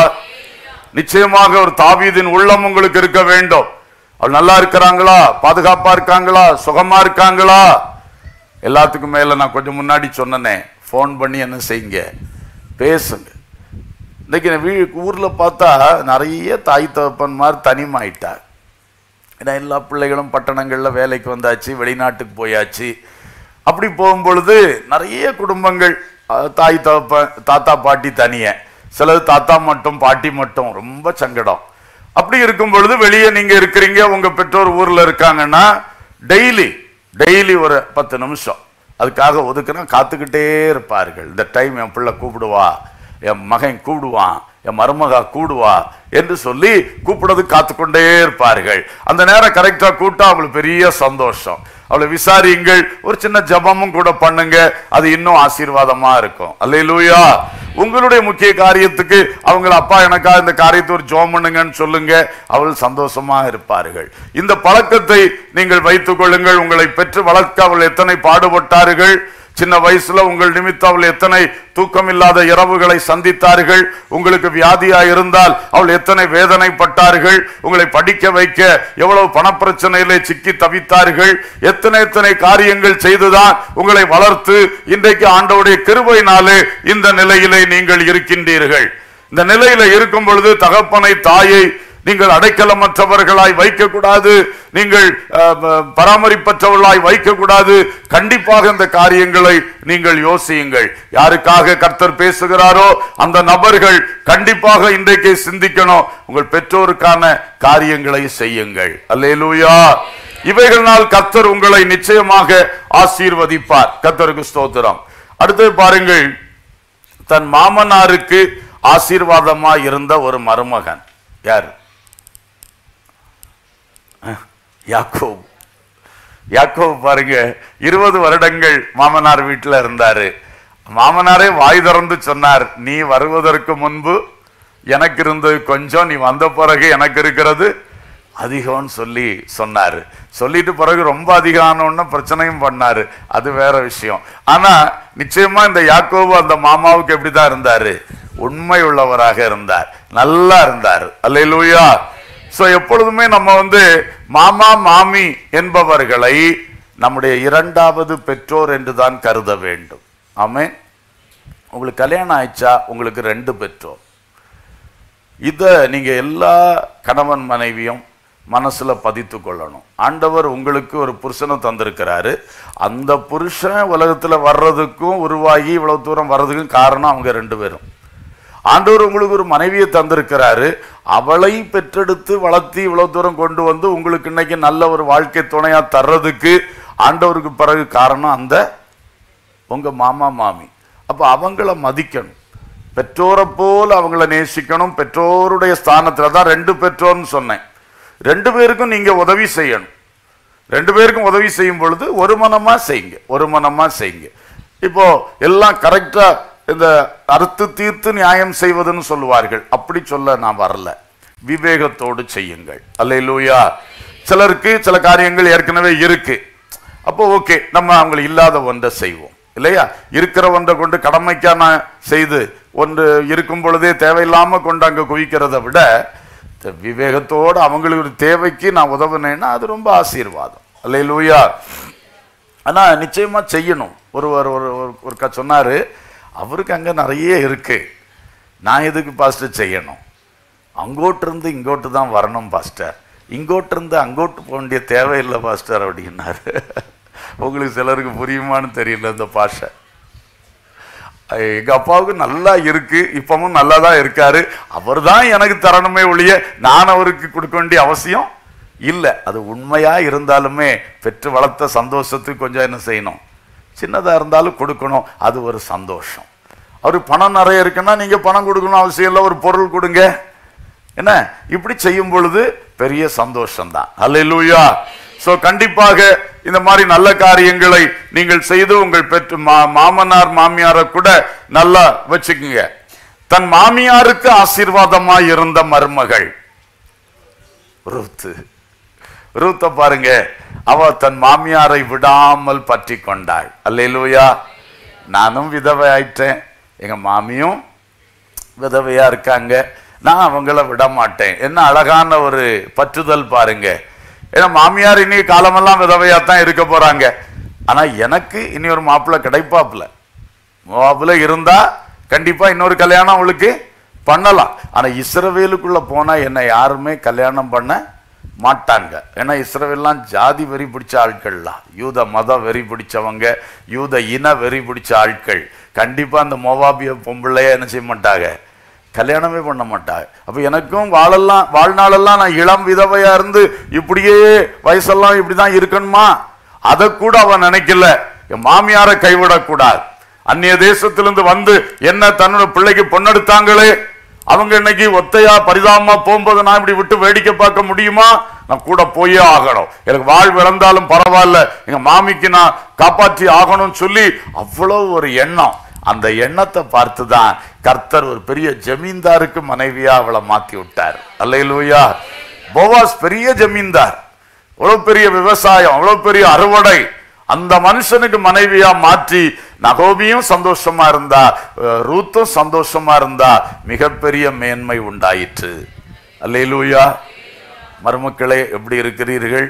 நிச்சயமாக ஒரு தாவீதின் உள்ளம் உங்களுக்கு இருக்க வேண்டும். அவள் நல்லா இருக்கிறாங்களா, பாதுகாப்பா இருக்காங்களா, சுகமா இருக்காங்களா? எல்லாத்துக்கும் மேல நான் கொஞ்சம் முன்னாடி சொன்னனே, போன் பண்ணி என்ன செய்யுங்க, பேசுங்க. இன்னைக்கு வீ ஊர்ல பார்த்தா நிறைய தாய் தகப்பன்மார் தனிமாயிட்டார். ஏன்னா எல்லா பிள்ளைகளும் பட்டணங்கள்ல வேலைக்கு வந்தாச்சு, வெளிநாட்டுக்கு போயாச்சு. அப்படி போகும்பொழுது நிறைய குடும்பங்கள் தாய் தகப்பன் தாத்தா பாட்டி தனிய, சிலது தாத்தா மட்டும் பாட்டி மட்டும், ரொம்ப சங்கடம். அப்படி இருக்கும் பொழுது வெளியே நீங்க இருக்கிறீங்க, உங்க பெற்றோர் ஊர்ல இருக்காங்கன்னா டெய்லி டெய்லி ஒரு பத்து நிமிஷம் அதுக்காக ஒதுக்குனா காத்துக்கிட்டே இருப்பார்கள். இந்த டைம் என் பிள்ளை கூப்பிடுவா, என் மகன் கூப்பிடுவான், என் மருமகா கூடுவா என்று சொல்லி கூப்பிடுறது காத்துக்கொண்டே இருப்பார்கள். அந்த நேரம் கரெக்டா கூட்டா அவங்களுக்கு பெரிய சந்தோஷம். அவளை விசாரியுங்கள், ஒரு சின்ன ஜபமும் கூட பண்ணுங்க, அது இன்னும் ஆசீர்வாதமா இருக்கும். அல்லேலூயா. உங்களுடைய முக்கிய காரியத்துக்கு அவங்கள, அப்பா எனக்கா இந்த காரியத்தை ஒரு ஜெபம் பண்ணுங்கன்னு சொல்லுங்க, அவள் சந்தோஷமா இருப்பார்கள். இந்த பழக்கத்தை நீங்கள் வைத்துக் கொள்ளுங்கள். உங்களை பெற்று வளர்க்க அவள் எத்தனை பாடுபட்டார்கள், சின்ன வயசுல உங்கள் நிமித்தம் அவள் எத்தனை தூக்கம் இல்லாத இரவுகளை சந்தித்தார்கள், உங்களுக்கு வியாதியா இருந்தால் அவள் எத்தனை வேதனைப்பட்டார்கள், உங்களை படிக்க வைக்க எவ்வளவு பணப்பிரச்சனையிலே சிக்கி தவித்தார்கள், எத்தனை எத்தனை காரியங்கள் செய்துதான் உங்களை வளர்த்து இன்றைக்கு ஆண்டவருடைய கிருபையினாலே இந்த நிலையிலே நீங்கள் இருக்கின்றீர்கள். இந்த நிலையில இருக்கும் பொழுது தகப்பனை தாயை நீங்கள் அடைக்கலமற்றவர்களாய் வைக்க கூடாது, நீங்கள் பராமரிப்பற்றவர்களாய் வைக்க கூடாது. கண்டிப்பாக இந்த காரியங்களை நீங்கள் யோசியுங்கள். யாருக்காக கர்த்தர் பேசுகிறாரோ அந்த நபர்கள் கண்டிப்பாக இன்றைக்கு சிந்திக்கணும், உங்கள் பெற்றோருக்கான காரியங்களை செய்யுங்கள். அல்லேலூயா. இவைகளால் கர்த்தர் உங்களை நிச்சயமாக ஆசீர்வதிப்பார். கர்த்தருக்கு ஸ்தோத்திரம். அடுத்து பாருங்கள், தன் மாமனாருக்கு ஆசீர்வாதமா இருந்த ஒரு மருமகன் யார்? யாக்கோபு. யாக்கோபு பாருங்க, இருபது வருடங்கள் மாமனார் வீட்டில் இருந்தாரு. மாமனாரே வாய் திறந்து சொன்னார், நீ வருவதற்கு முன்பு எனக்கு இருந்தது கொஞ்சம், நீ வந்த பிறகு எனக்கு இருக்கிறது அதிகம்னு சொல்லி சொன்னாரு. சொல்லிட்டு பிறகு ரொம்ப அதிகமான பிரச்சனையும் பண்ணாரு, அது வேற விஷயம். ஆனா நிச்சயமா இந்த யாக்கோபு அந்த மாமாவுக்கு எப்படிதான் இருந்தாரு, உண்மை உள்ளவராக இருந்தார், நல்லா இருந்தார். அல்லேலூயா. சோ எப்பொழுதுமே நம்ம வந்து மாமா மாமி என்பவர்களை நம்முடைய இரண்டாவது பெற்றோர் என்றுதான் கருத வேண்டும். ஆமென். உங்களுக்கு கல்யாணம் ஆயிடுச்சா, உங்களுக்கு ரெண்டு பெற்றோர். இத நீங்க எல்லா கணவன் மனைவியும் மனசுல பதித்து கொள்ளணும். ஆண்டவர் உங்களுக்கு ஒரு புருஷனை தந்திருக்கிறாரு, அந்த புருஷன் உலகத்துல வர்றதுக்கும் உருவாகி இவ்வளவு தூரம் வர்றதுக்கும் காரணம் அவங்க ரெண்டு பேரும். ஆண்டவர் உங்களுக்கு ஒரு மனைவியை தந்திருக்கிறாரு, அவளை பெற்றெடுத்து வளர்த்தி இவ்வளவு தூரம் கொண்டு வந்து உங்களுக்கு இன்னைக்கு நல்ல ஒரு வாழ்க்கை துணையா தர்றதுக்கு ஆண்டவருக்கு பிறகு காரணம் அந்த உங்க மாமா மாமி. அப்ப அவங்கள மதிக்கணும், பெற்றோரை போல அவங்கள நேசிக்கணும். பெற்றோருடைய ஸ்தானத்துல தான் ரெண்டு பெற்றோர்னு சொன்னேன். ரெண்டு பேருக்கும் நீங்க உதவி செய்யணும். ரெண்டு பேருக்கும் உதவி செய்யும் பொழுது ஒரு மனமா செய்யுங்க, ஒரு மனமா செய்யுங்க. இப்போ எல்லாம் கரெக்டா இந்த அறுத்து தீர்த்து நியாயம் செய்வதுன்னு சொல்லுவார்கள், அப்படி சொல்ல நான் வரல. விவேகத்தோடு செய்யுங்கள். அல்லேலூயா. சிலருக்கு சில காரியங்கள் ஏற்கனவே இருக்கு, அப்போ ஓகே, நம்ம அவங்களை இல்லாத ஒன்றை செய்வோம் இல்லையா? இருக்கிற ஒன்றை கொண்டு கடமைக்கா நான் செய்து ஒன்று இருக்கும் பொழுதே தேவையில்லாம கொண்டு அங்க குவிக்கிறத விட விவேகத்தோடு அவங்களுக்கு ஒரு தேவைக்கு நான் உதவுனேன்னா அது ரொம்ப ஆசீர்வாதம். அல்லேலூயா. ஆனா நிச்சயமா செய்யணும். ஒருவர் ஒரு ஒருக்கா சொன்னாரு, அவருக்கு அங்க நிறைய இருக்கு, நான் எதுக்கு பாஸ்டர் செய்யணும், அங்கோட்டு இருந்து இங்கோட்டு தான் வரணும் பாஸ்டர், இங்கோட்டு இருந்து அங்கோட்டு போக வேண்டிய தேவையில்லை பாஸ்டர் அப்படின்னாரு. உங்களுக்கு சிலருக்கு புரியுமான்னு தெரியல இந்த பாஷை. எங்க அப்பாவுக்கு நல்லா இருக்கு, இப்பவும் நல்லா தான் இருக்காரு, அவர் தான் எனக்கு தரணுமே ஒழிய நான் அவருக்கு கொடுக்க வேண்டிய அவசியம் இல்லை. அது உண்மையா இருந்தாலுமே பெற்று வளர்த்த சந்தோஷத்துக்கு கொஞ்சம் என்ன செய்யணும், சின்னதா இருந்தாலும் கொடுக்கணும், அது ஒரு சந்தோஷம். அவருக்கு பணம் நிறைய இருக்குன்னா நீங்க பணம் கொடுக்கணும் அவசியம் இல்லை, ஒரு பொருள் கொடுங்க, என்ன இப்படி செய்யும் பொழுது பெரிய சந்தோஷம் தான். அல்லேலூயா. சோ கண்டிப்பாக இந்த மாதிரி நல்ல காரியங்களை நீங்கள் செய்து உங்கள் பெற்று மாமனார் மாமியாரை கூட நல்லா வச்சுக்குங்க. தன் மாமியாருக்கு ஆசீர்வாதமாய் இருந்த மருமகள் ரூத்து. ரூத்த பாருங்க, அவ தன் மாமியாரை விடாமல் பற்றி கொண்டாள். அல்லேலூயா. நானும் விதவை ஆயிட்டேன், எங்க மாமியும் விதவையா இருக்காங்க, நான் அவங்கள விட மாட்டேன். என்ன அழகான ஒரு பற்றுதல் பாருங்க. ஏன்னா மாமியார் இனி காலமெல்லாம் விதவையா தான் இருக்க போறாங்க. ஆனா எனக்கு இனி ஒரு மாப்பிள்ளை கிடைப்பாப்புல, மாப்பிள்ளை இருந்தா கண்டிப்பா இன்னொரு கல்யாணம் அவளுக்கு பண்ணலாம். ஆனா இஸ்ரவேலுக்குள்ள போனா என்ன யாருமே கல்யாணம் பண்ண மாட்டாங்க. ஏன்னா இஸ்ரவேல்லாம் ஜாதி வெறி பிடிச்ச ஆட்கள்லாம், யூத மத வெறி பிடிச்சவங்க, யூத இன வெறி பிடிச்ச ஆட்கள். கண்டிப்பா அந்த மோவாபிய பொம்பளைய என்ன செய்ய மாட்டாங்க, கல்யாணமே பண்ண மாட்டாங்க. அப்ப எனக்கும் வாழெல்லாம் வாழ்நாளெல்லாம் நான் இளம் விதவையா இருந்து இப்படியே வயசெல்லாம் இப்படிதான் இருக்கணுமா, அதை கூட அவன் நினைக்கல. என் மாமியாரை கைவிடக்கூடாது. அந்நிய தேசத்திலிருந்து வந்து என்ன தன்னோட பிள்ளைக்கு பொண்ணெடுத்தாங்களே, அவங்க இன்னைக்கு ஒத்தையா பரிதாபமா போகும்போது நான் இப்படி விட்டு வேடிக்கை பார்க்க முடியுமா, நான் கூட போயே ஆகணும், எனக்கு வாழ்வு இழந்தாலும் பரவாயில்ல, எங்க மாமிக்கு நான் காப்பாற்றி ஆகணும்னு சொல்லி அவ்வளவு ஒரு எண்ணம். அந்த எண்ணத்தை பார்த்துதான் கர்த்தர் ஒரு பெரிய ஜமீன்தாருக்கு மனைவியா அவளை மாத்தி விட்டார். அல்லேலூயா. போவாஸ் பெரிய ஜமீன்தார், அவ்வளவு பெரிய விவசாயம், அவ்வளவு பெரிய அறுவடை, அந்த மனுஷனுக்கு மனைவியா மாற்றி நகோமியும் சந்தோஷமா இருந்தா, ரூத்தும் சந்தோஷமா இருந்தா, மிகப்பெரிய மேன்மை உண்டாயிற்று. அல்லேலூயா. மருமக்களே எப்படி இருக்கிறீர்கள்?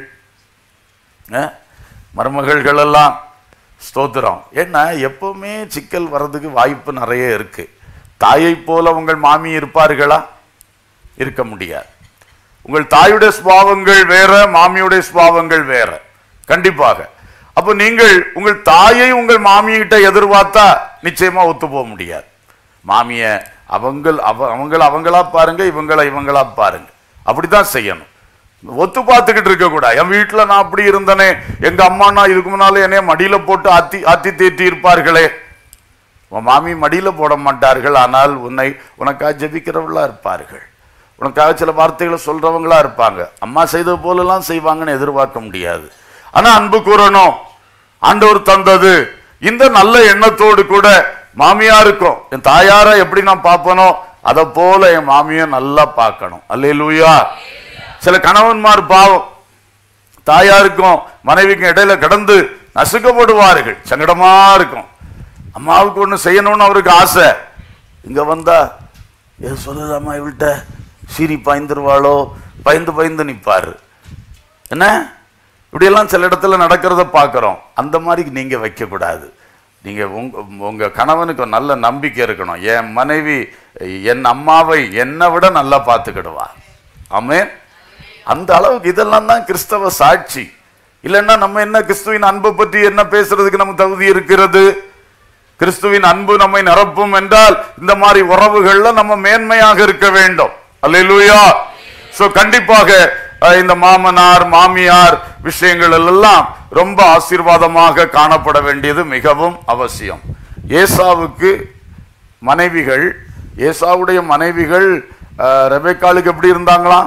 மருமகள்கள் எல்லாம் ஸ்தோத்திரம். ஏன்னா எப்பவுமே சிக்கல் வர்றதுக்கு வாய்ப்பு நிறைய இருக்கு. தாயை போல உங்கள் மாமி இருப்பார்களா? இருக்க முடியாது. உங்கள் தாயுடைய சுபாவங்கள் வேற, மாமியுடைய சுபாவங்கள் வேற, கண்டிப்பாக. அப்போ நீங்கள் உங்கள் தாயை உங்கள் மாமியிட்ட எதிர்பார்த்தா நிச்சயமா ஒத்து போக முடியாது. மாமிய அவங்கள் அவங்கள அவங்களா பாருங்க, இவங்கள இவங்களா பாருங்க, அப்படித்தான் செய்யணும். ஒத்து பார்த்துக்கிட்டு இருக்க கூடாது. என் வீட்டுல நான் அப்படி இருந்தனே, எங்க அம்மா நான் இதுக்கு முன்னால என்னைய மடியில போட்டு ஆத்தி ஆத்தி தேற்றி இருப்பார்களே. உன் மாமி மடியில போட மாட்டார்கள், ஆனால் உன்னை உனக்காக ஜெபிக்கிறவங்களா இருப்பார்கள், உனக்காக சில வார்த்தைகளை சொல்றவங்களா இருப்பாங்க. அம்மா செய்தது போலெல்லாம் செய்வாங்கன்னு எதிர்பார்க்க முடியாது. ஆனா அன்பு கூறணும், ஆண்டவர் தந்தது இந்த நல்ல எண்ணத்தோடு கூட மாமியாருக்கும் என் தாயார எப்படி நான் பார்ப்பனோ அதை போல என் மாமியும் நல்லா பார்க்கணும். அல்லேலூயா. சில கணவன்மார் பாவம் தாயாருக்கும் மனைவிக்கும் இடையில கடந்து நசுக்கப்படுவார்கள், சங்கடமா இருக்கும். அம்மாவுக்கு ஒண்ணு செய்யணும்னு அவருக்கு ஆசை, இங்க வந்தா எது சொல்லுது அம்மா இவள்கிட்ட சீரி பாய்ந்துருவாளோ, பயந்து பயந்து நிற்பாரு. என்ன இப்படியெல்லாம் சில இடத்துல நடக்கிறத பார்க்குறோம். அந்த மாதிரி நீங்க வைக்க கூடாது. நீங்க உங்க உங்க கணவனுக்கு நல்ல நம்பிக்கை இருக்கணும். என் மனைவி என் அம்மாவை என்னை விட நல்லா பார்த்துக்கிடுவா. ஆமென். அந்த அளவுக்கு இதெல்லாம் தான் கிறிஸ்தவ சாட்சி. இல்லைன்னா நம்ம என்ன கிறிஸ்துவின் அன்பை பற்றி என்ன பேசுறதுக்கு நம்ம தகுதி இருக்கிறது? கிறிஸ்துவின் அன்பு நம்மை நிரப்பும் என்றால் இந்த மாதிரி உறவுகள்ல நம்ம மேன்மையாக இருக்க வேண்டும். அல்லேலூயா. சோ கண்டிப்பாக இந்த மாமனார் மாமியார் விஷயங்கள் எல்லாம் ரொம்ப ஆசீர்வாதமாக காணப்பட வேண்டியது மிகவும் அவசியம். ஏசாவுக்கு மனைவிகள், ஏசாவுடைய மனைவிகள் ரெபெக்காளுக்கு எப்படி இருந்தாங்களாம்?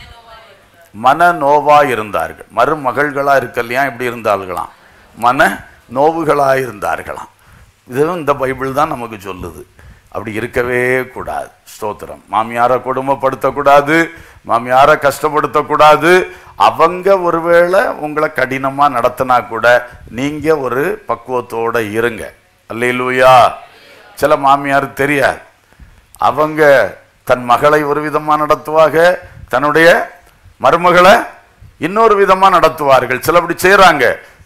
மன நோவா இருந்தார்கள். மருமகள்களா இருக்கலையா எப்படி இருந்தார்களாம்? மன நோவுகளா இருந்தார்களாம். இதுவும் இந்த பைபிள் தான் நமக்கு சொல்லுது. அப்படி இருக்கவே கூடாது. ஸ்தோத்திரம். மாமியாரை கொடுமைப்படுத்தக்கூடாது, மாமியாரை கஷ்டப்படுத்தக்கூடாது. அவங்க ஒருவேளை உங்களை கடினமா நடத்தினா கூட நீங்க ஒரு பக்குவத்தோட இருங்க. அல்லேலூயா. சில மாமியார் தெரியாது, அவங்க தன் மகளை ஒரு விதமா நடத்துவாங்க, தன்னுடைய மருமகளை இன்னொரு விதமா நடத்துவார்கள். சில அப்படி செய்யறாங்க.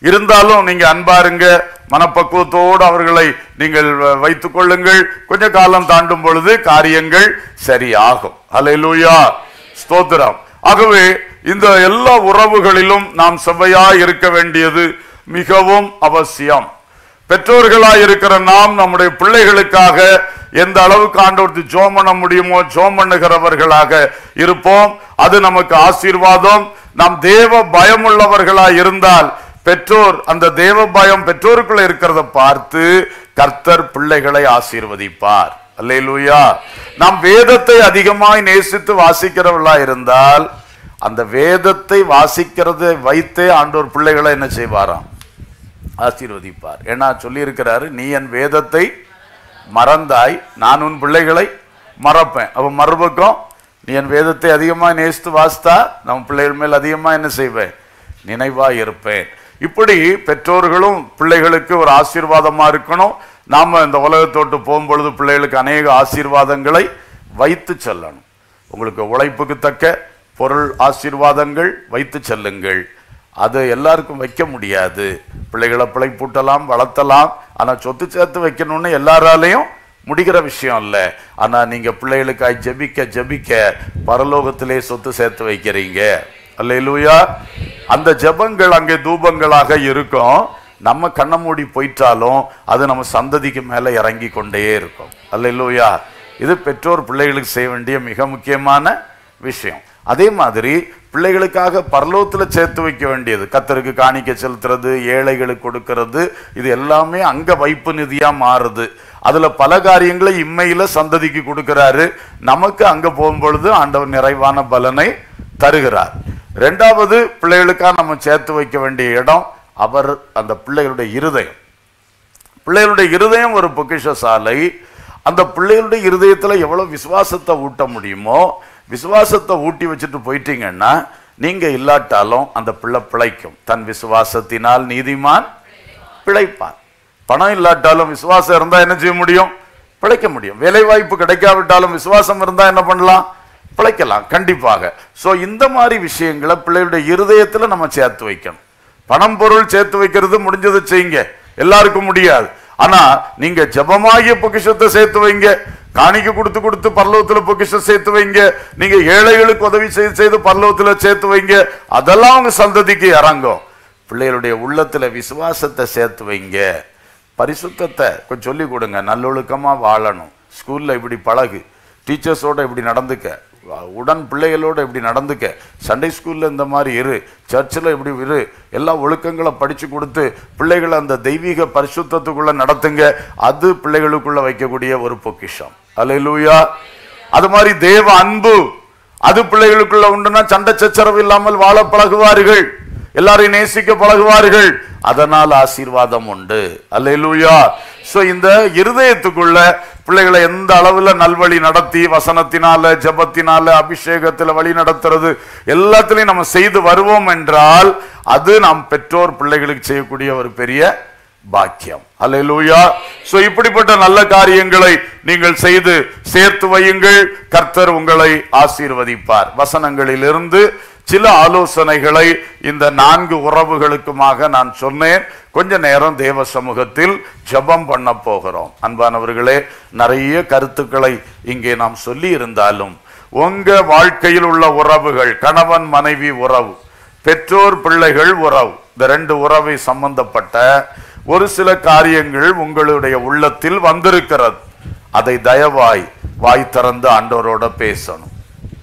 இருந்தாலும் நீங்க அன்பாருங்க, மனப்பக்குவத்தோடு அவர்களை நீங்கள் வைத்துக் கொள்ளுங்கள். கொஞ்ச காலம் தாண்டும் பொழுது காரியங்கள் சரியாகும். அல்லேலூயா, ஸ்தோத்திரம். ஆகவே இந்த எல்லா உறவுகளிலும் நாம் செவ்வையாய் இருக்க வேண்டியது மிகவும் அவசியம். பெற்றோர்களாய் இருக்கிற நாம் நம்முடைய பிள்ளைகளுக்காக எந்த அளவுக்கு ஆண்டவருக்கு ஜெபம் பண்ண முடியுமோ ஜெபம் பண்ணுகிறவர்களாக இருப்போம். அது நமக்கு ஆசீர்வாதம். நாம் தேவ பயமுள்ளவர்களாய் இருந்தால் பெற்றோர் அந்த தேவ பயம் பெற்றோருக்குள்ள இருக்கிறத பார்த்து கர்த்தர் பிள்ளைகளை ஆசீர்வதிப்பார். அல்லேலூயா. நாம் வேதத்தை அதிகமாய் நேசித்து வாசிக்கிறவர்களா இருந்தால் அந்த வேதத்தை வாசிக்கிறதை வைத்தே ஆண்டவர் பிள்ளைகளை என்ன செய்வாராம்? ஆசீர்வதிப்பார். ஏன்னா சொல்லி இருக்கிறாரு, நீ என் வேதத்தை மறந்தாய், நான் உன் பிள்ளைகளை மறப்பேன். அப்ப மறுபக்கம் நீ என் வேதத்தை அதிகமாக நேசித்து வாசித்தா நம்ம பிள்ளைகள் மேல் அதிகமாக என்ன செய்வேன்? நினைவாய் இருப்பேன். இப்படி பெற்றோர்களும் பிள்ளைகளுக்கு ஒரு ஆசீர்வாதமா இருக்கணும். நாம இந்த உலகத்தோட்டு போகும்பொழுது பிள்ளைகளுக்கு அநேக ஆசீர்வாதங்களை வைத்து செல்லணும். உங்களுக்கு உழைப்புக்கு தக்க பொருள் ஆசீர்வாதங்கள் வைத்து செல்லுங்கள். அது எல்லாருக்கும் வைக்க முடியாது. பிள்ளைகளை பிழைப்பூட்டலாம், வளர்த்தலாம். ஆனா சொத்து சேர்த்து வைக்கணும்னு எல்லாராலையும் முடிகிற விஷயம் இல்லை. ஆனா நீங்க பிள்ளைகளுக்காய் ஜெபிக்க ஜெபிக்க பரலோகத்திலே சொத்து சேர்த்து வைக்கிறீங்க. அல்லேலூயா. அந்த ஜெபங்கள் அங்கே தூபங்களாக இருக்கும். நம்ம கண்ண மூடி போயிட்டாலும் அது நம்ம சந்ததிக்கு மேல இறங்கி கொண்டே இருக்கும். அல்லேலூயா. இது பெற்றோர் பிள்ளைகளுக்கு செய்ய வேண்டிய மிக முக்கியமான விஷயம். அதே மாதிரி பிள்ளைகளுக்காக பரலோகத்தில் சேர்த்து வைக்க வேண்டியது, கர்த்தருக்கு காணிக்க செலுத்துறது, ஏழைகளுக்கு கொடுக்கிறது, இது எல்லாமே அங்க வைப்பு நிதியா மாறுது. அதுல பல காரியங்களை இம்மையில சந்ததிக்கு கொடுக்கிறாரு. நமக்கு அங்க போகும்பொழுது ஆண்டவர் நிறைவான பலனை தருகிறார். ரெண்டாவது, பிள்ளைகளுக்காக நம்ம சேர்த்து வைக்க வேண்டிய இடம் அவர் அந்த பிள்ளைகளுடைய இருதயம். பிள்ளைகளுடைய இருதயம் ஒரு பொக்கிஷ சாலை. அந்த பிள்ளைகளுடைய இருதயத்துல எவ்வளவு விசுவாசத்தை ஊட்ட முடியுமோ விசுவாசத்தை ஊட்டி வச்சுட்டு போயிட்டீங்கன்னா நீங்க இல்லாட்டாலும் அந்த பிள்ளை பிழைக்கும். தன் விசுவாசத்தினால் நீதிமான் பிழைப்பான். பணம் இல்லாட்டாலும் விசுவாசம் இருந்தா என்ன செய்ய முடியும்? பிழைக்க முடியும். வேலை வாய்ப்பு கிடைக்காவிட்டாலும் விசுவாசம் இருந்தா என்ன பண்ணலாம்? பிழைக்கலாம் கண்டிப்பாக. சோ இந்த மாதிரி விஷயங்களை பிள்ளைகளுடைய இருதயத்துல நம்ம சேர்த்து வைக்கணும். பணம் பொருள் சேர்த்து வைக்கிறது முடிஞ்சது செய்யுங்க, எல்லாருக்கும் முடியாது. ஆனா நீங்க ஜெபமாகிய பொக்கிஷத்தை சேர்த்து வைங்க, காணிக்க கொடுத்து கொடுத்து பரலோகத்துல பொக்கிஷம் சேர்த்து வைங்க, நீங்க ஏழைகளுக்கு உதவி செய்து செய்து பரலோகத்துல சேர்த்து வைங்க. அதெல்லாம் உங்க சந்ததிக்கு இறங்கும். பிள்ளைகளுடைய உள்ளத்துல விசுவாசத்தை சேர்த்து வைங்க. பரிசுத்தத்தை கொஞ்சம் சொல்லி கொடுங்க. நல்லொழுக்கமா வாழணும். ஸ்கூல்ல இப்படி பழகு, டீச்சர்ஸோட இப்படி நடந்துக்க, உடன் பிள்ளைகளோட இப்படி நடந்துக்க, சண்டே ஸ்கூல்ல இந்த மாதிரி இரு, சர்ச்சில் இப்படி இரு, எல்லா ஒழுக்கங்களை படிச்சு கொடுத்து பிள்ளைகளை அந்த தெய்வீக பரிசுத்தத்துக்குள்ள நடத்துங்க. அது பிள்ளைகளுக்குள்ள வைக்கக்கூடிய ஒரு பொக்கிஷம். அல்லேலூயா. அது மாதிரி தேவ அன்பு அது பிள்ளைகளுக்குள்ள உண்டுனா சண்டை சச்சரவு இல்லாமல் வாழ பழகுவார்கள், எல்லாரையும் நேசிக்க பழகுவார்கள், அதனால் ஆசீர்வாதம் உண்டு. அல்லேலூயா. சோ இந்த இருதயத்துக்குள்ள பிள்ளைகளை எந்த அளவுல நல்வழி நடத்தி வசனத்தினால ஜெபத்தினால அபிஷேகத்துல வழி நடத்துறது எல்லாத்திலையும் நம்ம செய்து வருவோம் என்றால் அது நாம் பெற்றோர் பிள்ளைகளுக்கு செய்யக்கூடிய ஒரு பெரிய பாக்கியம். அல்லேலூயா. சோ இப்படிப்பட்ட நல்ல காரியங்களை நீங்கள் செய்து சேர்த்து வையுங்கள். கர்த்தர் உங்களை ஆசீர்வதிப்பார். வசனங்களிலிருந்து சில ஆலோசனைகளை இந்த நான்கு உறவுகளுக்குமாக நான் சொன்னேன். கொஞ்ச நேரம் தேவ சமூகத்தில் ஜெபம் பண்ண போகிறோம். அன்பானவர்களே, நிறைய கருத்துக்களை இங்கே நாம் சொல்லி இருந்தாலும் உங்க வாழ்க்கையில் உள்ள உறவுகள், கணவன் மனைவி உறவு, பெற்றோர் பிள்ளைகள் உறவு, இந்த ரெண்டு உறவை சம்பந்தப்பட்ட ஒரு சில காரியங்கள் உங்களுடைய உள்ளத்தில் வந்திருக்கிறது. அதை தயவாய் வாய் திறந்து ஆண்டவரோட பேசணும்.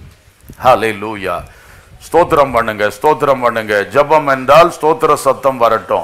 ஹல்லேலூயா. ஸ்தோத்திரம் பண்ணுங்க, ஸ்தோத்திரம் பண்ணுங்க. ஜெபம் என்றால் ஸ்தோத்திர சத்தம் வரட்டும்.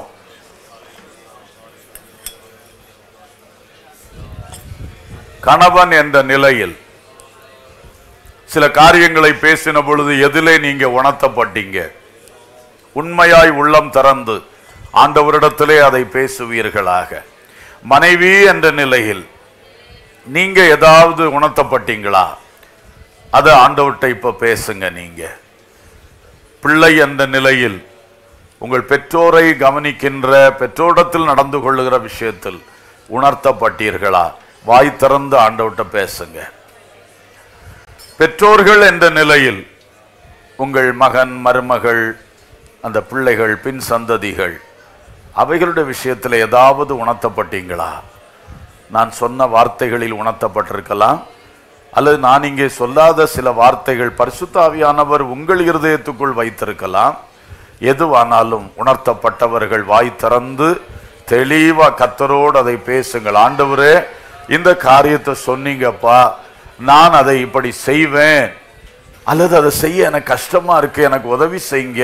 கணவன் என்ற நிலையில் சில காரியங்களை பேசின பொழுது எதிலே நீங்க உணர்த்தப்பட்டீங்க? உண்மையாய் உள்ளம் திறந்து ஆண்டவரிடத்திலே அதை பேசுவீர்களாக. மனைவி என்ற நிலையில் நீங்க ஏதாவது உணர்த்தப்பட்டீங்களா? அதை ஆண்டவர்கிட்ட இப்ப பேசுங்க. நீங்க பிள்ளை என்ற நிலையில் உங்கள் பெற்றோரை கவனிக்கின்ற, பெற்றோரிடத்தில் நடந்து கொள்ளுகிற விஷயத்தில் உணர்த்தப்பட்டீர்களா? வாய் திறந்து ஆண்டவர்கிட்ட பேசுங்க. பெற்றோர்கள் என்ற நிலையில் உங்கள் மகன் மருமகள், அந்த பிள்ளைகள், பின் சந்ததிகள், அவைகளுடைய விஷயத்தில் ஏதாவது உணர்த்தப்பட்டீங்களா? நான் சொன்ன வார்த்தைகளில் உணர்த்தப்பட்டிருக்கலாம், அல்லது நான் இங்கே சொல்லாத சில வார்த்தைகள் பரிசுத்த ஆவியானவர் உங்கள் இருதயத்துக்குள் வைத்திருக்கலாம். எதுவானாலும் உணர்த்தப்பட்டவர்கள் வாய் திறந்து தெளிவா கர்த்தரோடு அதை பேசுங்கள். ஆண்டவரே, இந்த காரியத்தை சொன்னீங்கப்பா, நான் அதை இப்படி செய்வேன், அல்லது அதை செய்ய எனக்கு கஷ்டமா இருக்கு, எனக்கு உதவி செய்யுங்க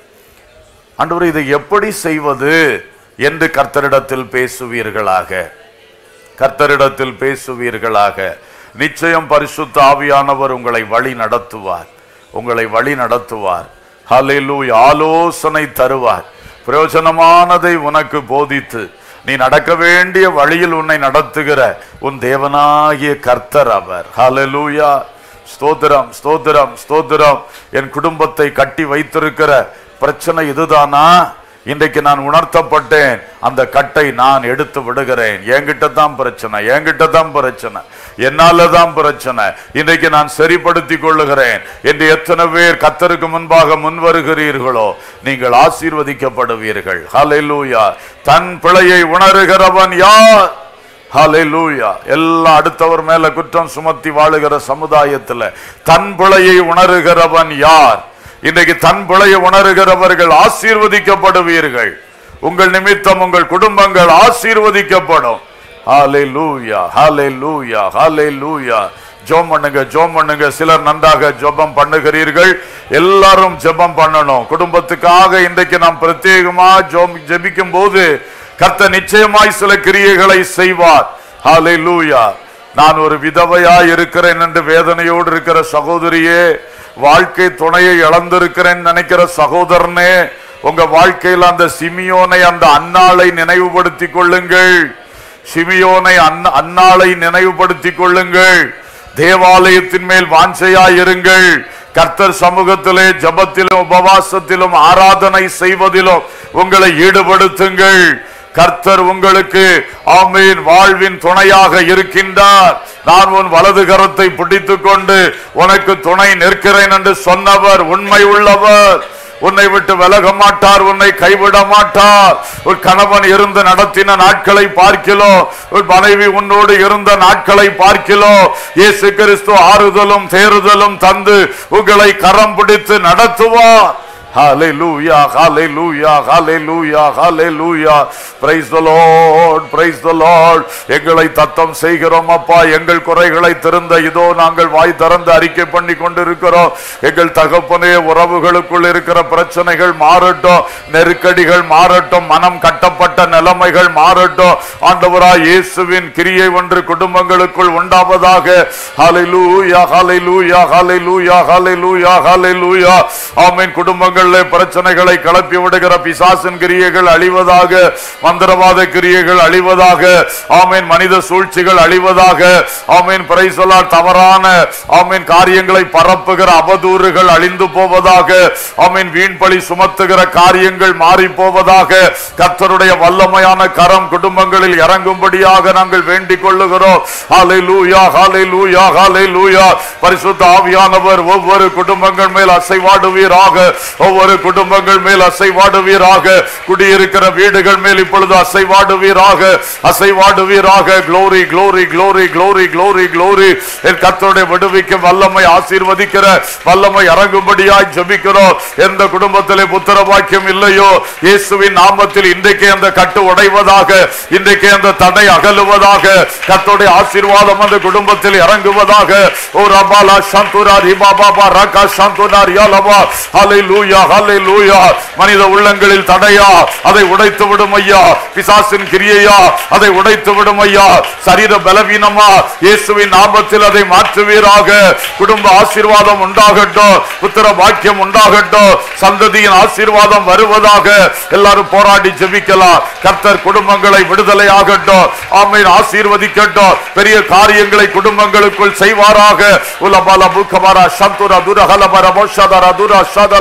ஆண்டவரே, இதை எப்படி செய்வது என்று கர்த்தரிடத்தில் பேசுவீர்களாக. கர்த்தரிடத்தில் பேசுவீர்களாக. நிச்சயம் பரிசுத்த ஆவியானவர் உங்களை வழி நடத்துவார். உங்களை வழி நடத்துவார். ஹல்லேலூயா. ஆலோசனை தருவார். பிரயோஜனமானதை உனக்கு போதித்து நீ நடக்க வேண்டிய வழியில் உன்னை நடத்துகிற உன் தேவனாகிய கர்த்தர் அவர். ஹல்லேலூயா. ஸ்தோத்திரம், ஸ்தோத்திரம், ஸ்தோத்திரம். என் குடும்பத்தை கட்டி வைத்திருக்கிற பிரச்சனை இதுதானா? இன்றைக்கு நான் உணர்த்தப்பட்டேன், அந்த கட்டை நான் எடுத்து விடுகிறேன். என்கிட்ட தான் பிரச்சனை, என்கிட்ட தான் பிரச்சனை, என்னால தான் பிரச்சனை, இன்றைக்கு நான் சரிப்படுத்தி கொள்ளுகிறேன் என்று எத்தனை பேர் கர்த்தருக்கு முன்பாக முன் வருகிறீர்களோ நீங்கள் ஆசீர்வதிக்கப்படுவீர்கள். ஹல்லேலூயா. தன் பிழையை உணர்கிறவன் யார்? ஹல்லேலூயா. எல்லா அடுத்தவர் மேல குற்றம் சுமத்தி வாழுகிற சமுதாயத்துல தன் பிழையை உணர்கிறவன் யார்? இன்றைக்கு தன் பிழையை உணர்கிறவர்கள் ஆசீர்வதிக்கப்படுவீர்கள். உங்கள் நிமித்தம் உங்கள் குடும்பங்கள் ஆசீர்வதிக்கப்படும். ஹல்லேலூயா, ஹல்லேலூயா, ஹல்லேலூயா. ஜெபம் பண்ணுங்க, ஜெபம் பண்ணுங்க. சிலர் நன்றாக ஜெபம் பண்ணுகிறீர்கள். எல்லாரும் ஜெபம் பண்ணணும். குடும்பத்துக்காக இன்றைக்கு நாம் பிரத்யேகமா ஜெபிக்கும் போது கர்த்தர் நிச்சயமாய் சில கிரியைகளை செய்வார். ஹல்லேலூயா. நான் ஒரு விதவையா இருக்கிறேன் என்று வேதனையோடு இருக்கிற சகோதரியே, வாழ்க்கை துணையை இழந்திருக்கிறேன் நினைக்கிற சகோதரனே, உங்க வாழ்க்கையில் அந்த சிமியோனை, அந்த அன்னாளை நினைவுபடுத்திக் கொள்ளுங்கள். சிமியோனை அன்னாளை நினைவுபடுத்திக் கொள்ளுங்கள். தேவாலயத்தின் மேல் வாஞ்சையாய் இருங்கள். கர்த்தர் சமூகத்திலே ஜபத்திலும் உபவாசத்திலும் ஆராதனை செய்வதிலும் உங்களை ஈடுபடுத்துங்கள். கர்த்தர் உங்களுக்கு ஆமீன் வாழ்வின் துணையாக இருக்கின்றார். நான் உன் வலது கரத்தை பிடித்துக் கொண்டு உனக்கு துணை நிற்கிறேன் என்று சொன்னவர் உண்மை உள்ளவர். உன்னை விட்டு விலக மாட்டார், உன்னை கைவிட மாட்டார். ஒரு கணவன் இருந்து நடத்தின நாட்களை பார்க்கிறோ, ஒரு மனைவி உன்னோடு இருந்த நாட்களை பார்க்கிறோ, இயேசு கிறிஸ்து ஆறுதலும் தேறுதலும் தந்து உங்களை கரம் பிடித்து நடத்துவார். Hallelujah, hallelujah, hallelujah, hallelujah. Praise the Lord, praise the Lord. எங்களை தத்தம் செய்கிறோம் அப்பா. எங்கள் குறைகளை திருந்த இதோ நாங்கள் வாய் திறந்து அறிக்கை பண்ணி கொண்டிருக்கிறோம். எங்கள் தகப்பனே, உறவுகளுக்குள் இருக்கிற பிரச்சனைகள் மாறட்டும், நெருக்கடிகள் மாறட்டும், மனம் கட்டப்பட்ட நிலைமைகள் மாறட்டும். ஆண்டவராய் இயேசுவின் கிரியை ஒன்று குடும்பங்களுக்குள் உண்டாவதாக. ஹல்லேலூயா, ஹல்லேலூயா, ஹல்லேலூயா, ஹல்லேலூயா, ஹல்லேலூயா. ஆமென். குடும்பங்கள் பிரச்சனைகளை கிளப்பி விடுகிற பிசாசின் கிரியைகள் அழிவதாக, மந்திரவாத கிரியைகள் அழிவதாக, ஆமீன். மனித சூழ்ச்சிகள் அழிவதாக, ஆமீன். Praise the lord. தவறான ஆமீன் காரியங்களை பரப்புகிற அவதூறுகள் அழிந்து போவதாக, ஆமீன். வீண்பழி சுமத்துகிற காரியங்கள் மாறி போவதாக. கர்த்தருடைய வல்லமையான கரம் குடும்பங்களில் இறங்கும்படியாக நாங்கள் வேண்டிக் கொள்ளுகிறோம். ஹல்லேலூயா, ஹல்லேலூயா, ஹல்லேலூயா. பரிசுத்த ஆவியானவர் ஒவ்வொரு குடும்பங்கள் மேல் அசைவாடுவீராக, ஒவ்வொரு குடும்பங்கள் மேல் அசைவாடுவீராக. குடியிருக்கிற வீடுகள் மேல் இப்பொழுது அசைவாடுவீராக, அசைவாடுவீராக. glory, glory, glory, glory, glory, glory. என் கர்த்தருடைய விடுவிக்கும் வல்லமை, ஆசீர்வதிக்கிற வல்லமை இறங்கும்படியாய் ஜெபிக்கிறோம். எந்த குடும்பத்திலே புத்திர வாக்கியம் இல்லையோ, இயேசுவின் நாமத்தில் இன்றைக்கு அந்த கட்டு உடைவதாக, இன்றைக்கு அந்த தடை அகலுவதாக. கர்த்தருடைய ஆசீர்வாதம் அந்த குடும்பத்தில் இறங்குவதாக. ஓ ரபாலா சந்துரா ரிபாபா ரகா சந்துரா ரியாலபா. ஹல்லேலூயா, ஹல்லேலூயா. மனித உள்ளங்களில் தடையா, அதை உடைத்து விடும் ஐயா. பிசாசின் கிரியையா, அதை உடைத்து விடும் ஐயா. சரீர பலவீனமா, இயேசுவின் நாமத்தில் அதை மாற்றுவீராக. குடும்ப ஆசீர்வாதம் உண்டாகட்டும், புத்திர வாக்கியம் உண்டாகட்டும், சந்ததியின் ஆசீர்வாதம் வருவதாக. எல்லாரும் போராடி ஜெபிக்கலாம். கர்த்தர் குடும்பங்களை விடுதலை ஆகட்டும், ஆமீன். ஆசீர்வதிக்கட்டும், பெரிய காரியங்களை குடும்பங்களுக்குள் செய்வாராக. உலபால புக்கமாரா சந்துரா துரஹலபர மோஷதரா துரா ஷதலா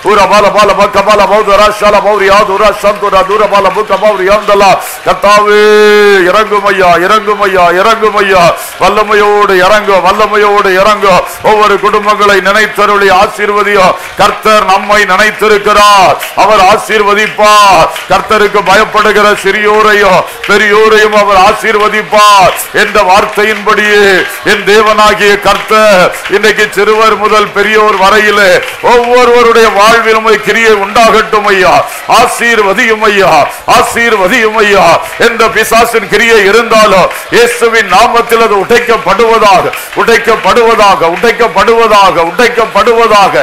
உரபால பால பக்கபால பௌதரா ஷால பௌரியா துரா சந்துரா துரபால புக்கபௌரியாந்தலா. கர்த்தாவே இறங்கும் ஐயா, இறங்கும் ஐயா, இறங்கும் ஐயா. வல்லமையோடு இறங்கு, வல்லமையோடு இறங்கு. ஒவ்வொரு குடும்பங்களை நினைத்தருளி ஆசீர்வதியோ. கர்த்தர் நம்மை நினைத்திருக்கிறார், அவர் ஆசீர்வதிப்பார். கர்த்தருக்கு பயப்படுகிற சிறியோரையோ பெரியோரையும் அவர் ஆசீர்வதிப்பார் என்ற வார்த்தையின்படியே என் தேவனாகிய கர்த்தர் இன்றைக்கு சிறுவர் முதல் பெரியோர் வரையிலே ஒவ்வொருவருடைய வாழ்விலும் கிரியை உண்டாகட்டும் ஐயா. ஆசீர்வதியும் ஐயா, ஆசீர்வதியும் ஐயா. என்ற பிசாசின் கிரியை இருந்தாலும் இயேசுவின் நாமத்தில் அது உடைக்கப்படுவதாக, உடைக்கப்படுவதாக, உடைக்கப்படுவதாக, உடைக்கப்படுவதாக.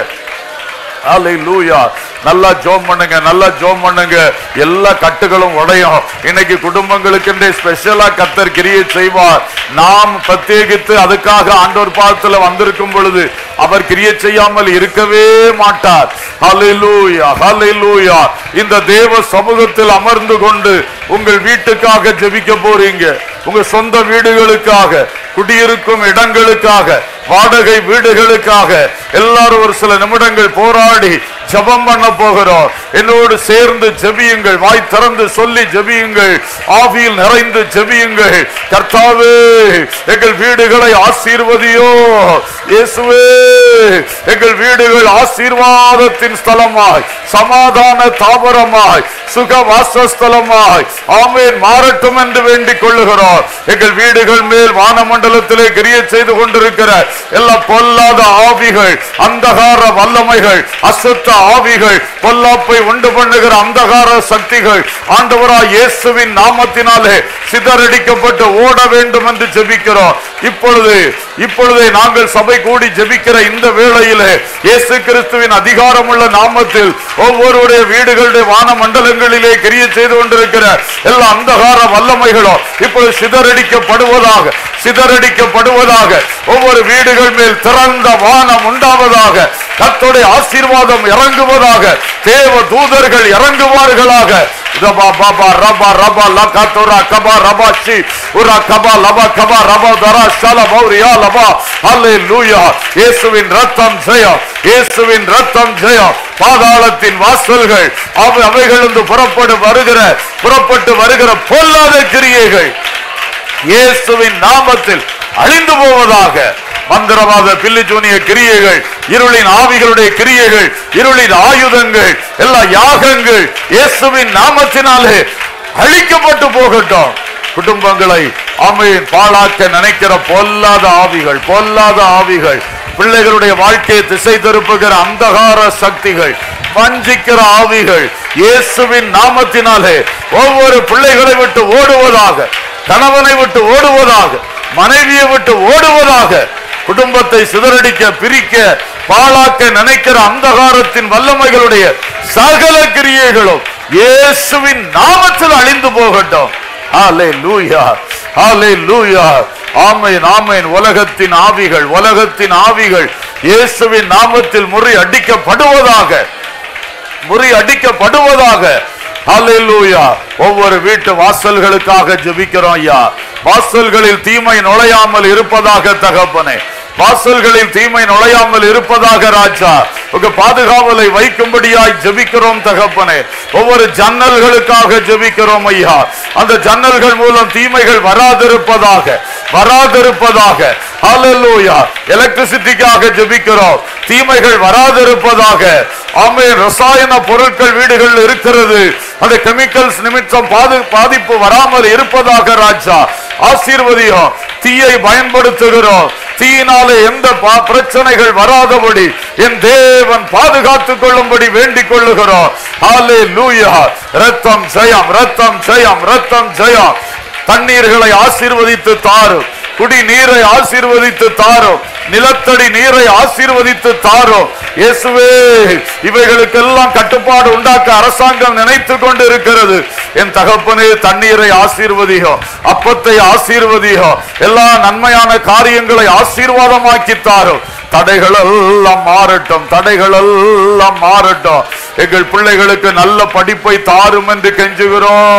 அல்லேலூயா. நல்லா ஜோம் பண்ணுங்க, நல்லா ஜோம் பண்ணுங்க. எல்லா கட்டுகளும் உடையும். இன்னைக்கு குடும்பங்களுக்கு ஸ்பெஷலா கர்த்தர் கிரியை செய்வார். நாம் பிரத்யேகித்து அதுக்காக ஆண்டவர் பாதத்தில் வந்திருக்கும் பொழுது அவர் கிரியை செய்யாமல் இருக்கவே மாட்டார். ஹல்லேலூயா, ஹல்லேலூயா. இந்த தேவ சமூகத்தில் அமர்ந்து கொண்டு உங்கள் வீட்டுக்காக ஜெபிக்க போறீங்க, உங்க சொந்த வீடுகளுக்காக, குடியிருக்கும் இடங்களுக்காக, வாடகை வீடுகளுக்காக எல்லாரும் ஒரு சில நிமிடங்கள் போராடி ஜெபம் பண்ண போகிறோம். என்னோடு சேர்ந்து ஜெபியுங்கள், வாய் திறந்து சொல்லி ஜெபியுங்கள், ஆவியில் நிறைந்து ஜெபியுங்கள். கர்த்தாவே எங்கள் வீடுகளை ஆசீர்வதியோ. இயேசுவே எங்கள் வீடுகள் ஆசீர்வாதத்தின் ஸ்தலமாய், சமாதான தாவரமாய், சுக வாசஸ்தலமாய் ஆமென் மாறட்டும் என்று வேண்டிக் கொள்ளுகிறோம். எங்கள் வீடுகள் மேல் வானமண்டலத்திலே கிரியை செய்து கொண்டிருக்கிற எல்லா பொல்லாத ஆவிகள், அந்தகார வல்லமைகள், அசுத்த ஆவிகள், பொல்லாப்பை உண்டு பண்ணுகிற அந்தகார சக்திகள் ஆண்டவராய் இயேசுவின் நாமத்தினாலே சிதறடிக்கப்பட்டு ஓட வேண்டும் என்று ஜெபிக்கிறோம். இப்பொழுது இப்பொழுதே நாங்கள் சபை கூடி ஜெபிக்கிற இந்த வேளையிலே இயேசு கிறிஸ்துவின் அதிகாரமுள்ள நாமத்தில் ஒவ்வொருடைய வீடுகளுடைய வான மண்டலங்களிலே கிரியை செய்து கொண்டிருக்கிற எல்லா அந்தகார வல்லமைகளும் இப்பொழுது சிதறடிக்கப்படுவதாக, சிதறடிக்கப்படுவதாக. ஒவ்வொரு வீடுகள் மேல் திறந்த வானம் உண்டாவதாக. கர்த்தருடைய ஆசீர்வாதம் இறங்குவதாக. தேவ தூதர்கள் இறங்குவார்களாக. ரபா பாபா ரபா ரபா லகதுரா கபா ரபாஷி உரா கபா லபா கபா ரபா தரா ஷல பௌரியா லபா. ஹல்லேலூயா. இயேசுவின் ரத்தம் ஜெயம், இயேசுவின் ரத்தம் ஜெயம். பாதாளத்தின் வாசல்கள் அவைகளிலிருந்து புறப்பட்டு வருகிற புறப்பட்டு வருகிற பொல்லாத கிரியைகள் இயேசுவின் நாமத்தில் அழிந்து போவதாக. மந்திரவாத பில்லிசூனிய கிரியைகள், இருளின் ஆவிகளுடைய கிரியைகள், இருளின் ஆயுதங்கள், எல்லா யாகங்கள் இயேசுவின் நாமத்தினாலே அழிக்கப்பட்டு போகட்டும். குடும்பங்களை ஆமென் பாழாக்க நினைக்கிற பொல்லாத ஆவிகள், பொல்லாத ஆவிகள், பிள்ளைகளுடைய வாழ்க்கையை திசை திருப்புகிற அந்தகார சக்திகள், வஞ்சிக்கிற ஆவிகள் இயேசுவின் நாமத்தினாலே ஒவ்வொரு பிள்ளைகளை விட்டு ஓடுவதாக, கணவனை விட்டு ஓடுவதாக, மனைவியை விட்டு ஓடுவதாக. குடும்பத்தை சிதறடிக்க, பிரிக்க, பாழாக்க நினைக்கிற அந்தகாரத்தின் வல்லமைகளுடைய சகல கிரியைகளும் இயேசுவின் நாமத்தில் அழிந்து போகட்டும். ஹல்லேலூயா, ஹல்லேலூயா. ஆமென், ஆமென். உலகத்தின் ஆவிகள், உலகத்தின் ஆவிகள் இயேசுவின் நாமத்தில் முறி அடிக்கப்படுவதாக, முறி அடிக்கப்படுவதாக. ஹல்லேலூயா. ஒவ்வொரு வீட்டு வாசல்களுக்காக ஜெபிக்கிறோம் ஐயா. வாசல்களில் தீமை நுழையாமல் இருப்பதாக தகப்பனே, வாசல்களில் தீமை நுழையாமல் இருப்பதாக ராஜா உங்க பாதுகாவலை வைக்கும்படியாய் ஜெபிக்கிறோம் தகப்பனே. ஒவ்வொரு ஜன்னல்களுக்காக ஜெபிக்கிறோம் ஐயா. அந்த ஜன்னல்கள் மூலம் தீமைகள் வராதிருப்பதாக, வராதிருப்பதாக. ஹல்லேலூயா. எலக்ட்ரிசிட்டிக்காக ஜெபிக்கிறோம், தீமைகள் வராதிருப்பதாக. ஆமென். ரசாயன பொருட்கள் வீடுகள் இருக்கிறது, அந்த கெமிக்கல்ஸ் நிமித்தம் பாதிப்பு வராமல் இருப்பதாக ராஜா ஆசீர்வதியும். தீயை பயன்படுத்துகிறோம், தீயினாலே எந்த பிரச்சனைகள் வராதபடி என் தேவன் பாதுகாத்துக் கொள்ளும்படி வேண்டிக் கொள்ளுகிறோம். ஹல்லேலூயா. ரத்தம் ஜெயம், ரத்தம் ஜெயம், ரத்தம் ஜெயம். தண்ணீர்களை ஆசீர்வதித்து தாரும், குடி நீரை ஆசீர்வதித்து தாரும், நிலத்தடி நீரை ஆசீர்வதித்து தாரும். இயேசுவே இவைகளுக்கெல்லாம் கட்டுப்பாடு உண்டாக்க அரசாங்கம் நினைத்து கொண்டு இருக்கிறது. என் தகப்பனே தண்ணீரை ஆசீர்வதியோ, அப்பத்தை ஆசீர்வதியோ, எல்லா நன்மையான காரியங்களை ஆசீர்வாதமாக்கி தாரும். தடைகள் எல்லாம் மாறட்டும், தடைகள் எல்லாம் மாறட்டும். எங்கள் பிள்ளைகளுக்கு நல்ல படிப்பை தாரும் என்று கெஞ்சுகிறோம்.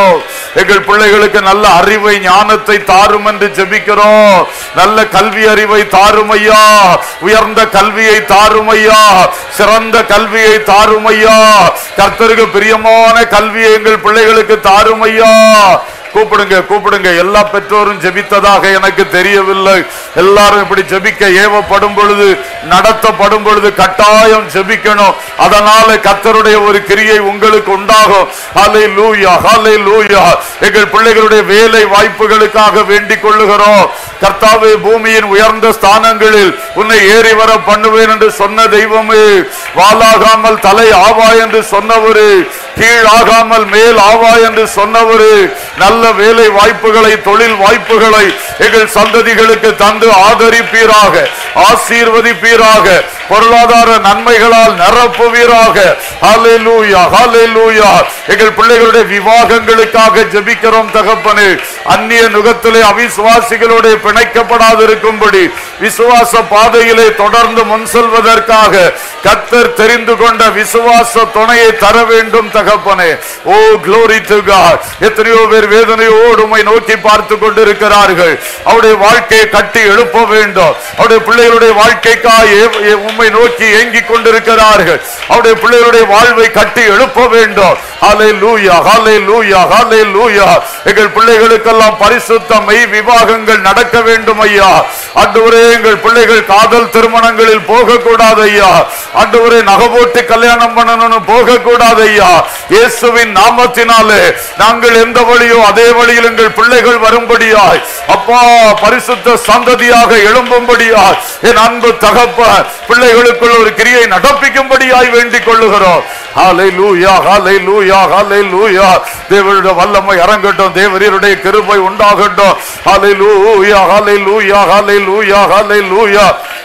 எங்கள் பிள்ளைகளுக்கு நல்ல அறிவை ஞானத்தை தாரும் என்று ஜெபிக்கிறோம். நல்ல கல்வி அறிவை தாரும் ஐயா, உயர்ந்த கல்வியை தாரும் ஐயா, சிறந்த கல்வியை தாரும் ஐயா, கர்த்தருக்கு பிரியமான கல்வியை எங்கள் பிள்ளைகளுக்கு தாரும் ஐயா. கூப்பிடுங்க கூப்பிடுங்க. எல்லா பெற்றோரும் ஜெபித்ததாக எனக்கு தெரியவில்லை. எல்லாரும் இப்படி ஜெபிக்க ஏவப்படும் பொழுது, நடத்தப்படும் பொழுது கட்டாயம் ஜெபிக்கணும். அதனால கர்த்தருடைய ஒரு கிரியை உங்களுக்கு உண்டாகும். ஹல்லேலூயா ஹல்லேலூயா. எங்கள் பிள்ளைகளுடைய வேலை வாய்ப்புகளுக்காக வேண்டிக் கொள்ளுகிறோம். கர்த்தாவே, பூமியின் உயர்ந்த ஸ்தானங்களில் உன்னை ஏறி வர பண்ணுவேன் என்று சொன்ன தெய்வமே, வாலாகாமல் தலை ஆவா என்று சொன்னவரு, கீழாகாமல் மேல் ஆவா என்று சொன்னவரு, நல்ல வேலை வாய்ப்புகளை, தொழில் வாய்ப்புகளை எங்கள் சந்ததிகளுக்கு தந்து ஆதரிப்பீராக, ஆசீர்வதிப்பீராக, பொருளாதார நன்மைகளால் நிரப்புவீராக. ஹல்லேலூயா ஹல்லேலூயா. எங்கள் பிள்ளைகளுடைய விவாகங்களுக்காக ஜெபிக்கிறோம் தகப்பனே. அந்நிய நுகத்திலே அவிசுவாசிகளோட பிணைக்கப்படாதிருக்கும்படி விசுவாச பாதையிலே தொடர்ந்து முன் செல்வதற்காக கர்த்தர் தெரிந்து கொண்ட விசுவாச துணையை தர வேண்டும் தகப்பனே. ஓ glory to God. எத்தனையோ பேர் வேதனையோடு உம்மை நோக்கி பார்த்து கொண்டிருக்கிறார்கள். அவருடைய வாழ்க்கையை கட்டி எழுப்ப வேண்டும். அவருடைய பிள்ளைகளுடைய வாழ்க்கைக்காக உம்மை நோக்கி ஏங்கிக் கொண்டிருக்கிறார்கள். அவருடைய பிள்ளைகளுடைய வாழ்வை கட்டி எழுப்ப வேண்டும். ஹல்லேலூயா ஹல்லேலூயா ஹல்லேலூயா. எங்கள் பிள்ளைகளுக்கெல்லாம் பரிசுத்த மெய் விவாகங்கள் நடக்க வேண்டும் ஐயா. ஆண்டவரே, எங்கள் பிள்ளைகள் காதல் திருமணங்களில் போகக்கூடாது ஐயா. ஆண்டவரே, நகபோட்டு கல்யாணம் பண்ணணும்னு போகக்கூடாது ஐயா. இயேசுவின் நாமத்தினாலே நாங்கள் எந்த வழியோ அதே வழியில் எங்கள் பிள்ளைகள் வரும்படியாய், அப்பா, பரிசுத்த சந்ததியாக எழும்பும்படியாய், என் அன்பு தகப்ப பிள்ளைகளுக்குள் ஒரு கிரியை நடப்பிக்கும்படியாய் வேண்டிக் கொள்ளுகிறோம். ஹல்லேலூயா ஹல்லேலூயா ஹல்லேலூயா. தேவனுடைய வல்லமை இறங்கட்டும், தேவருடைய கிருபை உண்டாகட்டும். ஹல்லேலூயா ஹல்லேலூயா ஹல்லேலூயா ஹல்லேலூயா.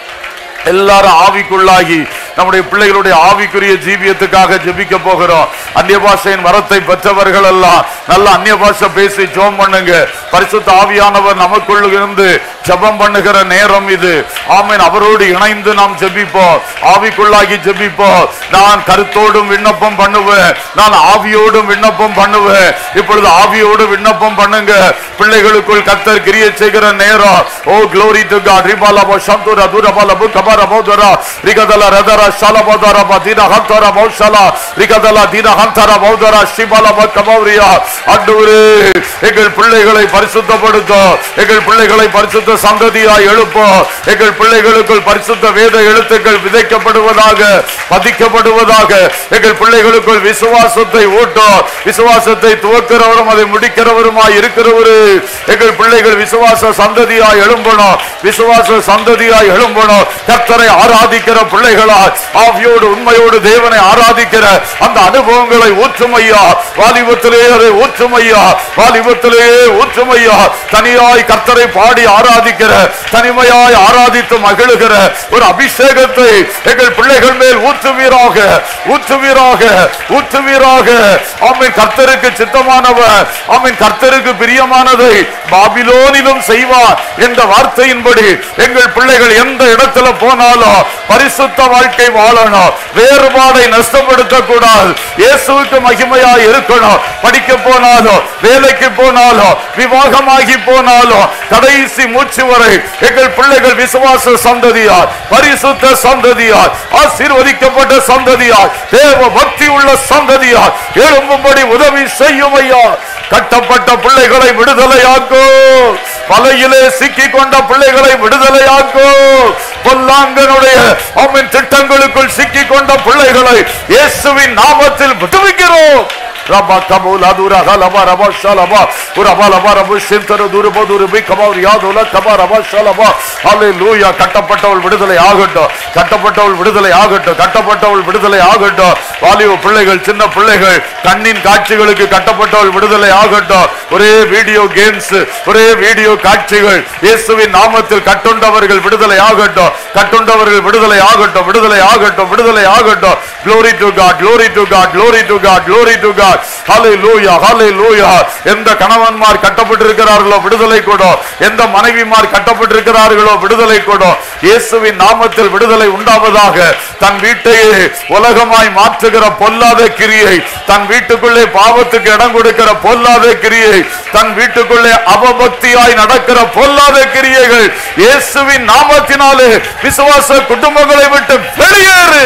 எல்லாரும் ஆவிக்குள்ளாகி நம்முடைய பிள்ளைகளுடைய ஆவிக்குரிய ஜீவியத்துக்காக ஜெபிக்க போகிறோம். அந்நிய பாஷையின் வரத்தை பெற்றவர்கள் எல்லாம் நல்ல அந்நிய பாஷை பேசி ஜெபம் பண்ணுங்க. பரிசுத்த ஆவியானவர் நமக்குள் இருந்து ஜெபம் பண்ணுகிற நேரம் இது. ஆமென். அவரோடு இணைந்து நாம் ஜெபிப்போம், ஆவிக்குள்ளாகி ஜெபிப்போம். நான் கருத்தோடும் விண்ணப்பம் பண்ணுவேன், நான் ஆவியோடும் விண்ணப்பம் பண்ணுவேன். இப்பொழுது ஆவியோடு விண்ணப்பம் பண்ணுங்க. பிள்ளைகளுக்குள் கர்த்தர் கிரியை செய்கிற நேரம். ஓ glory to God. ரிபாலபோ சந்துர துரபாலபு கபரபோதரா ரிகதல ரதரா ஷலபோதரா பதின ஹந்தரா மௌஷலா ரிகதல தின ஹந்தரா மௌதரா ஷிபலப கபௌரியா. ஆண்டவரே, எங்கள் பிள்ளைகளை பரிசுத்தப்படுத்தும். எங்கள் பிள்ளைகளை பரிசுத்த சந்ததியாய் எழுப்போம். எங்கள் பிள்ளைகளுக்குள் பரிசுத்த வேத எழுத்துக்கள் விதைக்கப்படுவதாக, பதிக்கப்படுவதாக. எங்கள் பிள்ளைகளுக்குள் விசுவாசத்தை ஊட்டும். விசுவாசத்தை துவக்கிறவரும் அதை முடிக்கிறவருமாய் இருக்கிறவரு. எங்கள் பிள்ளைகள் விசுவாச சந்ததியாய் எழும்பணும், விசுவாச சந்ததியாய் எழும்பணும். கர்த்தரை ஆராதிக்கிற பிள்ளைகளாய், ஆவியோடு உண்மையோடு தேவனை ஆராதிக்கிற அந்த அனுபவங்களை ஊற்றுமையா. வாலிபத்திலே அதை ஊற்றுமையா, வாலிபத்திலே ஊற்றுமையா. தனியாய் கர்த்தரை பாடி ஆராதிக்கிற, தனிமையாய் ஆராதித்து மகிழுகிற ஒரு அபிஷேகத்தை எங்கள் பிள்ளைகள் மேல் ஊற்றுவீராக, ஊற்றுவீராக, ஊற்றுவீராக. ஆமென். கர்த்தருக்கு சித்தமானவர், ஆமென், கர்த்தருக்கு பிரியமானதை பாபிலோனிலும் செய்வார் என்ற வார்த்தையின்படி எங்கள் பிள்ளைகள் எந்த இடத்துல போனாலும் பரிசுத்த வாழ்க்கை வாழணும். வேறுபாடை நஷ்டப்படுத்த கூடாது. இயேசுவுக்கு மகிமையாய் இருக்கணும். படிக்க போனாலும், வேலைக்கு போனாலும், விவாகமாகி போனாலும், கடைசி மூச்சு வரை எங்கள் பிள்ளைகள் விசுவாச சந்ததியார், பரிசுத்த சந்ததியார், ஆசீர்வதிக்கப்பட்ட சந்ததியார், தேவ பக்தி உள்ள சந்ததியார் எழும்பும்படி உதவி செய்யும் ஐயா. கட்டப்பட்ட பிள்ளைகளை விடுதலையாக்கோ, வலையிலே சிக்கி கொண்ட பிள்ளைகளை விடுதலையாக்கோ, பொல்லாங்கனுடைய அவன் திட்டங்களுக்குள் சிக்கி கொண்ட பிள்ளைகளை இயேசுவின் நாமத்தில் விடுவிக்கிறோம். ரபா கபூலா துரா கலபா ரபா ஷலபா உரபா லபா ரபு சிந்தரு துருபோ துருபி கபௌர் யாதுல கபா ரபா ஷலபா. ஹல்லேலூயா. கட்டப்பட்டவள் விடுதலை ஆகட்டும், கட்டப்பட்டவள் விடுதலை ஆகட்டும், கட்டப்பட்டவள் விடுதலை ஆகட்டும். வாலிப பிள்ளைகள், சின்ன பிள்ளைகள், கண்ணின் காட்சிகளுக்கு கட்டப்பட்டவள் விடுதலை ஆகட்டும். ஒரே வீடியோ கேம்ஸ், ஒரே வீடியோ காட்சிகள் இயேசுவின் நாமத்தில் கட்டுண்டவர்கள் விடுதலை ஆகட்டும், கட்டுண்டவர்கள் விடுதலை ஆகட்டும், விடுதலை ஆகட்டும், விடுதலை ஆகட்டும். glory to God, glory to God, glory to God, glory to God. ஹல்லேலூயா ஹல்லேலூயா. எந்த கணவன்மார் கட்டப்பட்டிருக்கிறார்களோ விடுதலை கொடு, எந்த மனைவிமார் கட்டப்பட்டிருக்கிறார்களோ விடுதலை கொடு. இயேசுவின் நாமத்தில் விடுதலை உண்டாவதாக. தன் வீட்டையே உலகமாய் மாற்றுகிற பொல்லாத கிரியை, தன் வீட்டுக்குள்ளே பாவத்துக்கு இடம் கொடுக்கிற பொல்லாத கிரியை, தன் வீட்டுக்குள்ளே அவபக்தியாய் நடக்கிற பொல்லாத கிரியைகள் இயேசுவின் நாமத்தினாலே விசுவாச குடும்பங்களை விட்டு வெளியேறு.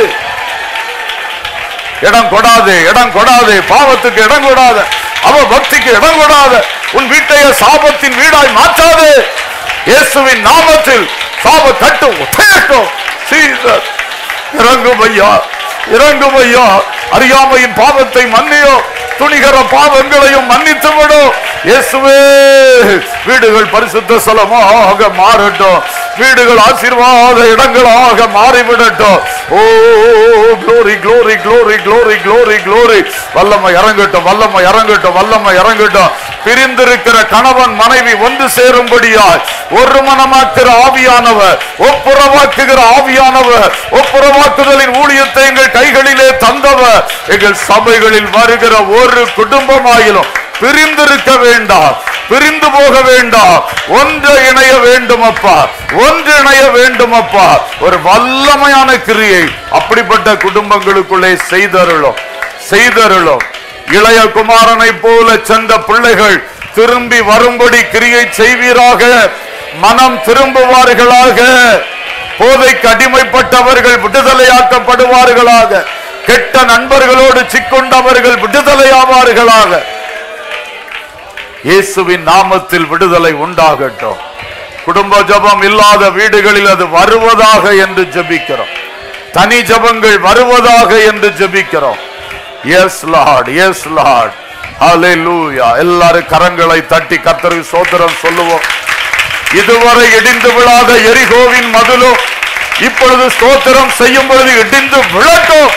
இடம் கொடாதே, இடம் கொடாதே, பாவத்துக்கு இடம் கொடாத, அவபக்திக்கு இடம் கொடாத. உன் வீட்டையே சாபத்தின் வீடாய் மாற்றாதே. இயேசுவின் நாமத்தில் சாப கட்டு உடையட்டும். இறங்கும் ஐயா, இறங்கும் ஐயா. அறியாமையின் பாவத்தை மன்னியோ, துணிகர பாவங்களையும் மன்னித்து விடும். இயேசுவே, வீடுகள் பரிசுத்த ஸ்தலமாக மாறட்டும், வீடுகள் ஆசீர்வாத இடங்களாக மாறிவிடட்டும். ஓ glory glory glory glory glory glory. வல்லமை இறங்கட்டும், வல்லமை இறங்கட்டும், வல்லமை இறங்கட்டும். பிரிந்திருக்கிற கணவன் மனைவி ஒன்று சேரும்படியாய் ஒரு மனமாக்குற ஆவியானவர், ஒப்புரவாக்குகிற ஆவியானவர், ஒப்புரவாக்குதலின் ஊழியத்தை எங்கள் கைகளிலே தந்தவர். எங்கள் சபைகளில் வருகிற ஒரு குடும்பமாயிலும் பிரிந்திருக்க வேண்டாம், பிரிந்து போக வேண்டாம். ஒன்று இணைய வேண்டும் அப்பா, ஒன்று இணைய வேண்டும் அப்பா. ஒரு வல்லமையான கிரியை அப்படிப்பட்ட குடும்பங்களுக்குள்ளே செய்தருளும், செய்தருளும். இளைய குமாரனை போல சென்ற பிள்ளைகள் திரும்பி வரும்படி கிரியை செய்வீராக. மனம் திரும்புவார்களாக. போதைக்கு அடிமைப்பட்டவர்கள் விடுதலையாக்கப்படுவார்களாக. கெட்ட நண்பர்களோடு சிக்கொண்டவர்கள் விடுதலையாவார்களாக. இயேசுவின் நாமத்தில் விடுதலை உண்டாகட்டும். குடும்ப ஜபம் இல்லாத வீடுகளில் அது வருவதாக என்று ஜெபிக்கிறோம். தனி ஜபங்கள் வருவதாக என்று ஜெபிக்கிறோம். Yes lord, yes lord. ஹல்லேலூயா. எல்லாரும் கரங்களை தட்டி கர்த்தருக்கு ஸ்தோத்திரம் சொல்லுவோம். இதுவரை இடிந்து விழாத எரிகோவின் மதிலும் இப்பொழுது ஸ்தோத்திரம் செய்யும் பொழுது இடிந்து விழட்டும்.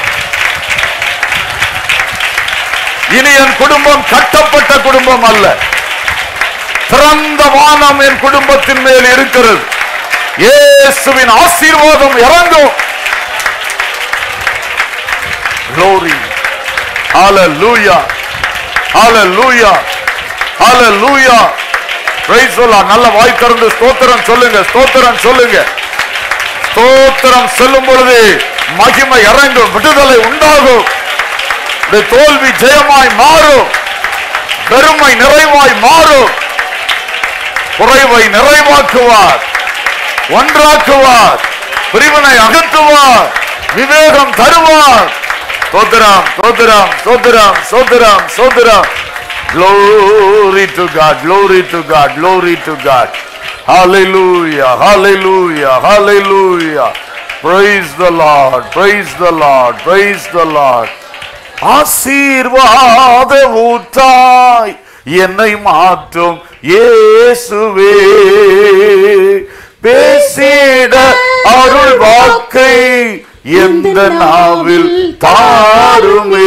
இனி என் குடும்பம் கட்டப்பட்ட குடும்பம் அல்ல, திறந்த வானம் என் குடும்பத்தின் மேல் இருக்கிறது. இயேசுவின் ஆசீர்வாதம் இறங்கும். Glory. Hallelujah. Hallelujah. Hallelujah. Praise the Lord. நல்ல வாய் திறந்து ஸ்தோத்திரம் சொல்லுங்க, ஸ்தோத்திரம் சொல்லுங்க. ஸ்தோத்திரம் சொல்லும் பொழுது மகிமை இறங்கும், விடுதலை உண்டாகும். தோல்வி ஜெயமாய் மாறும், பெருமை நிறைவாய் மாறும். குறைவை நிறைவாக்குவார், ஒன்றாக்குவார், பிரிவினை அகற்றுவார், விவேகம் தருவார். ஸ்தோத்திரம், ஸ்தோத்திரம், ஸ்தோத்திரம், ஸ்தோத்திரம், ஸ்தோத்திரம். Glory to God, glory to God, glory to God. Hallelujah, hallelujah, hallelujah. Praise the Lord, praise the Lord, praise the Lord. ஆசீர்வாத ஊற்றாய் என்னை மாற்றும் இயேசுவே, பேசிட அருள் வாக்கை எந்த நாவில் தாருமே.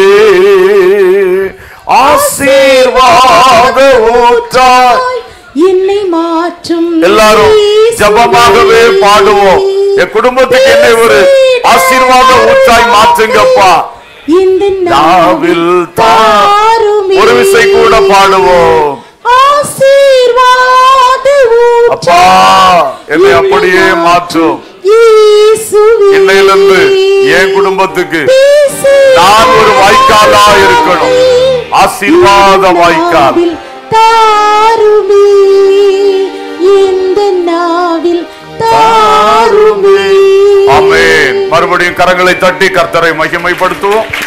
ஆசீர்வாத ஊற்றாய் என்னை மாற்றும். எல்லாரும் ஜபமாகவே பாடுவோம். என் குடும்பத்துக்கு என்னை ஒரு ஆசீர்வாத ஊற்றாய் மாற்றுங்கப்பா. நாவில் தாருமே. ஒரு விசை கூட பாடுவோம். ஆசீர்வாத அப்பா என்னை அப்படியே மாற்றும். இன்னையிலிருந்து என் குடும்பத்துக்கு நான் ஒரு வாய்க்காலா இருக்கணும். ஆசீர்வாத வாய்க்கால் தாருமே, இந்த நாவில் தாருமே. ஆமென். மறுபடியும் கரங்களை தட்டி கர்த்தரை மகிமைப்படுத்துவோம்.